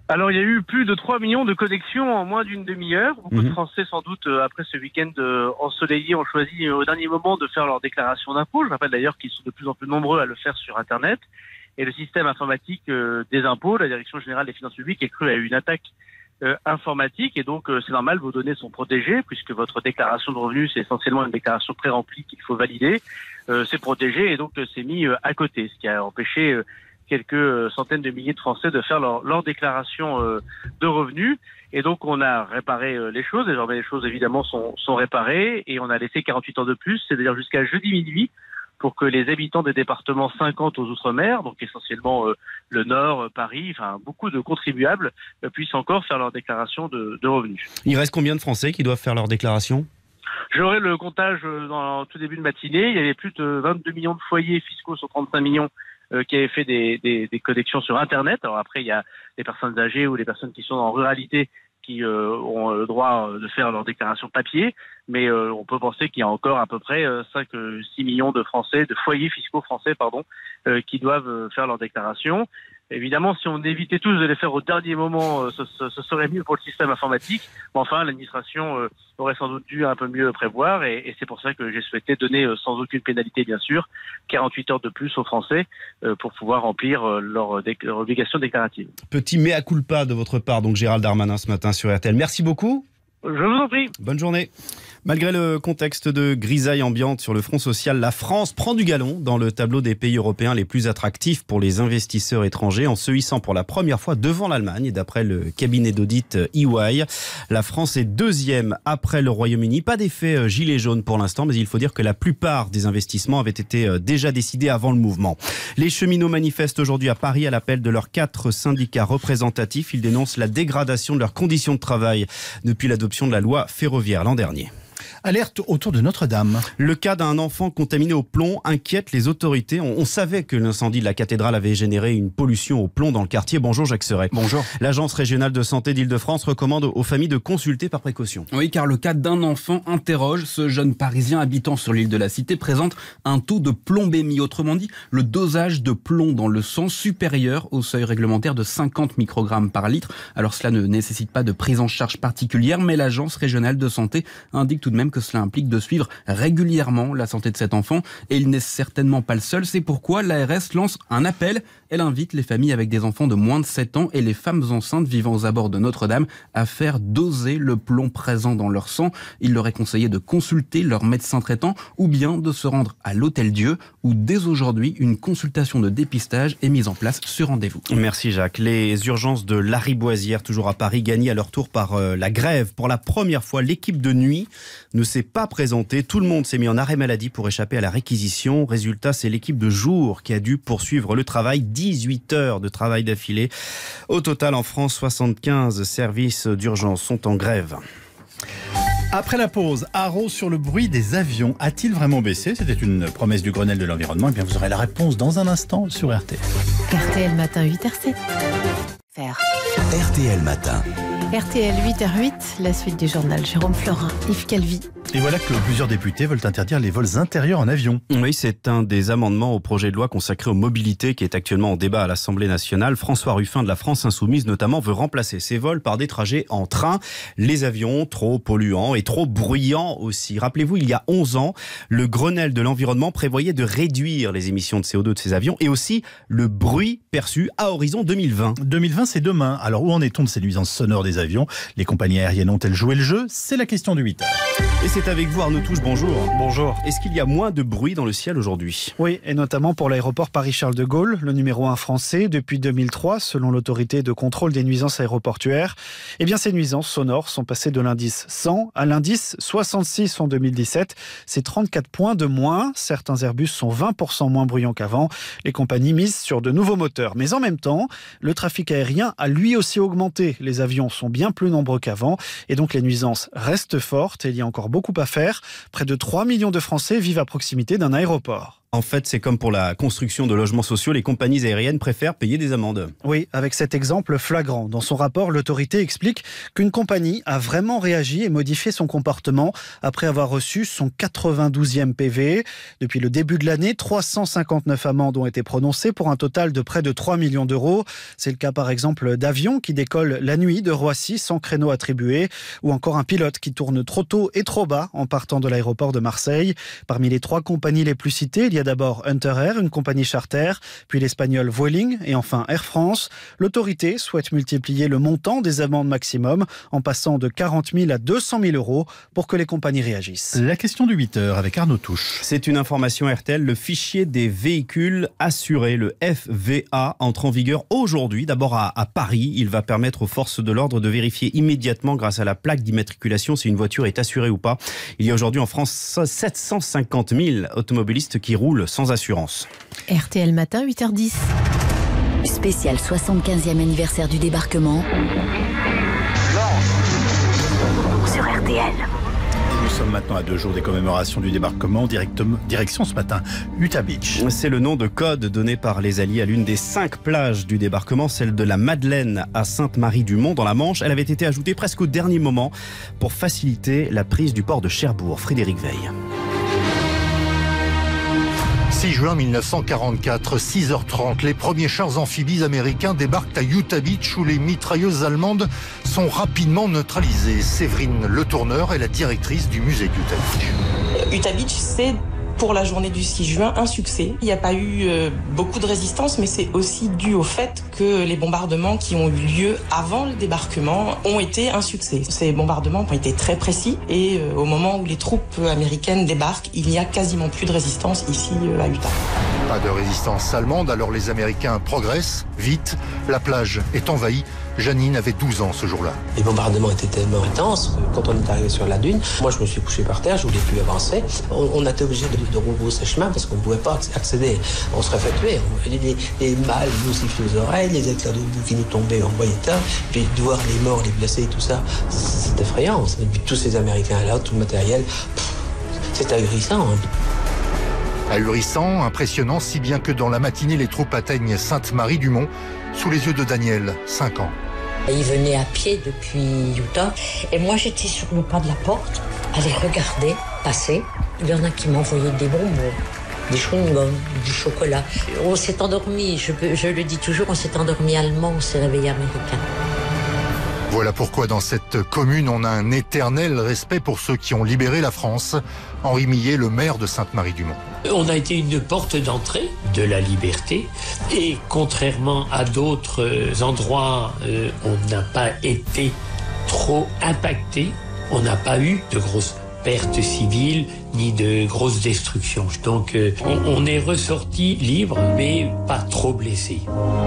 Alors, il y a eu plus de trois millions de connexions en moins d'une demi-heure. Beaucoup mmh. de Français, sans doute, après ce week-end ensoleillé, ont choisi au dernier moment de faire leur déclaration d'impôt. Je rappelle d'ailleurs qu'ils sont de plus en plus nombreux à le faire sur Internet. Et le système informatique des impôts, la Direction générale des finances publiques, est cru à une attaque euh, informatique. Et donc, euh, c'est normal, vos données sont protégées, puisque votre déclaration de revenus, c'est essentiellement une déclaration pré-remplie qu'il faut valider. Euh, c'est protégé et donc euh, c'est mis euh, à côté, ce qui a empêché... Euh, quelques centaines de milliers de Français de faire leur, leur déclaration euh, de revenus. Et donc, on a réparé euh, les choses. Désormais, les choses, évidemment, sont, sont réparées. Et on a laissé quarante-huit heures de plus, c'est-à-dire jusqu'à jeudi minuit, pour que les habitants des départements cinquante aux Outre-mer, donc essentiellement euh, le Nord, euh, Paris, enfin beaucoup de contribuables, euh, puissent encore faire leur déclaration de, de revenus. Il reste combien de Français qui doivent faire leur déclaration ? J'aurai le comptage dans tout début de matinée. Il y avait plus de vingt-deux millions de foyers fiscaux sur trente-cinq millions Euh, qui avaient fait des, des, des connexions sur Internet. Alors après, il y a les personnes âgées ou les personnes qui sont en ruralité qui euh, ont le droit de faire leur déclaration papier, mais euh, on peut penser qu'il y a encore à peu près euh, cinq à six millions de Français, de foyers fiscaux français, pardon, euh, qui doivent faire leur déclaration. Évidemment, si on évitait tous de les faire au dernier moment, euh, ce, ce, ce serait mieux pour le système informatique. Mais enfin, l'administration euh, aurait sans doute dû un peu mieux prévoir, et, et c'est pour ça que j'ai souhaité donner, euh, sans aucune pénalité bien sûr, quarante-huit heures de plus aux Français euh, pour pouvoir remplir euh, leur, leur obligation déclarative. Petit mea culpa de votre part, donc Gérald Darmanin ce matin sur R T L. Merci beaucoup. Je vous en prie. Bonne journée. Malgré le contexte de grisaille ambiante sur le front social, la France prend du galon dans le tableau des pays européens les plus attractifs pour les investisseurs étrangers en se hissant pour la première fois devant l'Allemagne. D'après le cabinet d'audit E Y, la France est deuxième après le Royaume-Uni. Pas d'effet gilet jaune pour l'instant, mais il faut dire que la plupart des investissements avaient été déjà décidés avant le mouvement. Les cheminots manifestent aujourd'hui à Paris à l'appel de leurs quatre syndicats représentatifs. Ils dénoncent la dégradation de leurs conditions de travail depuis l'adoption de la loi ferroviaire l'an dernier. Alerte autour de Notre-Dame. Le cas d'un enfant contaminé au plomb inquiète les autorités. On, on savait que l'incendie de la cathédrale avait généré une pollution au plomb dans le quartier. Bonjour Jacques Serret. Bonjour. L'Agence régionale de santé d'Île-de-France recommande aux familles de consulter par précaution. Oui, car le cas d'un enfant interroge. Ce jeune Parisien habitant sur l'île de la Cité présente un taux de plombémie. Autrement dit, le dosage de plomb dans le sang supérieur au seuil réglementaire de cinquante microgrammes par litre. Alors cela ne nécessite pas de prise en charge particulière, mais l'Agence régionale de santé indique tout de même que cela implique de suivre régulièrement la santé de cet enfant. Et il n'est certainement pas le seul. C'est pourquoi l'A R S lance un appel. Elle invite les familles avec des enfants de moins de sept ans et les femmes enceintes vivant aux abords de Notre-Dame à faire doser le plomb présent dans leur sang. Il leur est conseillé de consulter leur médecin traitant ou bien de se rendre à l'Hôtel-Dieu où dès aujourd'hui une consultation de dépistage est mise en place sur rendez-vous. Merci Jacques. Les urgences de Lariboisière, toujours à Paris, gagnées à leur tour par euh, la grève. Pour la première fois, l'équipe de nuit ne s'est pas présentée. Tout le monde s'est mis en arrêt maladie pour échapper à la réquisition. Résultat, c'est l'équipe de jour qui a dû poursuivre le travail. dix-huit heures de travail d'affilée. Au total, en France, soixante-quinze services d'urgence sont en grève. Après la pause, haro sur le bruit des avions. A-t-il vraiment baissé? C'était une promesse du Grenelle de l'environnement. Et bien, vous aurez la réponse dans un instant sur R T L. R T L matin huit heures sept. Faire. R T L matin. R T L huit heures huit, la suite du journal. Jérôme Florin, Yves Calvi. Et voilà que plusieurs députés veulent interdire les vols intérieurs en avion. Oui, c'est un des amendements au projet de loi consacré aux mobilités qui est actuellement en débat à l'Assemblée nationale. François Ruffin de la France Insoumise notamment veut remplacer ces vols par des trajets en train. Les avions trop polluants et trop bruyants aussi. Rappelez-vous, il y a onze ans, le Grenelle de l'environnement prévoyait de réduire les émissions de C O deux de ces avions et aussi le bruit perçu à horizon deux mille vingt. deux mille vingt, c'est demain. Alors où en est-on de ces nuisances sonores des avions? Les compagnies aériennes ont-elles joué le jeu? C'est la question du huit heures. Et c'est avec vous Arnaud Touche, bonjour. Bonjour. Est-ce qu'il y a moins de bruit dans le ciel aujourd'hui? Oui, et notamment pour l'aéroport Paris-Charles de Gaulle, le numéro un français depuis deux mille trois, selon l'autorité de contrôle des nuisances aéroportuaires. Eh bien, ces nuisances sonores sont passées de l'indice cent à l'indice soixante-six en deux mille dix-sept. C'est trente-quatre points de moins. Certains Airbus sont vingt pour cent moins bruyants qu'avant. Les compagnies misent sur de nouveaux moteurs. Mais en même temps, le trafic aérien a lui aussi augmenté. Les avions sont bien plus nombreux qu'avant et donc les nuisances restent fortes et il y a encore beaucoup à faire. Près de trois millions de Français vivent à proximité d'un aéroport. En fait, c'est comme pour la construction de logements sociaux, les compagnies aériennes préfèrent payer des amendes. Oui, avec cet exemple flagrant. Dans son rapport, l'autorité explique qu'une compagnie a vraiment réagi et modifié son comportement après avoir reçu son quatre-vingt-douzième P V. Depuis le début de l'année, trois cent cinquante-neuf amendes ont été prononcées pour un total de près de trois millions d'euros. C'est le cas par exemple d'avions qui décollent la nuit de Roissy sans créneau attribué, ou encore un pilote qui tourne trop tôt et trop bas en partant de l'aéroport de Marseille. Parmi les trois compagnies les plus citées, il y a d'abord Hunter Air, une compagnie charter, puis l'espagnol Vueling et enfin Air France. L'autorité souhaite multiplier le montant des amendes maximum en passant de quarante mille à deux cent mille euros pour que les compagnies réagissent. La question du huit heures avec Arnaud Touche. C'est une information R T L. Le fichier des véhicules assurés, le F V A, entre en vigueur aujourd'hui. D'abord à, à Paris. Il va permettre aux forces de l'ordre de vérifier immédiatement grâce à la plaque d'immatriculation si une voiture est assurée ou pas. Il y a aujourd'hui en France sept cent cinquante mille automobilistes qui roulent sans assurance. R T L Matin, huit heures dix. Spécial soixante-quinzième anniversaire du débarquement sur R T L. Nous sommes maintenant à deux jours des commémorations du débarquement. Direction ce matin, Utah Beach. C'est le nom de code donné par les Alliés à l'une des cinq plages du débarquement, celle de la Madeleine à Sainte-Marie-du-Mont dans la Manche. Elle avait été ajoutée presque au dernier moment pour faciliter la prise du port de Cherbourg. Frédéric Veil. six juin mille neuf cent quarante-quatre, six heures trente, les premiers chars amphibies américains débarquent à Utah Beach où les mitrailleuses allemandes sont rapidement neutralisées. Séverine Le Tourneur est la directrice du musée d'Utah Beach. Utah Beach, c'est pour la journée du six juin un succès. Il n'y a pas eu euh, beaucoup de résistance, mais c'est aussi dû au fait que les bombardements qui ont eu lieu avant le débarquement ont été un succès. Ces bombardements ont été très précis et euh, au moment où les troupes américaines débarquent, il n'y a quasiment plus de résistance ici euh, à Utah. Pas de résistance allemande, alors les Américains progressent vite. La plage est envahie. Janine avait douze ans ce jour-là. Les bombardements étaient tellement intenses que quand on est arrivé sur la dune, moi je me suis couché par terre, je voulais plus avancer. On, on a été obligé de, de rebrousser chemin parce qu'on ne pouvait pas accéder. On serait fait tuer. Les, les, les mâles nous sifflaient aux oreilles, les éclats de boue qui nous tombaient en bas état, puis de voir les morts, les blessés et tout ça, c'est effrayant. Et puis tous ces Américains là, tout le matériel, c'est ahurissant. Hein. Ahurissant, impressionnant, si bien que dans la matinée, les troupes atteignent Sainte-Marie-du-Mont, sous les yeux de Daniel, cinq ans. Il venait à pied depuis Utah, et moi j'étais sur le pas de la porte, à les regarder passer. Il y en a qui m'envoyaient des bonbons, des chewing-gums, du chocolat. On s'est endormi, je, je le dis toujours, on s'est endormi allemand, on s'est réveillé américain. Voilà pourquoi dans cette commune, on a un éternel respect pour ceux qui ont libéré la France. Henri Millet, le maire de Sainte-Marie-du-Mont. On a été une porte d'entrée de la liberté et contrairement à d'autres endroits, euh, on n'a pas été trop impacté. On n'a pas eu de grosses pertes civiles ni de grosses destructions. Donc euh, on, on est ressorti libre mais pas trop blessé.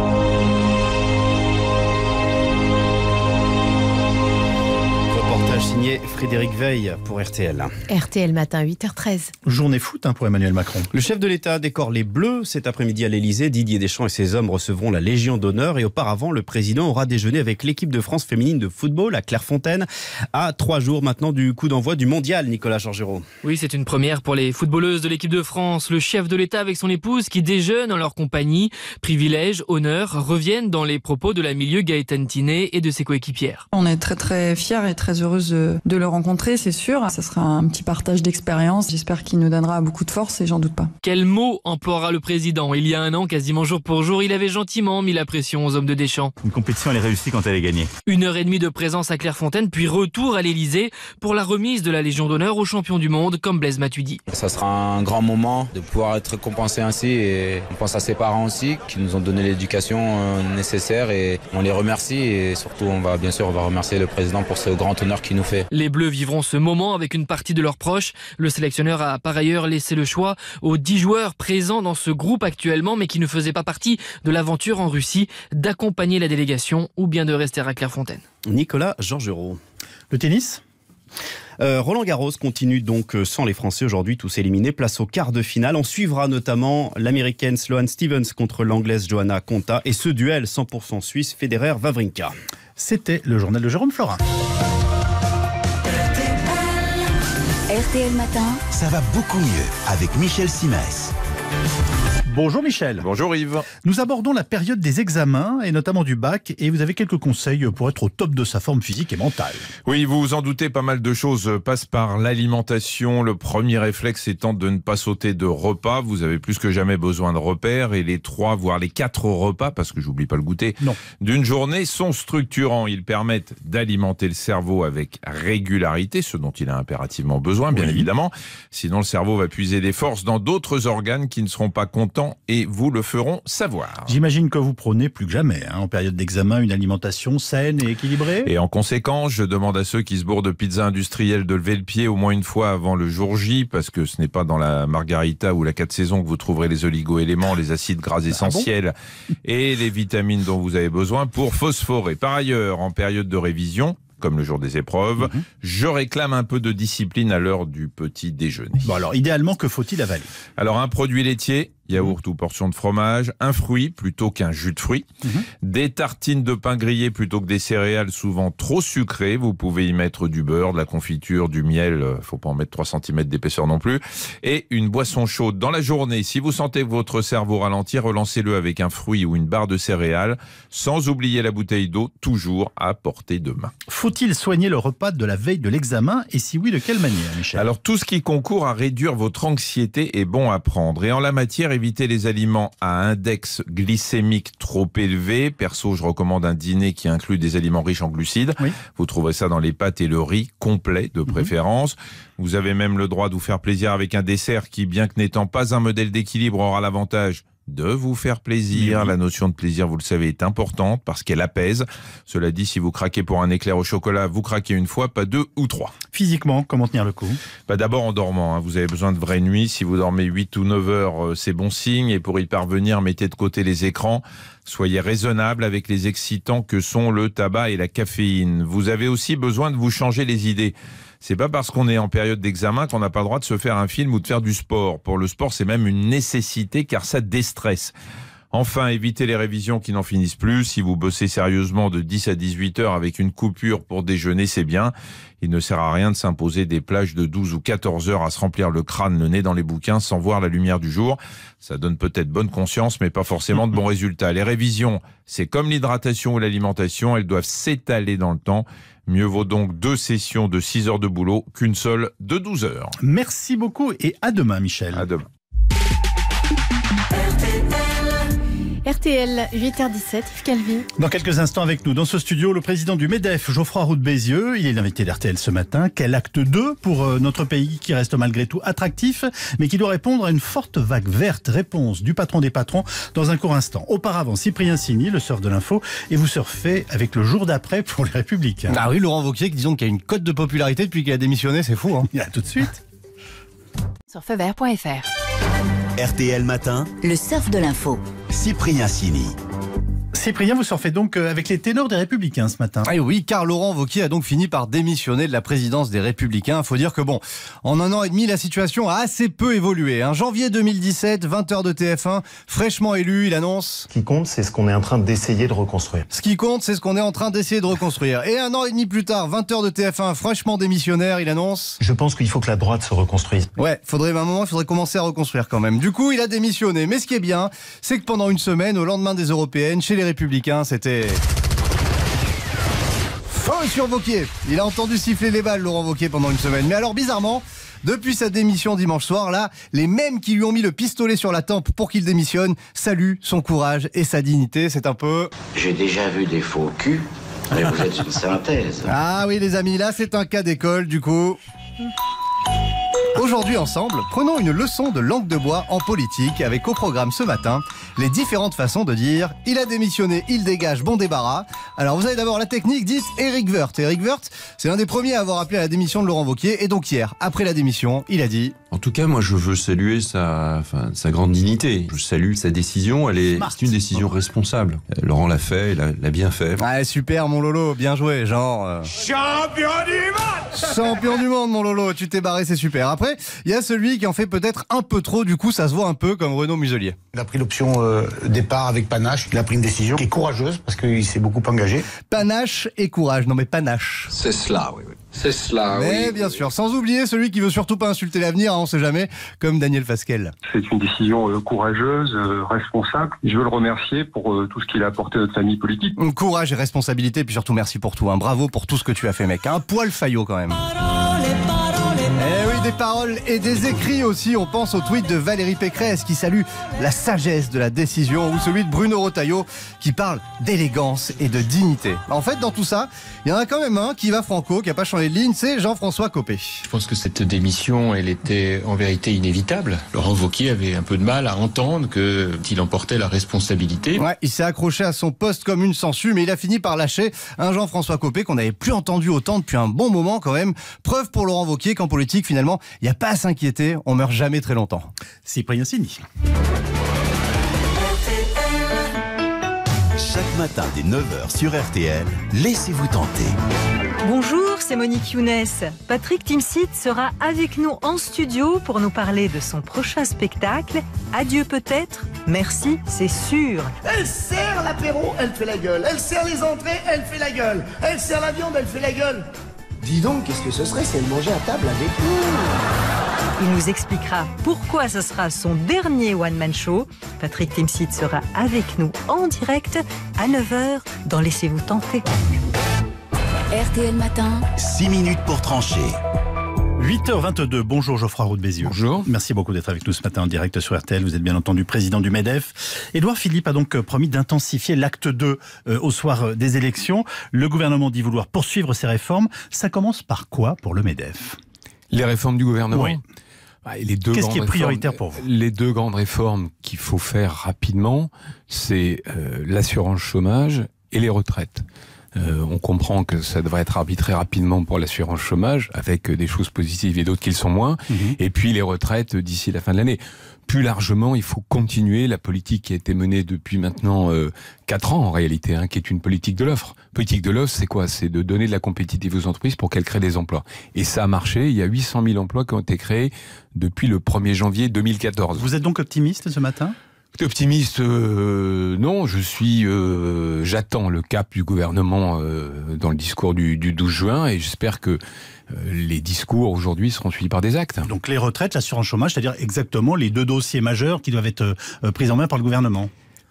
Signé Frédéric Veil pour R T L. R T L Matin, huit heures treize. Journée foot hein, pour Emmanuel Macron. Le chef de l'État décore les Bleus cet après-midi à l'Elysée. Didier Deschamps et ses hommes recevront la Légion d'honneur. Et auparavant, le président aura déjeuné avec l'équipe de France féminine de football à Clairefontaine, à trois jours maintenant du coup d'envoi du mondial, Nicolas Georgerot. Oui, c'est une première pour les footballeuses de l'équipe de France. Le chef de l'État avec son épouse qui déjeune en leur compagnie. Privilèges, honneurs reviennent dans les propos de la milieu Gaëtane Tinet et de ses coéquipières. On est très très fiers et très heureuses de, de le rencontrer, c'est sûr. Ça sera un petit partage d'expérience. J'espère qu'il nous donnera beaucoup de force et j'en doute pas. Quel mot emploiera le président ? Il y a un an, quasiment jour pour jour, il avait gentiment mis la pression aux hommes de Deschamps. Une compétition, elle est réussie quand elle est gagnée. Une heure et demie de présence à Clairefontaine, puis retour à l'Elysée pour la remise de la Légion d'honneur aux champions du monde comme Blaise Matuidi. Ça sera un grand moment de pouvoir être récompensé ainsi et on pense à ses parents aussi qui nous ont donné l'éducation nécessaire et on les remercie et surtout on va bien sûr on va remercier le président pour ce grand honneur qu'il nous fait. Les Bleus vivront ce moment avec une partie de leurs proches. Le sélectionneur a par ailleurs laissé le choix aux dix joueurs présents dans ce groupe actuellement mais qui ne faisaient pas partie de l'aventure en Russie d'accompagner la délégation ou bien de rester à Clairefontaine. Nicolas Georgerot. Le tennis ? Euh, Roland Garros continue donc sans les Français aujourd'hui, tous éliminés. Place au quart de finale. On suivra notamment l'américaine Sloane Stephens contre l'anglaise Johanna Konta et ce duel cent pour cent suisse Federer-Wawrinka. C'était le journal de Jérôme Florin. R T L Matin. Ça va beaucoup mieux avec Michel Simès. Bonjour Michel. Bonjour Yves. Nous abordons la période des examens et notamment du bac et vous avez quelques conseils pour être au top de sa forme physique et mentale. Oui, vous vous en doutez, pas mal de choses passent par l'alimentation. Le premier réflexe étant de ne pas sauter de repas. Vous avez plus que jamais besoin de repères et les trois, voire les quatre repas, parce que j'oublie pas le goûter, non. d'une journée sont structurants. Ils permettent d'alimenter le cerveau avec régularité, ce dont il a impérativement besoin, bien oui. évidemment. Sinon, le cerveau va puiser des forces dans d'autres organes qui ne seront pas contents et vous le feront savoir. J'imagine que vous prônez plus que jamais, hein, en période d'examen, une alimentation saine et équilibrée. Et en conséquence, je demande à ceux qui se bourrent de pizza industrielle de lever le pied au moins une fois avant le jour J, parce que ce n'est pas dans la margarita ou la quatre saisons que vous trouverez les oligo-éléments, les acides gras essentiels ah bon et les vitamines dont vous avez besoin pour phosphorer. Par ailleurs, en période de révision, comme le jour des épreuves, mmh. je réclame un peu de discipline à l'heure du petit déjeuner. Bon alors, idéalement, que faut-il avaler? Alors, un produit laitier, yaourt mmh. ou portion de fromage, un fruit plutôt qu'un jus de fruits, mmh. des tartines de pain grillé plutôt que des céréales souvent trop sucrées. Vous pouvez y mettre du beurre, de la confiture, du miel, faut pas en mettre trois centimètres d'épaisseur non plus, et une boisson chaude dans la journée. Si vous sentez votre cerveau ralentir, relancez-le avec un fruit ou une barre de céréales, sans oublier la bouteille d'eau, toujours à portée de main. Faut-il soigner le repas de la veille de l'examen et si oui, de quelle manière, Michel? Alors, tout ce qui concourt à réduire votre anxiété est bon à prendre. Et en la matière, évitez les aliments à index glycémique trop élevé. Perso, je recommande un dîner qui inclut des aliments riches en glucides. Oui. Vous trouverez ça dans les pâtes et le riz complet de préférence. Mmh. Vous avez même le droit de vous faire plaisir avec un dessert qui, bien que n'étant pas un modèle d'équilibre, aura l'avantage de vous faire plaisir. Oui. La notion de plaisir, vous le savez, est importante parce qu'elle apaise. Cela dit, si vous craquez pour un éclair au chocolat, vous craquez une fois, pas deux ou trois. Physiquement, comment tenir le coup? Bah D'abord en dormant. Hein. Vous avez besoin de vraies nuits. Si vous dormez huit ou neuf heures, euh, c'est bon signe. Et pour y parvenir, mettez de côté les écrans. Soyez raisonnable avec les excitants que sont le tabac et la caféine. Vous avez aussi besoin de vous changer les idées. C'est pas parce qu'on est en période d'examen qu'on n'a pas le droit de se faire un film ou de faire du sport. Pour le sport, c'est même une nécessité car ça déstresse. Enfin, évitez les révisions qui n'en finissent plus. Si vous bossez sérieusement de dix à dix-huit heures avec une coupure pour déjeuner, c'est bien. Il ne sert à rien de s'imposer des plages de douze ou quatorze heures à se remplir le crâne, le nez dans les bouquins sans voir la lumière du jour. Ça donne peut-être bonne conscience, mais pas forcément de bons résultats. Les révisions, c'est comme l'hydratation ou l'alimentation, elles doivent s'étaler dans le temps. Mieux vaut donc deux sessions de six heures de boulot qu'une seule de douze heures. Merci beaucoup et à demain, Michel. À demain. R T L, huit heures dix-sept, Yves Calvi. Dans quelques instants avec nous, dans ce studio, le président du MEDEF, Geoffroy Roux de Bézieux. Il est l'invité d'R T L ce matin. Quel acte deux pour notre pays qui reste malgré tout attractif, mais qui doit répondre à une forte vague verte? Réponse du patron des patrons dans un court instant. Auparavant, Cyprien Signy, le surf de l'info, et vous surfez avec le jour d'après pour les Républicains. Ah oui, Laurent Wauquiez, disons qu'il y a une cote de popularité depuis qu'il a démissionné, c'est fou. Hein. Il y a tout de suite. Sur feu vert point F R. R T L Matin, le surf de l'info. Cyprien Signy. Cyprien, vous surfez donc avec les ténors des Républicains ce matin. Ah oui, car Laurent Wauquiez a donc fini par démissionner de la présidence des Républicains. Il faut dire que bon, en un an et demi, la situation a assez peu évolué. Hein. Janvier deux mille dix-sept, vingt heures de T F un, fraîchement élu, il annonce... Ce qui compte, c'est ce qu'on est en train d'essayer de reconstruire. Ce qui compte, c'est ce qu'on est en train d'essayer de reconstruire. Et un an et demi plus tard, vingt heures de T F un, fraîchement démissionnaire, il annonce... Je pense qu'il faut que la droite se reconstruise. Ouais, faudrait, à un moment, il faudrait commencer à reconstruire quand même. Du coup, il a démissionné. Mais ce qui est bien, c'est que pendant une semaine, au lendemain des Européennes, chez les Républicains, c'était... Feu sur Wauquiez. Il a entendu siffler les balles, Laurent Wauquiez, pendant une semaine. Mais alors, bizarrement, depuis sa démission dimanche soir, là, les mêmes qui lui ont mis le pistolet sur la tempe pour qu'il démissionne saluent son courage et sa dignité. C'est un peu... J'ai déjà vu des faux culs, mais vous êtes une synthèse. Ah oui, les amis, là, c'est un cas d'école, du coup... Aujourd'hui ensemble, prenons une leçon de langue de bois en politique avec au programme ce matin les différentes façons de dire « il a démissionné, il dégage, bon débarras ». Alors vous avez d'abord la technique dite Éric Woerth. Éric Woerth, c'est l'un des premiers à avoir appelé à la démission de Laurent Wauquiez et donc hier, après la démission, il a dit... En tout cas, moi je veux saluer sa, enfin, sa grande dignité. Je salue sa décision, elle est, c'est une décision responsable. Laurent l'a fait, il l'a bien fait. Ah super mon Lolo, bien joué, genre... Euh... Champion du monde. Champion du monde mon Lolo, tu t'es barré, c'est super. Après, il y a celui qui en fait peut-être un peu trop, du coup ça se voit un peu comme Renaud Muselier. Il a pris l'option euh, départ avec panache, il a pris une décision qui est courageuse parce qu'il s'est beaucoup engagé. Panache et courage, non mais panache. C'est cela, oui, oui. C'est cela, Mais oui. bien sûr, sans oublier celui qui veut surtout pas insulter l'avenir, hein, on sait jamais, comme Daniel Fasquelle. C'est une décision euh, courageuse, euh, responsable. Je veux le remercier pour euh, tout ce qu'il a apporté à notre famille politique. Courage et responsabilité, puis surtout merci pour tout. Hein. Bravo pour tout ce que tu as fait, mec. Un poil faillot quand même. Eh oui, des paroles et des écrits aussi. On pense au tweet de Valérie Pécresse qui salue la sagesse de la décision, ou celui de Bruno Retailleau qui parle d'élégance et de dignité. En fait, dans tout ça, il y en a quand même un qui va franco, qui n'a pas changé de ligne, c'est Jean-François Copé. Je pense que cette démission, elle était en vérité inévitable. Laurent Wauquiez avait un peu de mal à entendre qu'il emportait la responsabilité. Ouais, il s'est accroché à son poste comme une sangsue, mais il a fini par lâcher un Jean-François Copé qu'on n'avait plus entendu autant depuis un bon moment quand même. Preuve pour Laurent Wauquiez qu'en politique, finalement, il n'y a pas à s'inquiéter, on meurt jamais très longtemps. Cyprien Sini. Chaque matin dès neuf heures sur R T L, laissez-vous tenter. Bonjour, c'est Monique Younes. Patrick Timsit sera avec nous en studio pour nous parler de son prochain spectacle. Adieu peut-être, merci, c'est sûr. Elle sert l'apéro, elle fait la gueule. Elle sert les entrées, elle fait la gueule. Elle sert la viande, elle fait la gueule. Dis donc, qu'est-ce que ce serait si elle mangeait à table avec nous? Il nous expliquera pourquoi ce sera son dernier one-man show. Patrick Timsit sera avec nous en direct à neuf heures dans Laissez-vous tenter. R T L Matin. six minutes pour trancher. huit heures vingt-deux, bonjour Geoffroy Roux de Bézieux. Bonjour. Merci beaucoup d'être avec nous ce matin en direct sur R T L. Vous êtes bien entendu président du MEDEF. Édouard Philippe a donc promis d'intensifier l'acte deux euh, au soir des élections. Le gouvernement dit vouloir poursuivre ses réformes. Ça commence par quoi pour le MEDEF? Les réformes du gouvernement. Oui. Bah, les deux Qu'est-ce qui est grandes prioritaire réformes, pour vous? Les deux grandes réformes qu'il faut faire rapidement, c'est euh, l'assurance chômage et les retraites. Euh, on comprend que ça devrait être arbitré rapidement pour l'assurance chômage, avec des choses positives et d'autres qui le sont moins. Mmh. Et puis les retraites d'ici la fin de l'année. Plus largement, il faut continuer la politique qui a été menée depuis maintenant euh, quatre ans en réalité, hein, qui est une politique de l'offre. Politique de l'offre, c'est quoi? C'est de donner de la compétitivité aux entreprises pour qu'elles créent des emplois. Et ça a marché. Il y a huit cent mille emplois qui ont été créés depuis le premier janvier deux mille quatorze. Vous êtes donc optimiste ce matin? Optimiste, euh, non, je suis, euh, j'attends le cap du gouvernement euh, dans le discours du, du douze juin et j'espère que euh, les discours aujourd'hui seront suivis par des actes. Donc les retraites, l'assurance chômage, c'est-à-dire exactement les deux dossiers majeurs qui doivent être euh, pris en main par le gouvernement.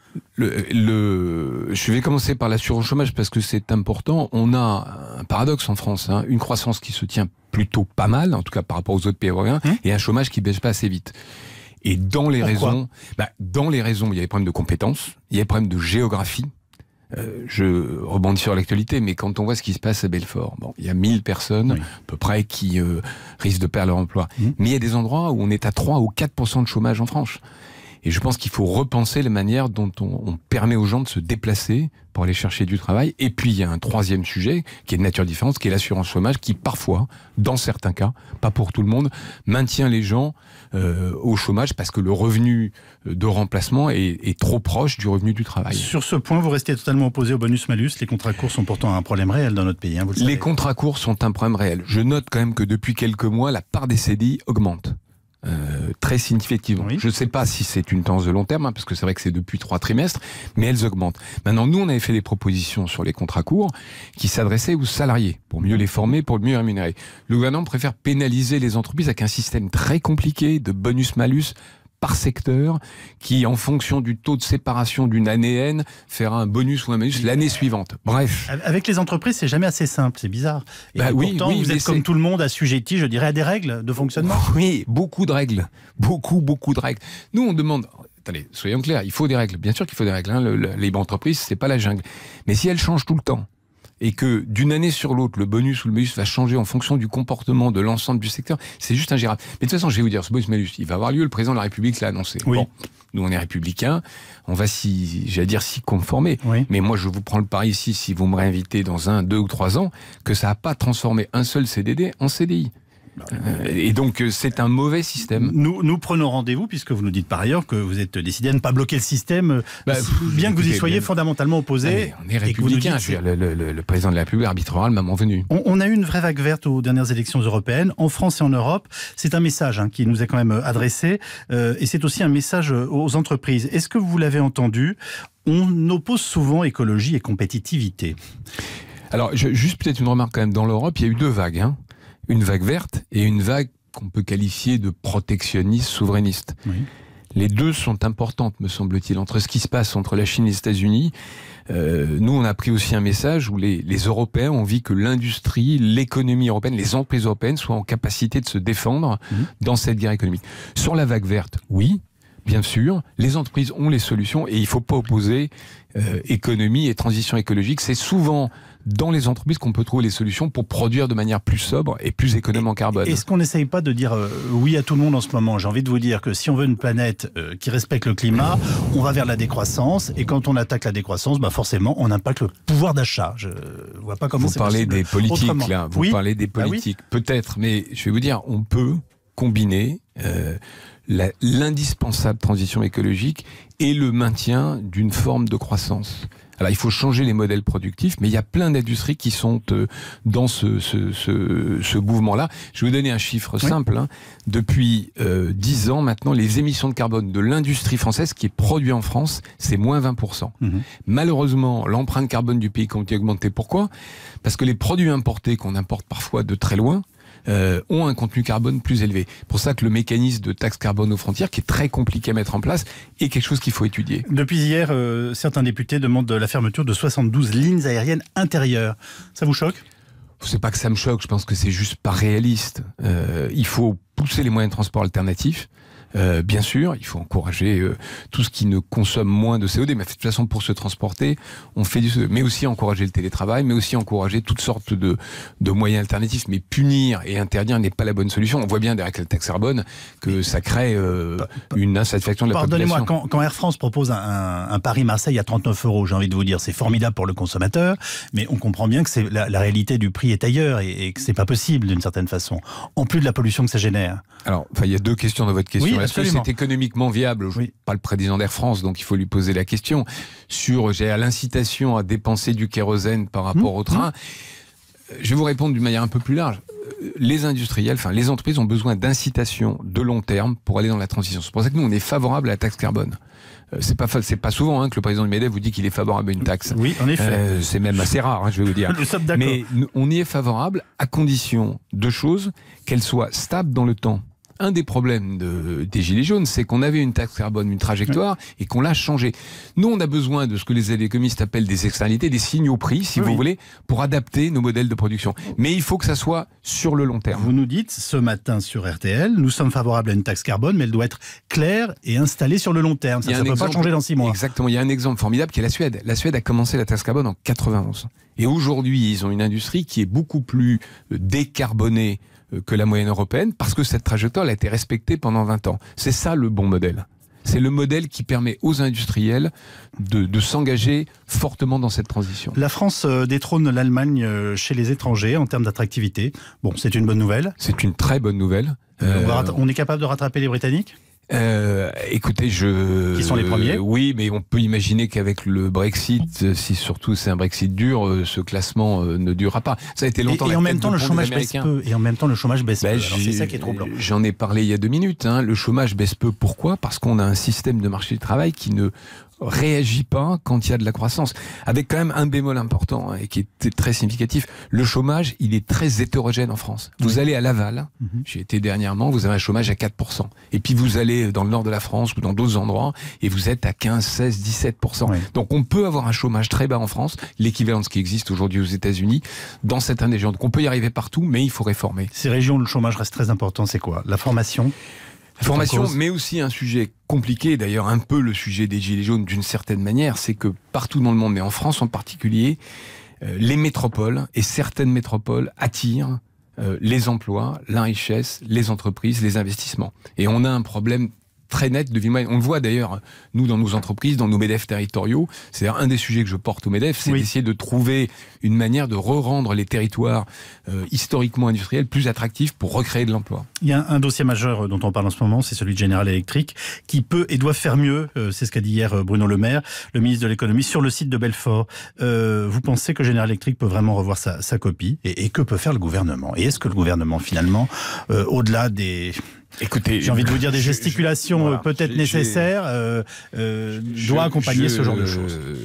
Le, le, je vais commencer par l'assurance chômage parce que c'est important. On a un paradoxe en France, hein, une croissance qui se tient plutôt pas mal, en tout cas par rapport aux autres pays européens, hum et un chômage qui baisse pas assez vite. Et dans les Pourquoi raisons, bah, dans les raisons, il y a des problèmes de compétences, il y a des problèmes de géographie. Euh, je rebondis sur l'actualité, mais quand on voit ce qui se passe à Belfort, bon, il y a mille personnes, oui. à peu près, qui euh, risquent de perdre leur emploi. Mmh. Mais il y a des endroits où on est à trois ou quatre pour cent de chômage en France. Et je pense qu'il faut repenser la manière dont on, on permet aux gens de se déplacer pour aller chercher du travail. Et puis, il y a un troisième sujet qui est de nature différente, qui est l'assurance chômage, qui parfois, dans certains cas, pas pour tout le monde, maintient les gens euh, au chômage parce que le revenu de remplacement est, est trop proche du revenu du travail. Sur ce point, vous restez totalement opposé au bonus-malus. Les contrats courts sont pourtant un problème réel dans notre pays. Hein, vous le savez. Les contrats courts sont un problème réel. Je note quand même que depuis quelques mois, la part des C D I augmente. Euh, très significativement. Oui. Je ne sais pas si c'est une tendance de long terme, hein, parce que c'est vrai que c'est depuis trois trimestres, mais elles augmentent. Maintenant, nous, on avait fait des propositions sur les contrats courts qui s'adressaient aux salariés, pour mieux les former, pour mieux rémunérer. Le gouvernement préfère pénaliser les entreprises avec un système très compliqué de bonus-malus par secteur, qui, en fonction du taux de séparation d'une année N, fera un bonus ou un malus l'année suivante. Bref. Avec les entreprises, c'est jamais assez simple, c'est bizarre. Et bah oui, pourtant, oui, vous êtes comme tout le monde assujetti, je dirais, à des règles de fonctionnement. Oui, beaucoup de règles. Beaucoup, beaucoup de règles. Nous, on demande... Attendez, soyons clairs, il faut des règles. Bien sûr qu'il faut des règles. Hein. Le, le, les entreprises, c'est pas la jungle. Mais si elles changent tout le temps, et que d'une année sur l'autre, le bonus ou le malus va changer en fonction du comportement de l'ensemble du secteur, c'est juste ingérable. Mais de toute façon, je vais vous dire, ce bonus-malus, il va avoir lieu, le président de la République l'a annoncé. Oui. Bon, nous, on est républicains, on va s'y, j'allais dire, s'y conformer. Oui. Mais moi, je vous prends le pari ici, si vous me réinvitez dans un, deux ou trois ans, que ça n'a pas transformé un seul C D D en C D I. Euh, et donc c'est un mauvais système. Nous, nous prenons rendez-vous puisque vous nous dites par ailleurs que vous êtes décidé à ne pas bloquer le système, bah, bien que vous y soyez bien fondamentalement opposé. On est républicain. Dites, le, le, le, le président de la République arbitrera le moment venu. On, on a eu une vraie vague verte aux dernières élections européennes, en France et en Europe. C'est un message hein, qui nous est quand même adressé, euh, et c'est aussi un message aux entreprises. Est-ce que vous l'avez entendu? On oppose souvent écologie et compétitivité. Alors, je, juste peut-être une remarque quand même. Dans l'Europe, il y a eu deux vagues. Hein. Une vague verte et une vague qu'on peut qualifier de protectionniste, souverainiste. Oui. Les deux sont importantes, me semble-t-il. Entre ce qui se passe entre la Chine et les États-Unis, euh, nous, on a pris aussi un message où les, les Européens ont envie que l'industrie, l'économie européenne, les entreprises européennes soient en capacité de se défendre mmh. dans cette guerre économique. Sur la vague verte, oui, bien sûr, les entreprises ont les solutions et il ne faut pas opposer euh, économie et transition écologique. C'est souvent dans les entreprises qu'on peut trouver les solutions pour produire de manière plus sobre et plus économe en carbone. Est-ce qu'on n'essaye pas de dire euh, oui à tout le monde en ce moment? J'ai envie de vous dire que si on veut une planète euh, qui respecte le climat, on va vers la décroissance, et quand on attaque la décroissance, bah forcément, on impacte le pouvoir d'achat. Je vois pas comment c'est possible. Vous parlez des politiques, autrement. là. Vous oui parlez des politiques. Ah oui Peut-être, mais je vais vous dire, on peut combiner euh, l'indispensable transition écologique et le maintien d'une forme de croissance. Alors, il faut changer les modèles productifs, mais il y a plein d'industries qui sont euh, dans ce, ce, ce, ce mouvement-là. Je vais vous donner un chiffre oui. simple. Hein. Depuis euh, dix ans maintenant, les émissions de carbone de l'industrie française qui est produite en France, c'est moins vingt pour cent. Mmh. Malheureusement, l'empreinte carbone du pays continue à augmenter. Pourquoi ? Parce que les produits importés qu'on importe parfois de très loin, Euh, ont un contenu carbone plus élevé. C'est pour ça que le mécanisme de taxe carbone aux frontières, qui est très compliqué à mettre en place, est quelque chose qu'il faut étudier. Depuis hier, euh, certains députés demandent la fermeture de soixante-douze lignes aériennes intérieures. Ça vous choque ? C'est pas que ça me choque, je pense que c'est juste pas réaliste. Euh, il faut pousser les moyens de transport alternatifs. Euh, bien sûr, il faut encourager euh, tout ce qui ne consomme moins de C O deux, mais de toute façon, pour se transporter, on fait du C O deux. Mais aussi encourager le télétravail, mais aussi encourager toutes sortes de, de moyens alternatifs. Mais punir et interdire n'est pas la bonne solution. On voit bien derrière la taxe carbone que ça crée euh, une insatisfaction de la population. Pardonnez-moi, quand, quand Air France propose un, un, un Paris-Marseille à trente-neuf euros, j'ai envie de vous dire, c'est formidable pour le consommateur, mais on comprend bien que c'est la, la réalité du prix est ailleurs et, et que c'est pas possible d'une certaine façon, en plus de la pollution que ça génère. Alors, enfin, il y a deux questions dans votre question. Oui, est-ce que c'est économiquement viable? Je ne suis pas le président d'Air France, donc il faut lui poser la question. Sur j'ai l'incitation à dépenser du kérosène par rapport mmh, au train. Mmh. Je vais vous répondre d'une manière un peu plus large. Les industriels, enfin les entreprises ont besoin d'incitation de long terme pour aller dans la transition. C'est pour ça que nous, on est favorable à la taxe carbone. C'est pas, c'est pas souvent hein, que le président du MEDEF vous dit qu'il est favorable à une taxe. Oui, en effet. Euh, c'est même assez rare, hein, je vais vous dire. Nous sommes d'accord. Mais on y est favorable à condition de choses, qu'elle soit stable dans le temps. Un des problèmes de, des Gilets jaunes, c'est qu'on avait une taxe carbone, une trajectoire, et qu'on l'a changée. Nous, on a besoin de ce que les économistes appellent des externalités, des signaux prix, si oui, vous oui. voulez, pour adapter nos modèles de production. Mais il faut que ça soit sur le long terme. Vous nous dites, ce matin sur R T L, nous sommes favorables à une taxe carbone, mais elle doit être claire et installée sur le long terme. Ça ne peut exemple, pas changer dans six mois. Exactement. Il y a un exemple formidable qui est la Suède. La Suède a commencé la taxe carbone en quatre-vingt-onze. Et aujourd'hui, ils ont une industrie qui est beaucoup plus décarbonée que la moyenne européenne, parce que cette trajectoire a été respectée pendant vingt ans. C'est ça le bon modèle. C'est le modèle qui permet aux industriels de, de s'engager fortement dans cette transition. La France détrône l'Allemagne chez les étrangers en termes d'attractivité. Bon, c'est une bonne nouvelle. C'est une très bonne nouvelle. Euh, on, on est capable de rattraper les Britanniques ? Euh, écoutez, je... Qui sont les premiers ? euh, Oui, mais on peut imaginer qu'avec le Brexit, si surtout c'est un Brexit dur, euh, ce classement euh, ne durera pas. Ça a été longtemps et, et la en tête même temps, de le pont chômage des baisse Américains. peu. Et en même temps, le chômage baisse bah, peu. Alors c'est ça qui est troublant. J'en ai parlé il y a deux minutes. Hein. Le chômage baisse peu. Pourquoi ? Parce qu'on a un système de marché du travail qui ne réagit pas quand il y a de la croissance. Avec quand même un bémol important hein, et qui est très significatif. Le chômage, il est très hétérogène en France. Vous oui. allez à Laval, mm-hmm. j'y étais dernièrement, vous avez un chômage à quatre pour cent. Et puis vous allez dans le nord de la France ou dans d'autres endroits et vous êtes à quinze, seize, dix-sept pour cent. Oui. Donc on peut avoir un chômage très bas en France, l'équivalent de ce qui existe aujourd'hui aux États-Unis, dans certaines régions. Donc on peut y arriver partout, mais il faut réformer. Ces régions où le chômage reste très important, c'est quoi ? La formation ? Formation, mais aussi un sujet compliqué, d'ailleurs un peu le sujet des Gilets jaunes d'une certaine manière, c'est que partout dans le monde, mais en France en particulier, euh, les métropoles et certaines métropoles attirent euh, les emplois, la richesse, les entreprises, les investissements. Et on a un problème très net de vie moyenne. On le voit d'ailleurs, nous, dans nos entreprises, dans nos MEDEF territoriaux. C'est un des sujets que je porte au MEDEF, c'est oui. d'essayer de trouver une manière de re-rendre les territoires euh, historiquement industriels plus attractifs pour recréer de l'emploi. Il y a un dossier majeur dont on parle en ce moment, c'est celui de General Electric, qui peut et doit faire mieux. Euh, c'est ce qu'a dit hier Bruno Le Maire, le ministre de l'économie, sur le site de Belfort. Euh, vous pensez que General Electric peut vraiment revoir sa, sa copie et, et que peut faire le gouvernement ? Et est-ce que le gouvernement, finalement, euh, au-delà des... Écoutez, j'ai envie de vous dire des gesticulations je, je, voilà, peut-être nécessaires, euh, euh, doit accompagner je, ce genre de choses.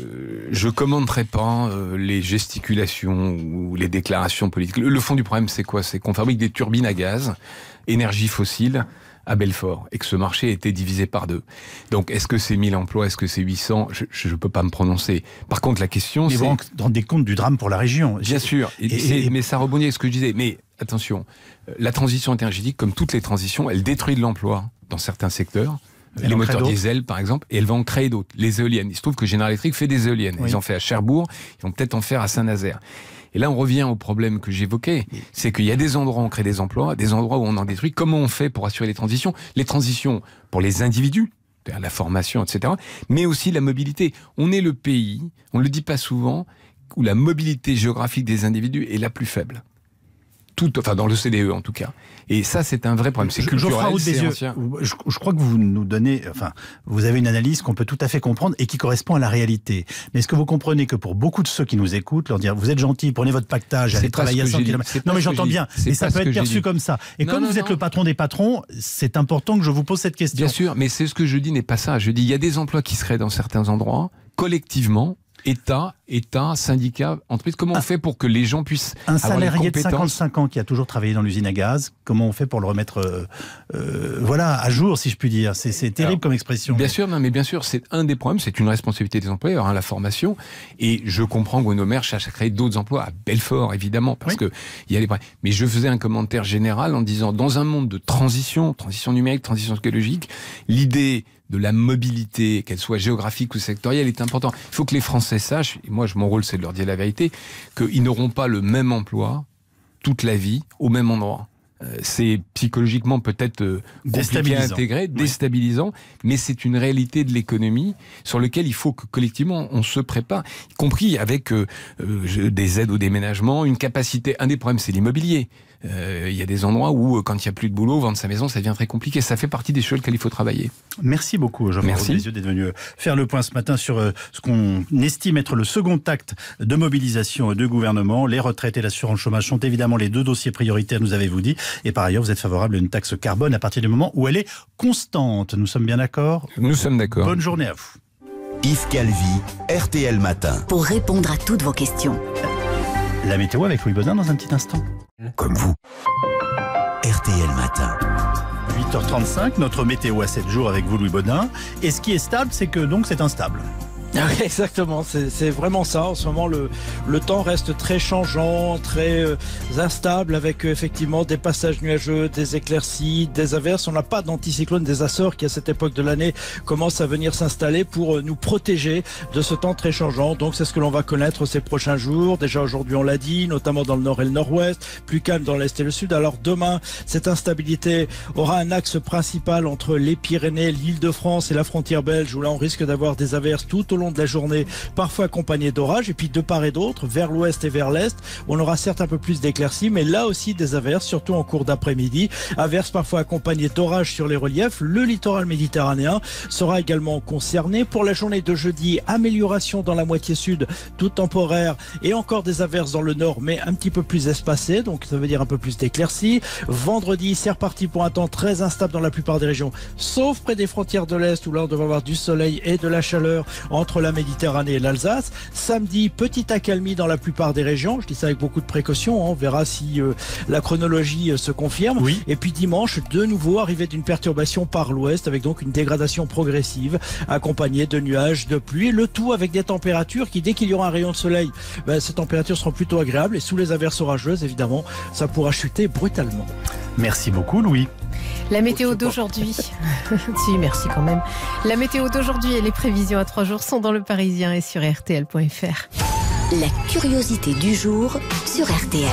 je commenterai pas euh, les gesticulations ou les déclarations politiques. Le, le fond du problème, c'est quoi? C'est qu'on fabrique des turbines à gaz, énergie fossile, à Belfort, et que ce marché a été divisé par deux. Donc, est-ce que c'est mille emplois, est-ce que c'est huit cents? Je ne peux pas me prononcer. Par contre, la question, c'est... Mais vous vous rendez compte du drame pour la région. Bien sûr, et, et, et... mais ça rebondit avec ce que je disais. Mais attention, la transition énergétique, comme toutes les transitions, elle détruit de l'emploi dans certains secteurs. Elle les moteurs diesel, par exemple, et elle va en créer d'autres. Les éoliennes. Il se trouve que General Electric fait des éoliennes. Oui. Ils ont fait à Cherbourg, ils vont peut-être en faire à Saint-Nazaire. Et là, on revient au problème que j'évoquais, c'est qu'il y a des endroits où on crée des emplois, des endroits où on en détruit. Comment on fait pour assurer les transitions? Les transitions pour les individus, la formation, et cetera, mais aussi la mobilité. On est le pays, on ne le dit pas souvent, où la mobilité géographique des individus est la plus faible. Tout, enfin dans l'O C D E en tout cas. Et ça, c'est un vrai problème. C'est culturel, c'est ancien. Je, je crois que vous nous donnez, enfin, vous avez une analyse qu'on peut tout à fait comprendre et qui correspond à la réalité. Mais est-ce que vous comprenez que pour beaucoup de ceux qui nous écoutent, leur dire, vous êtes gentil, prenez votre pactage, allez travailler à cent kilomètres. Non, mais j'entends bien. Et ça peut être perçu comme ça. Et comme vous êtes le patron des patrons, c'est important que je vous pose cette question. Bien sûr, mais c'est ce que je dis n'est pas ça. Je dis, il y a des emplois qui seraient dans certains endroits, collectivement. État, État, syndicat, entreprise, comment on fait pour que les gens puissent un avoir salarié de cinquante-cinq ans qui a toujours travaillé dans l'usine à gaz, comment on fait pour le remettre euh, euh, voilà, à jour, si je puis dire? C'est terrible Alors, comme expression. Bien mais... sûr, non, mais bien sûr, c'est un des problèmes, c'est une responsabilité des employeurs, hein, la formation. Et je comprends que Bruno Le Maire cherche à créer d'autres emplois à Belfort, évidemment, parce oui. que il y a les problèmes. Mais je faisais un commentaire général en disant, dans un monde de transition, transition numérique, transition écologique, l'idée de la mobilité, qu'elle soit géographique ou sectorielle, est important. Il faut que les Français sachent, et moi mon rôle c'est de leur dire la vérité, qu'ils n'auront pas le même emploi toute la vie au même endroit. Euh, c'est psychologiquement peut-être euh, compliqué à intégrer, oui. déstabilisant, mais c'est une réalité de l'économie sur laquelle il faut que collectivement on se prépare, y compris avec euh, euh, des aides au déménagement, une capacité. Un des problèmes c'est l'immobilier. Il euh, y a des endroits où, quand il n'y a plus de boulot, vendre sa maison, ça devient très compliqué. Ça fait partie des choses auxquelles il faut travailler. Merci beaucoup, Jean-François Bézieux, d'être venu faire le point ce matin sur euh, ce qu'on estime être le second acte de mobilisation du gouvernement. Les retraites et l'assurance chômage sont évidemment les deux dossiers prioritaires, nous avez-vous dit. Et par ailleurs, vous êtes favorable à une taxe carbone à partir du moment où elle est constante. Nous sommes bien d'accord? Nous sommes d'accord. Bonne journée à vous. Yves Calvi, R T L Matin. Pour répondre à toutes vos questions. La météo avec Louis Baudin dans un petit instant. Comme vous. R T L Matin. huit heures trente-cinq, notre météo à sept jours avec vous, Louis Baudin. Et ce qui est stable, c'est que donc c'est instable. Exactement, c'est vraiment ça. En ce moment, le, le temps reste très changeant, très euh, instable, avec euh, effectivement des passages nuageux, des éclaircies, des averses. On n'a pas d'anticyclone des Açores qui, à cette époque de l'année, commence à venir s'installer pour euh, nous protéger de ce temps très changeant. Donc, c'est ce que l'on va connaître ces prochains jours. Déjà aujourd'hui, on l'a dit, notamment dans le nord et le nord-ouest, plus calme dans l'est et le sud. Alors demain, cette instabilité aura un axe principal entre les Pyrénées, l'Île-de-France et la frontière belge, où là, on risque d'avoir des averses tout au long de la journée, parfois accompagnées d'orages, et puis de part et d'autre, vers l'ouest et vers l'est, on aura certes un peu plus d'éclaircies, mais là aussi des averses, surtout en cours d'après-midi. Averses parfois accompagnées d'orages sur les reliefs. Le littoral méditerranéen sera également concerné. Pour la journée de jeudi, amélioration dans la moitié sud, toute temporaire, et encore des averses dans le nord, mais un petit peu plus espacées, donc ça veut dire un peu plus d'éclaircies. Vendredi, c'est reparti pour un temps très instable dans la plupart des régions, sauf près des frontières de l'Est, où là on devrait avoir du soleil et de la chaleur entre la Méditerranée et l'Alsace. Samedi, petite accalmie dans la plupart des régions. Je dis ça avec beaucoup de précautions. Hein. On verra si euh, la chronologie euh, se confirme. Oui. Et puis dimanche, de nouveau, arrivée d'une perturbation par l'ouest, avec donc une dégradation progressive, accompagnée de nuages, de pluie. Le tout avec des températures qui, dès qu'il y aura un rayon de soleil, ben, ces températures seront plutôt agréables. Et sous les averses orageuses, évidemment, ça pourra chuter brutalement. Merci beaucoup, Louis. La météo d'aujourd'hui, si merci quand même. La météo d'aujourd'hui et les prévisions à trois jours sont dans Le Parisien et sur R T L point F R. La curiosité du jour sur R T L.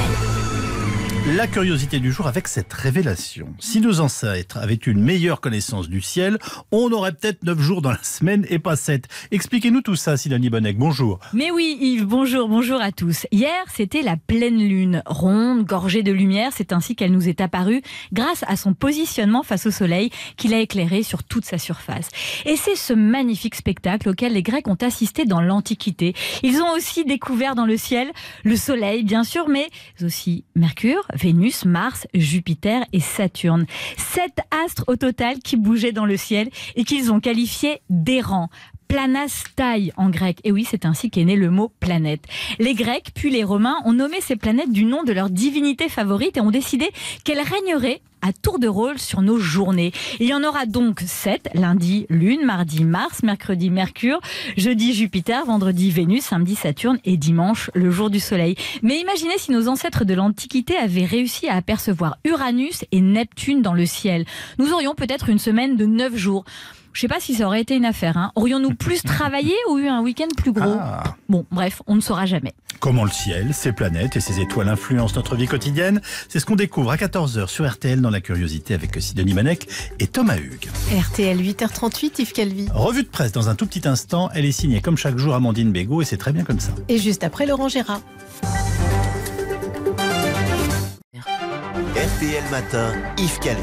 La curiosité du jour avec cette révélation. Si nos ancêtres avaient une meilleure connaissance du ciel, on aurait peut-être neuf jours dans la semaine et pas sept. Expliquez-nous tout ça, Sidonie Bonnec. Bonjour. Mais oui, Yves, bonjour, bonjour à tous. Hier, c'était la pleine lune, ronde, gorgée de lumière. C'est ainsi qu'elle nous est apparue grâce à son positionnement face au soleil qu'il a éclairé sur toute sa surface. Et c'est ce magnifique spectacle auquel les Grecs ont assisté dans l'Antiquité. Ils ont aussi découvert dans le ciel le soleil, bien sûr, mais aussi Mercure, Vénus, Mars, Jupiter et Saturne. Sept astres au total qui bougeaient dans le ciel et qu'ils ont qualifiés d'errants. planastai en grec. Et oui, c'est ainsi qu'est né le mot planète. Les Grecs, puis les Romains, ont nommé ces planètes du nom de leur divinité favorite et ont décidé qu'elles régneraient à tour de rôle sur nos journées. Il y en aura donc sept, lundi Lune, mardi Mars, mercredi Mercure, jeudi Jupiter, vendredi Vénus, samedi Saturne et dimanche le jour du Soleil. Mais imaginez si nos ancêtres de l'Antiquité avaient réussi à apercevoir Uranus et Neptune dans le ciel. Nous aurions peut-être une semaine de neuf jours. Je sais pas si ça aurait été une affaire. Hein. Aurions-nous plus travaillé ou eu un week-end plus gros? Ah. Bon, bref, on ne saura jamais. Comment le ciel, ses planètes et ses étoiles influencent notre vie quotidienne, c'est ce qu'on découvre à quatorze heures sur R T L dans La Curiosité avec Sidonie Manek et Thomas Hugues. R T L huit heures trente-huit, Yves Calvi. Revue de presse dans un tout petit instant. Elle est signée comme chaque jour Amandine Bégaud et c'est très bien comme ça. Et juste après, Laurent Gérard. R T L Matin, Yves Calvi.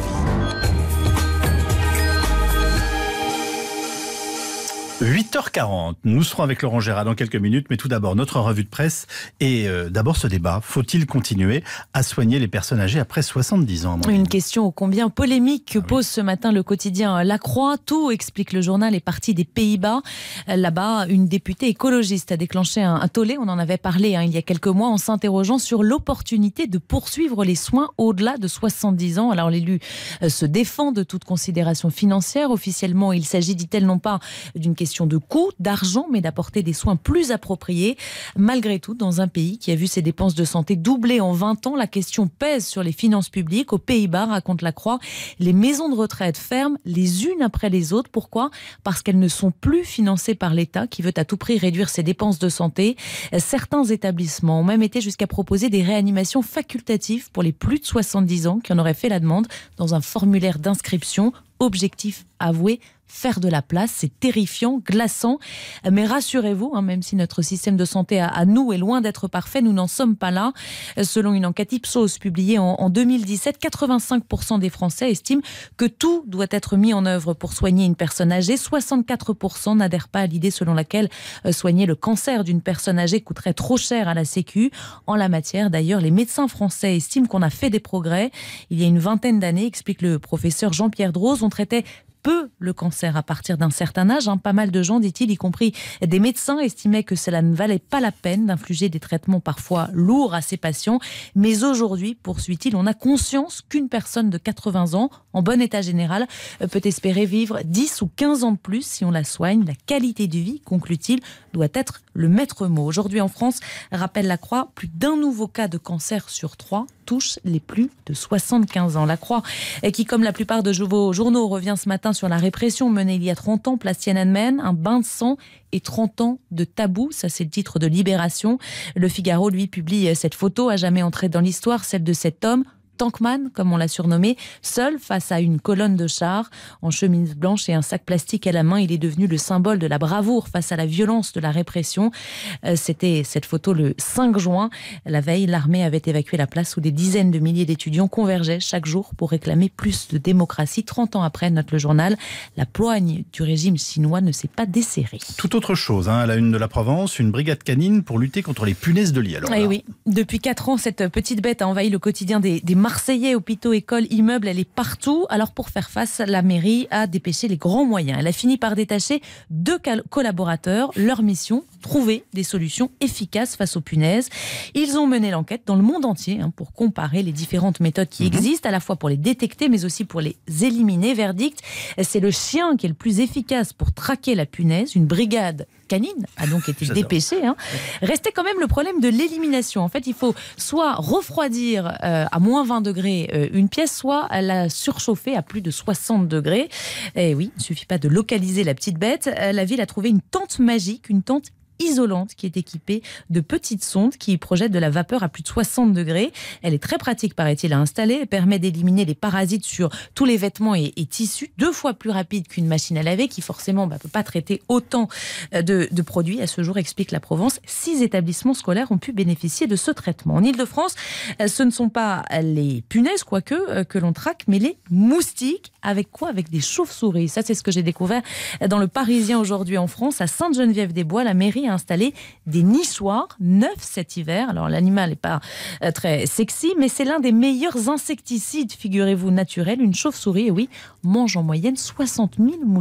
huit heures quarante, nous serons avec Laurent Gérard dans quelques minutes, mais tout d'abord notre revue de presse et euh, d'abord ce débat. Faut-il continuer à soigner les personnes âgées après soixante-dix ans? Une question ô combien polémique que pose ce matin le quotidien La Croix. Tout, explique le journal, est parti des Pays-Bas. Là-bas, une députée écologiste a déclenché un, un tollé, on en avait parlé hein, il y a quelques mois, en s'interrogeant sur l'opportunité de poursuivre les soins au-delà de soixante-dix ans. Alors l'élu euh, se défend de toute considération financière. Officiellement, il s'agit, dit-elle, non pas d'une question de coût, d'argent, mais d'apporter des soins plus appropriés. Malgré tout, dans un pays qui a vu ses dépenses de santé doubler en vingt ans, la question pèse sur les finances publiques. Aux Pays-Bas, raconte La Croix, les maisons de retraite ferment les unes après les autres. Pourquoi ? Parce qu'elles ne sont plus financées par l'État, qui veut à tout prix réduire ses dépenses de santé. Certains établissements ont même été jusqu'à proposer des réanimations facultatives pour les plus de soixante-dix ans qui en auraient fait la demande dans un formulaire d'inscription. Objectif avoué, faire de la place. C'est terrifiant, glaçant. Mais rassurez-vous, hein, même si notre système de santé à, à nous est loin d'être parfait, nous n'en sommes pas là. Selon une enquête Ipsos publiée en, en deux mille dix-sept, quatre-vingt-cinq pour cent des Français estiment que tout doit être mis en œuvre pour soigner une personne âgée. soixante-quatre pour cent n'adhèrent pas à l'idée selon laquelle euh, soigner le cancer d'une personne âgée coûterait trop cher à la Sécu. En la matière, d'ailleurs, les médecins français estiment qu'on a fait des progrès. Il y a une vingtaine d'années, explique le professeur Jean-Pierre Droz, on traitait peu le cancer à partir d'un certain âge. Hein. Pas mal de gens, dit-il, y compris des médecins, estimaient que cela ne valait pas la peine d'infliger des traitements parfois lourds à ces patients. Mais aujourd'hui, poursuit-il, on a conscience qu'une personne de quatre-vingts ans, en bon état général, peut espérer vivre dix ou quinze ans de plus si on la soigne. La qualité de vie, conclut-il, doit être le maître mot. Aujourd'hui en France, rappelle La Croix, plus d'un nouveau cas de cancer sur trois touche les plus de soixante-quinze ans. La Croix, qui comme la plupart de vos journaux revient ce matin sur la répression menée il y a trente ans, place Tiananmen, un bain de sang et trente ans de tabou, ça c'est le titre de Libération. Le Figaro, lui, publie cette photo à jamais entrée dans l'histoire, celle de cet homme, Tankman, comme on l'a surnommé, seul face à une colonne de chars, en chemise blanche et un sac plastique à la main. Il est devenu le symbole de la bravoure face à la violence de la répression. Euh, c'était cette photo le cinq juin. La veille, l'armée avait évacué la place où des dizaines de milliers d'étudiants convergeaient chaque jour pour réclamer plus de démocratie. trente ans après, note le journal, la poigne du régime chinois ne s'est pas desserrée. Tout autre chose, hein, à la une de la Provence, une brigade canine pour lutter contre les punaises de lit. Alors, eh oui, depuis quatre ans, cette petite bête a envahi le quotidien des, des Marseillais, hôpitaux, écoles, immeubles, elle est partout. Alors pour faire face, la mairie a dépêché les grands moyens. Elle a fini par détacher deux collaborateurs. Leur mission, trouver des solutions efficaces face aux punaises. Ils ont mené l'enquête dans le monde entier hein, pour comparer les différentes méthodes qui mmh. existent, à la fois pour les détecter, mais aussi pour les éliminer. Verdict, c'est le chien qui est le plus efficace pour traquer la punaise. Une brigade canine a donc été dépêchée. Hein. Restait quand même le problème de l'élimination. En fait, il faut soit refroidir euh, à moins vingt degrés euh, une pièce, soit la surchauffer à plus de soixante degrés. Et oui, il ne suffit pas de localiser la petite bête. Euh, la ville a trouvé une tente magique, une tente isolante qui est équipée de petites sondes qui projettent de la vapeur à plus de soixante degrés. Elle est très pratique, paraît-il, à installer. Elle permet d'éliminer les parasites sur tous les vêtements et, et tissus, deux fois plus rapide qu'une machine à laver qui forcément ne bah, peut pas traiter autant de, de produits. À ce jour, explique la Provence, six établissements scolaires ont pu bénéficier de ce traitement. En Ile-de-France, ce ne sont pas les punaises, quoique, que l'on traque, mais les moustiques. Avec quoi ? Avec des chauves-souris. Ça, c'est ce que j'ai découvert dans le Parisien aujourd'hui en France. À Sainte-Geneviève-des-Bois, la mairie a installé des nichoirs, neuf cet hiver. Alors l'animal n'est pas euh, très sexy, mais c'est l'un des meilleurs insecticides, figurez-vous, naturels. Une chauve-souris, et oui, mange en moyenne soixante mille moustiques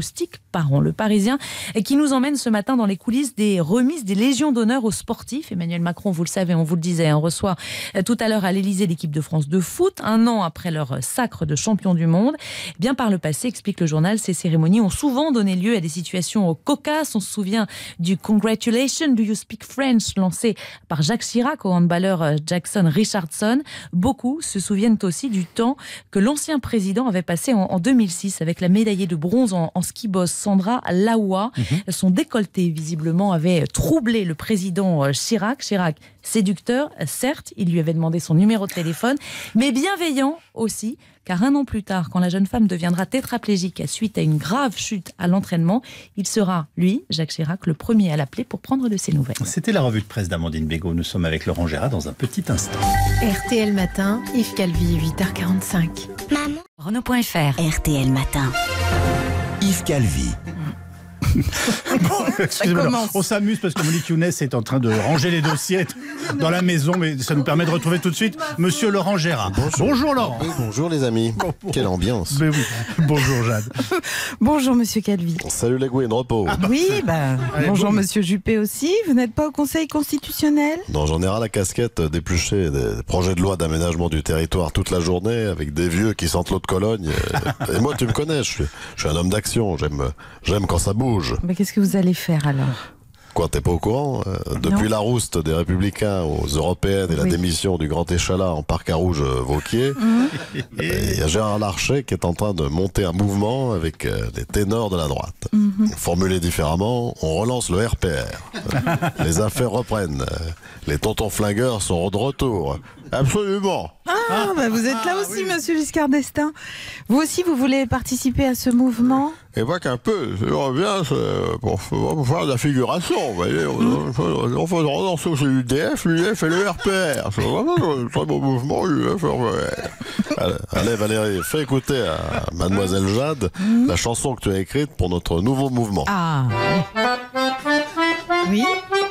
par an. Le Parisien qui nous emmène ce matin dans les coulisses des remises des Légions d'honneur aux sportifs. Emmanuel Macron, vous le savez, on vous le disait, on reçoit tout à l'heure à l'Élysée l'équipe de France de foot, un an après leur sacre de champion du monde. Bien par le passé, explique le journal, ces cérémonies ont souvent donné lieu à des situations cocasses. On se souvient du Congratulations, do you speak French, lancé par Jacques Chirac au handballeur Jackson Richardson. Beaucoup se souviennent aussi du temps que l'ancien président avait passé en, en deux mille six avec la médaillée de bronze en, en ski boss Sandra Laoua. Mm-hmm. Son décolleté, visiblement, avait troublé le président Chirac. Chirac, séducteur, certes, il lui avait demandé son numéro de téléphone, mais bienveillant aussi, car un an plus tard, quand la jeune femme deviendra tétraplégique suite à une grave chute à l'entraînement, il sera, lui, Jacques Chirac, le premier à l'appeler pour prendre de ses nouvelles. C'était la revue de presse d'Amandine Bégaud. Nous sommes avec Laurent Gérard dans un petit instant. R T L Matin, Yves Calvi, huit heures quarante-cinq. Maman. Renaud point F R. R T L Matin. Yves Calvi. Bon, excusez-moi, on s'amuse parce que Monique Younes est en train de ranger les dossiers dans la maison, mais ça nous permet de retrouver tout de suite Monsieur Laurent Gérard. Bonjour, bonjour Laurent. Oui, bonjour les amis. Bon, bon. Quelle ambiance. Mais oui. Bonjour Jade. Bonjour Monsieur Calvi. Salut les Gouines, repos. Ah bah. Oui, bah, Allez, bonjour bon. Monsieur Juppé aussi. Vous n'êtes pas au Conseil constitutionnel? Non, j'en ai ras la casquette d'éplucher des projets de loi d'aménagement du territoire toute la journée avec des vieux qui sentent l'eau de Cologne. Et, et moi, tu me connais, je suis, je suis un homme d'action. J'aime, j'aime quand ça bouge. Mais qu'est-ce que vous allez faire alors? Quoi, t'es pas au courant? euh, Depuis non. la rouste des Républicains aux Européennes et la oui. démission du Grand Échalas en parc à rouge euh, Vauquier, il mmh. y a Gérard Larcher qui est en train de monter un mouvement avec euh, des ténors de la droite. Mmh. Formulé différemment, on relance le R P R. euh, les affaires reprennent. Euh, les tontons flingueurs sont de retour. Absolument. Ah, bah vous êtes là ah, aussi, oui. Monsieur Giscard d'Estaing. Vous aussi, vous voulez participer à ce mouvement? Et pas qu'un peu. Je reviens pour, pour faire de la figuration. Vous voyez, mmh. on fait relancer aussi l'U D F, l'U D F et le R P R. C'est vraiment un très beau mouvement, l'U D F et le R P R. Allez, allez, Valérie, fais écouter à Mademoiselle Jade mmh. la chanson que tu as écrite pour notre nouveau mouvement. Ah, oui. Oui.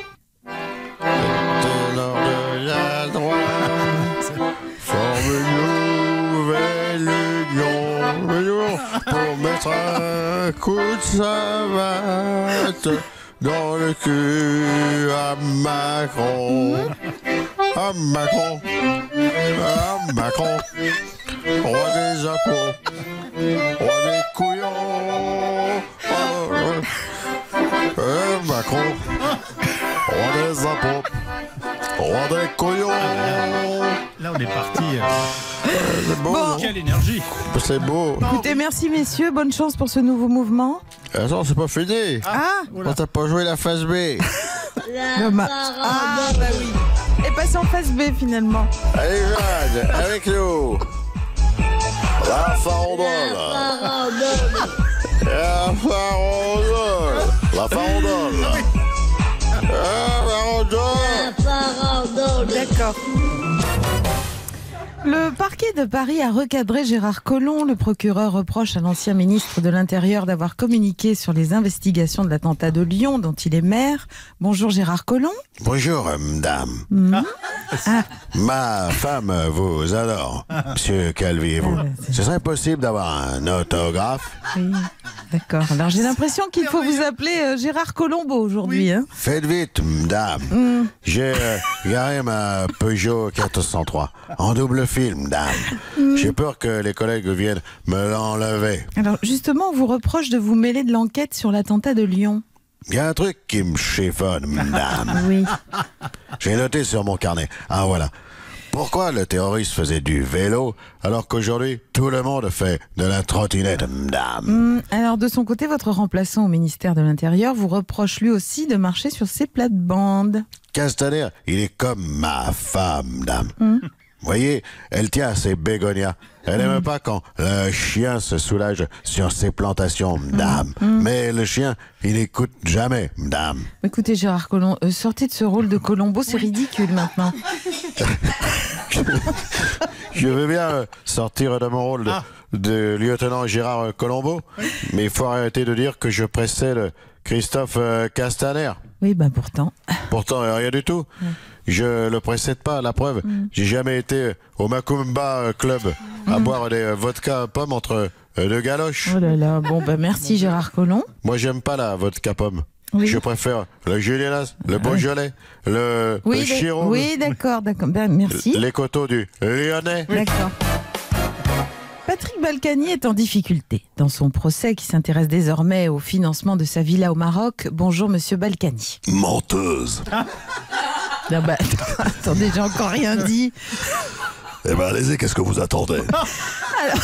Pour mettre un coup de savate dans le cul à Macron. À Macron. À Macron. Roi des impôts. Roi des couillons. À Macron. Roi des impôts. Roi des couillons. Là, on est parti. C'est beau, bon. Quelle énergie. C'est beau. Écoutez, merci messieurs, bonne chance pour ce nouveau mouvement. Attends, c'est pas fini. Ah, on t'a pas joué la phase B. Le match. Ah, bah oui. Et passez en phase B finalement. Allez, Jade, avec nous. La farandole. La farandole. La farandole. La farandole. D'accord. Le parquet de Paris a recadré Gérard Collomb. Le procureur reproche à l'ancien ministre de l'Intérieur d'avoir communiqué sur les investigations de l'attentat de Lyon dont il est maire. Bonjour Gérard Collomb. Bonjour madame. Mmh. Ah. Ma femme vous adore, monsieur Calvi. Vous. Ce serait possible d'avoir un autographe? Oui, d'accord. Alors j'ai l'impression qu'il faut vous appeler euh, Gérard Colombo aujourd'hui. Oui. Hein. Faites vite, madame. Mmh. J'ai euh, garé ma Peugeot quatre cent trois en double film, dame. Mmh. J'ai peur que les collègues viennent me l'enlever. Alors justement, on vous reproche de vous mêler de l'enquête sur l'attentat de Lyon. Il y a un truc qui me chiffonne, madame. Oui. J'ai noté sur mon carnet. Ah voilà. Pourquoi le terroriste faisait du vélo alors qu'aujourd'hui tout le monde fait de la trottinette, madame? Mmh, alors de son côté, votre remplaçant au ministère de l'Intérieur vous reproche lui aussi de marcher sur ses plates-bandes. Castaner, il est comme ma femme, dame. Mmh. Vous voyez, elle tient à ses bégonias. Elle n'aime mmh. pas quand le chien se soulage sur ses plantations, madame. Mmh. Mais le chien, il n'écoute jamais, madame. Écoutez, Gérard Collomb, euh, sortez de ce rôle de Colombo, c'est ridicule maintenant. Je veux bien euh, sortir de mon rôle de, ah. de lieutenant Gérard Colombo, mais il faut arrêter de dire que je précède Christophe euh, Castaner. Oui, ben pourtant. Pourtant, rien du tout. Ouais. Je le précède pas, la preuve. Mm. J'ai jamais été au Macumba Club à mm. boire des vodka pommes entre euh, de galoche. Oh là là, bon bah merci Gérard Collomb. Moi, j'aime pas la vodka pomme. Oui. Je préfère le Julianas, le Beaujolais, le, Oui, le d'ac- Chiron, oui d'accord, d'accord. Ben, merci. les coteaux du Lyonnais. D'accord. Patrick Balkany est en difficulté dans son procès qui s'intéresse désormais au financement de sa villa au Maroc. Bonjour Monsieur Balkany. Menteuse. Non bah, attendez, j'ai encore rien dit. Eh ben, allez-y, qu'est-ce que vous attendez? Alors,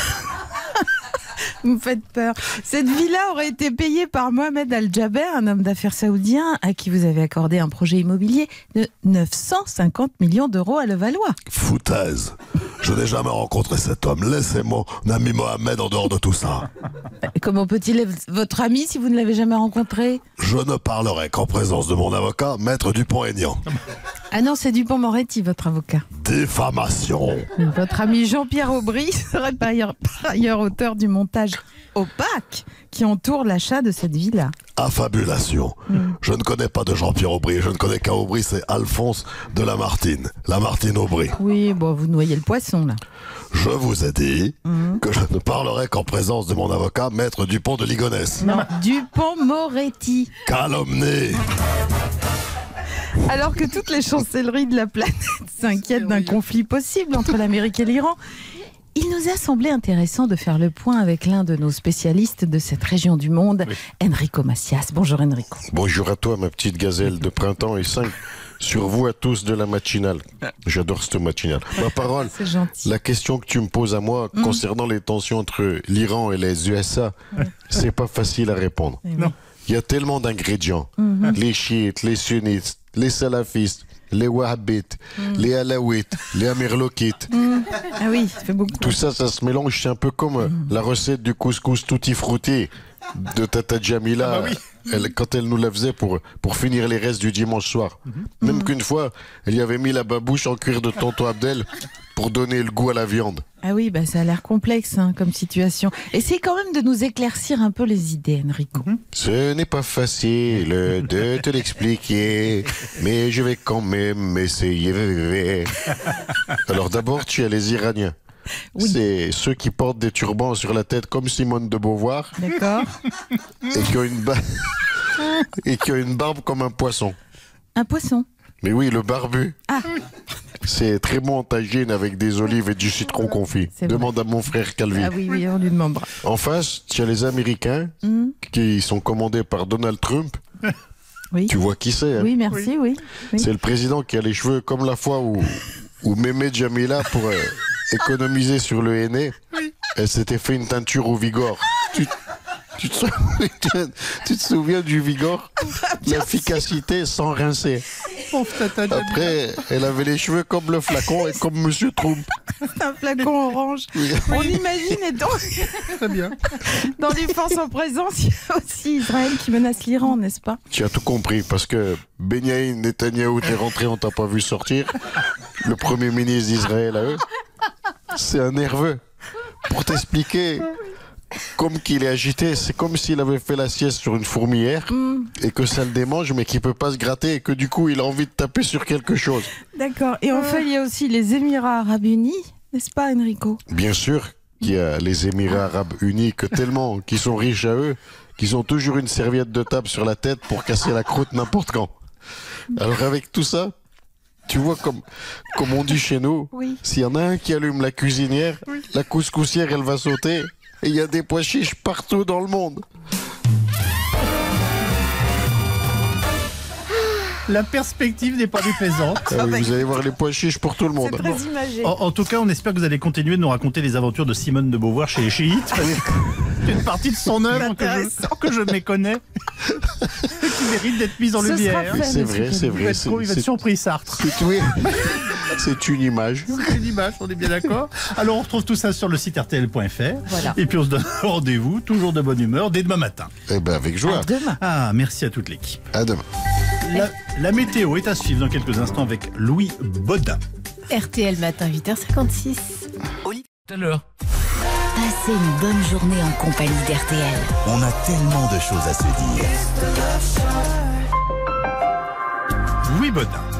vous me faites peur. Cette villa aurait été payée par Mohamed Al-Jaber, un homme d'affaires saoudien à qui vous avez accordé un projet immobilier de neuf cent cinquante millions d'euros à Levallois. Foutaise. Je n'ai jamais rencontré cet homme. Laissez mon ami Mohamed en dehors de tout ça. Comment peut-il être votre ami si vous ne l'avez jamais rencontré? Je ne parlerai qu'en présence de mon avocat, Maître Dupont-Aignan. Ah non, c'est Dupond-Moretti, votre avocat. Diffamation. Votre ami Jean-Pierre Aubry serait par ailleurs, par ailleurs auteur du montage opaque qui entoure l'achat de cette villa. Affabulation. Mm. Je ne connais pas de Jean-Pierre Aubry. Je ne connais qu'un Aubry, c'est Alphonse de Lamartine. Lamartine Aubry. Oui, bon, vous noyez le poisson, là. Je vous ai dit Mm. que je ne parlerai qu'en présence de mon avocat, Maître Dupont de Ligonnès. Non, Dupond-Moretti. Calomnie. Alors que toutes les chancelleries de la planète s'inquiètent d'un conflit possible entre l'Amérique et l'Iran, il nous a semblé intéressant de faire le point avec l'un de nos spécialistes de cette région du monde, oui. Enrico Macias. Bonjour Enrico. Bonjour à toi, ma petite gazelle de printemps, et cinq sur vous à tous de la matinale. J'adore cette matinale. Ma parole, c'est gentil. La question que tu me poses à moi mmh. concernant les tensions entre l'Iran et les U S A, mmh. c'est pas facile à répondre. Non. Il y a tellement d'ingrédients. Mmh. Les chiites, les sunnites, les salafistes, les wahhabites, mmh. les alaouites, les amirlokites. Mmh. Ah oui, ça fait beaucoup. Tout ça, ça se mélange. C'est un peu comme mmh. la recette du couscous tutti frutti de Tata Jamila, ah bah oui. elle, quand elle nous la faisait pour, pour finir les restes du dimanche soir. Mmh. Même mmh. qu'une fois, elle y avait mis la babouche en cuir de tonton Abdel pour donner le goût à la viande. Ah oui, bah ça a l'air complexe hein, comme situation. Essayez quand même de nous éclaircir un peu les idées, Enrico. Mmh. Ce n'est pas facile de te l'expliquer, mais je vais quand même essayer. Alors d'abord, tu as les Iraniens. Oui. C'est ceux qui portent des turbans sur la tête comme Simone de Beauvoir. D'accord. Et qui ont une, ba... et qui ont une barbe comme un poisson. Un poisson? Mais oui, le barbu. Ah. C'est très bon en tagine avec des olives et du citron confit. Demande vrai. à mon frère Calvi. Ah oui, oui, on lui demandera. En face, tu as les Américains mmh. qui sont commandés par Donald Trump. Oui. Tu vois qui c'est hein? Oui, merci, oui. oui. C'est le président qui a les cheveux comme la fois où, où Mémé Jamila, pour euh, économiser sur le henné, oui. elle s'était fait une teinture au Vigor. Tu, tu, te, souviens, tu te souviens du Vigor? L'efficacité sans rincer. Après, elle avait les cheveux comme le flacon et comme Monsieur Trump. C'est un flacon orange. Oui. On imagine, et donc, très bien. Dans les forces en présence, il y a aussi Israël qui menace l'Iran, n'est-ce pas? Tu as tout compris, parce que Benyamin Netanyahou t'es rentré, on t'a pas vu sortir. Le Premier ministre d'Israël à eux, c'est un nerveux. Pour t'expliquer... Comme qu'il est agité, c'est comme s'il avait fait la sieste sur une fourmilière mmh. et que ça le démange, mais qu'il peut pas se gratter et que du coup il a envie de taper sur quelque chose. D'accord. Et enfin, il y a aussi les Émirats Arabes Unis, n'est-ce pas, Enrico? Bien sûr qu'il y a les Émirats Arabes Unis, que tellement qu'ils sont riches à eux, qu'ils ont toujours une serviette de table sur la tête pour casser la croûte n'importe quand. Alors avec tout ça, tu vois, comme, comme on dit chez nous, oui. s'il y en a un qui allume la cuisinière, oui. la couscoussière elle va sauter. Et il y a des pois chiches partout dans le monde. La perspective n'est pas déplaisante. Ah oui, vous allez voir les pois chiches pour tout le monde. C'est très imagé. En, en tout cas, on espère que vous allez continuer de nous raconter les aventures de Simone de Beauvoir chez les chiites. C'est une partie de son œuvre que je, que je méconnais. Qui mérite d'être mise en Ce lumière. Oui, c'est vrai, c'est vrai. Il va être, être surpris, Sartre. C'est, oui. c'est une image. C'est une image, on est bien d'accord. Alors, on retrouve tout ça sur le site R T L point F R. Voilà. Et puis, on se donne rendez-vous, toujours de bonne humeur, dès demain matin. Eh bien, avec joie. À demain. Ah, merci à toute l'équipe. À demain. La, la météo est à suivre dans quelques instants avec Louis Baudin. R T L matin, huit heures cinquante-six. Tout à l'heure. Passez une bonne journée en compagnie d'R T L. On a tellement de choses à se dire. Louis Baudin.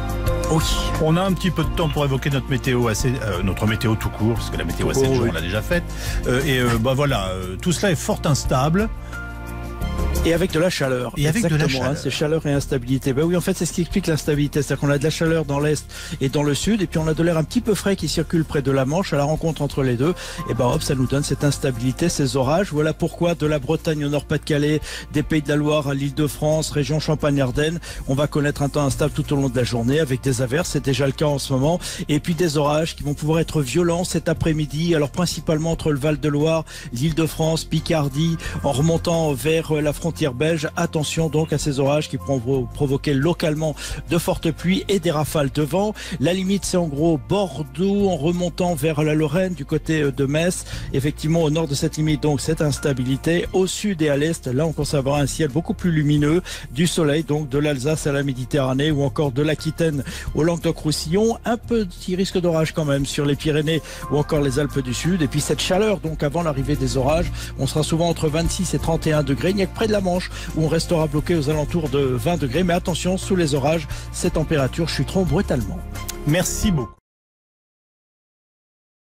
Oui, on a un petit peu de temps pour évoquer notre météo, assez, euh, notre météo tout court, parce que la météo à sept jours, on l'a déjà faite. Euh, et euh, bah voilà, euh, tout cela est fort instable. Et avec de la chaleur. Et avec Exactement, de la chaleur. Hein, c'est chaleur et instabilité. Ben oui, en fait, c'est ce qui explique l'instabilité. C'est-à-dire qu'on a de la chaleur dans l'est et dans le sud, et puis on a de l'air un petit peu frais qui circule près de la Manche, à la rencontre entre les deux. Et ben hop, ça nous donne cette instabilité, ces orages. Voilà pourquoi de la Bretagne au Nord-Pas-de-Calais, des Pays de la Loire à l'Île-de-France, région Champagne-Ardenne, on va connaître un temps instable tout au long de la journée avec des averses. C'est déjà le cas en ce moment. Et puis des orages qui vont pouvoir être violents cet après-midi. Alors principalement entre le Val-de-Loire, l'Île-de-France, Picardie, en remontant vers la frontière belge. Attention donc à ces orages qui pourront provoquer localement de fortes pluies et des rafales de vent. La limite, c'est en gros Bordeaux en remontant vers la Lorraine du côté de Metz. Effectivement, au nord de cette limite, donc cette instabilité. Au sud et à l'est, là, on conservera un ciel beaucoup plus lumineux, du soleil, donc de l'Alsace à la Méditerranée ou encore de l'Aquitaine au Languedoc-Roussillon. Un petit risque d'orage quand même sur les Pyrénées ou encore les Alpes du Sud. Et puis cette chaleur, donc avant l'arrivée des orages, on sera souvent entre vingt-six et trente et un degrés. Il n'y a que près de la Manche où on restera bloqué aux alentours de vingt degrés. Mais attention, sous les orages, ces températures chuteront brutalement. Merci beaucoup.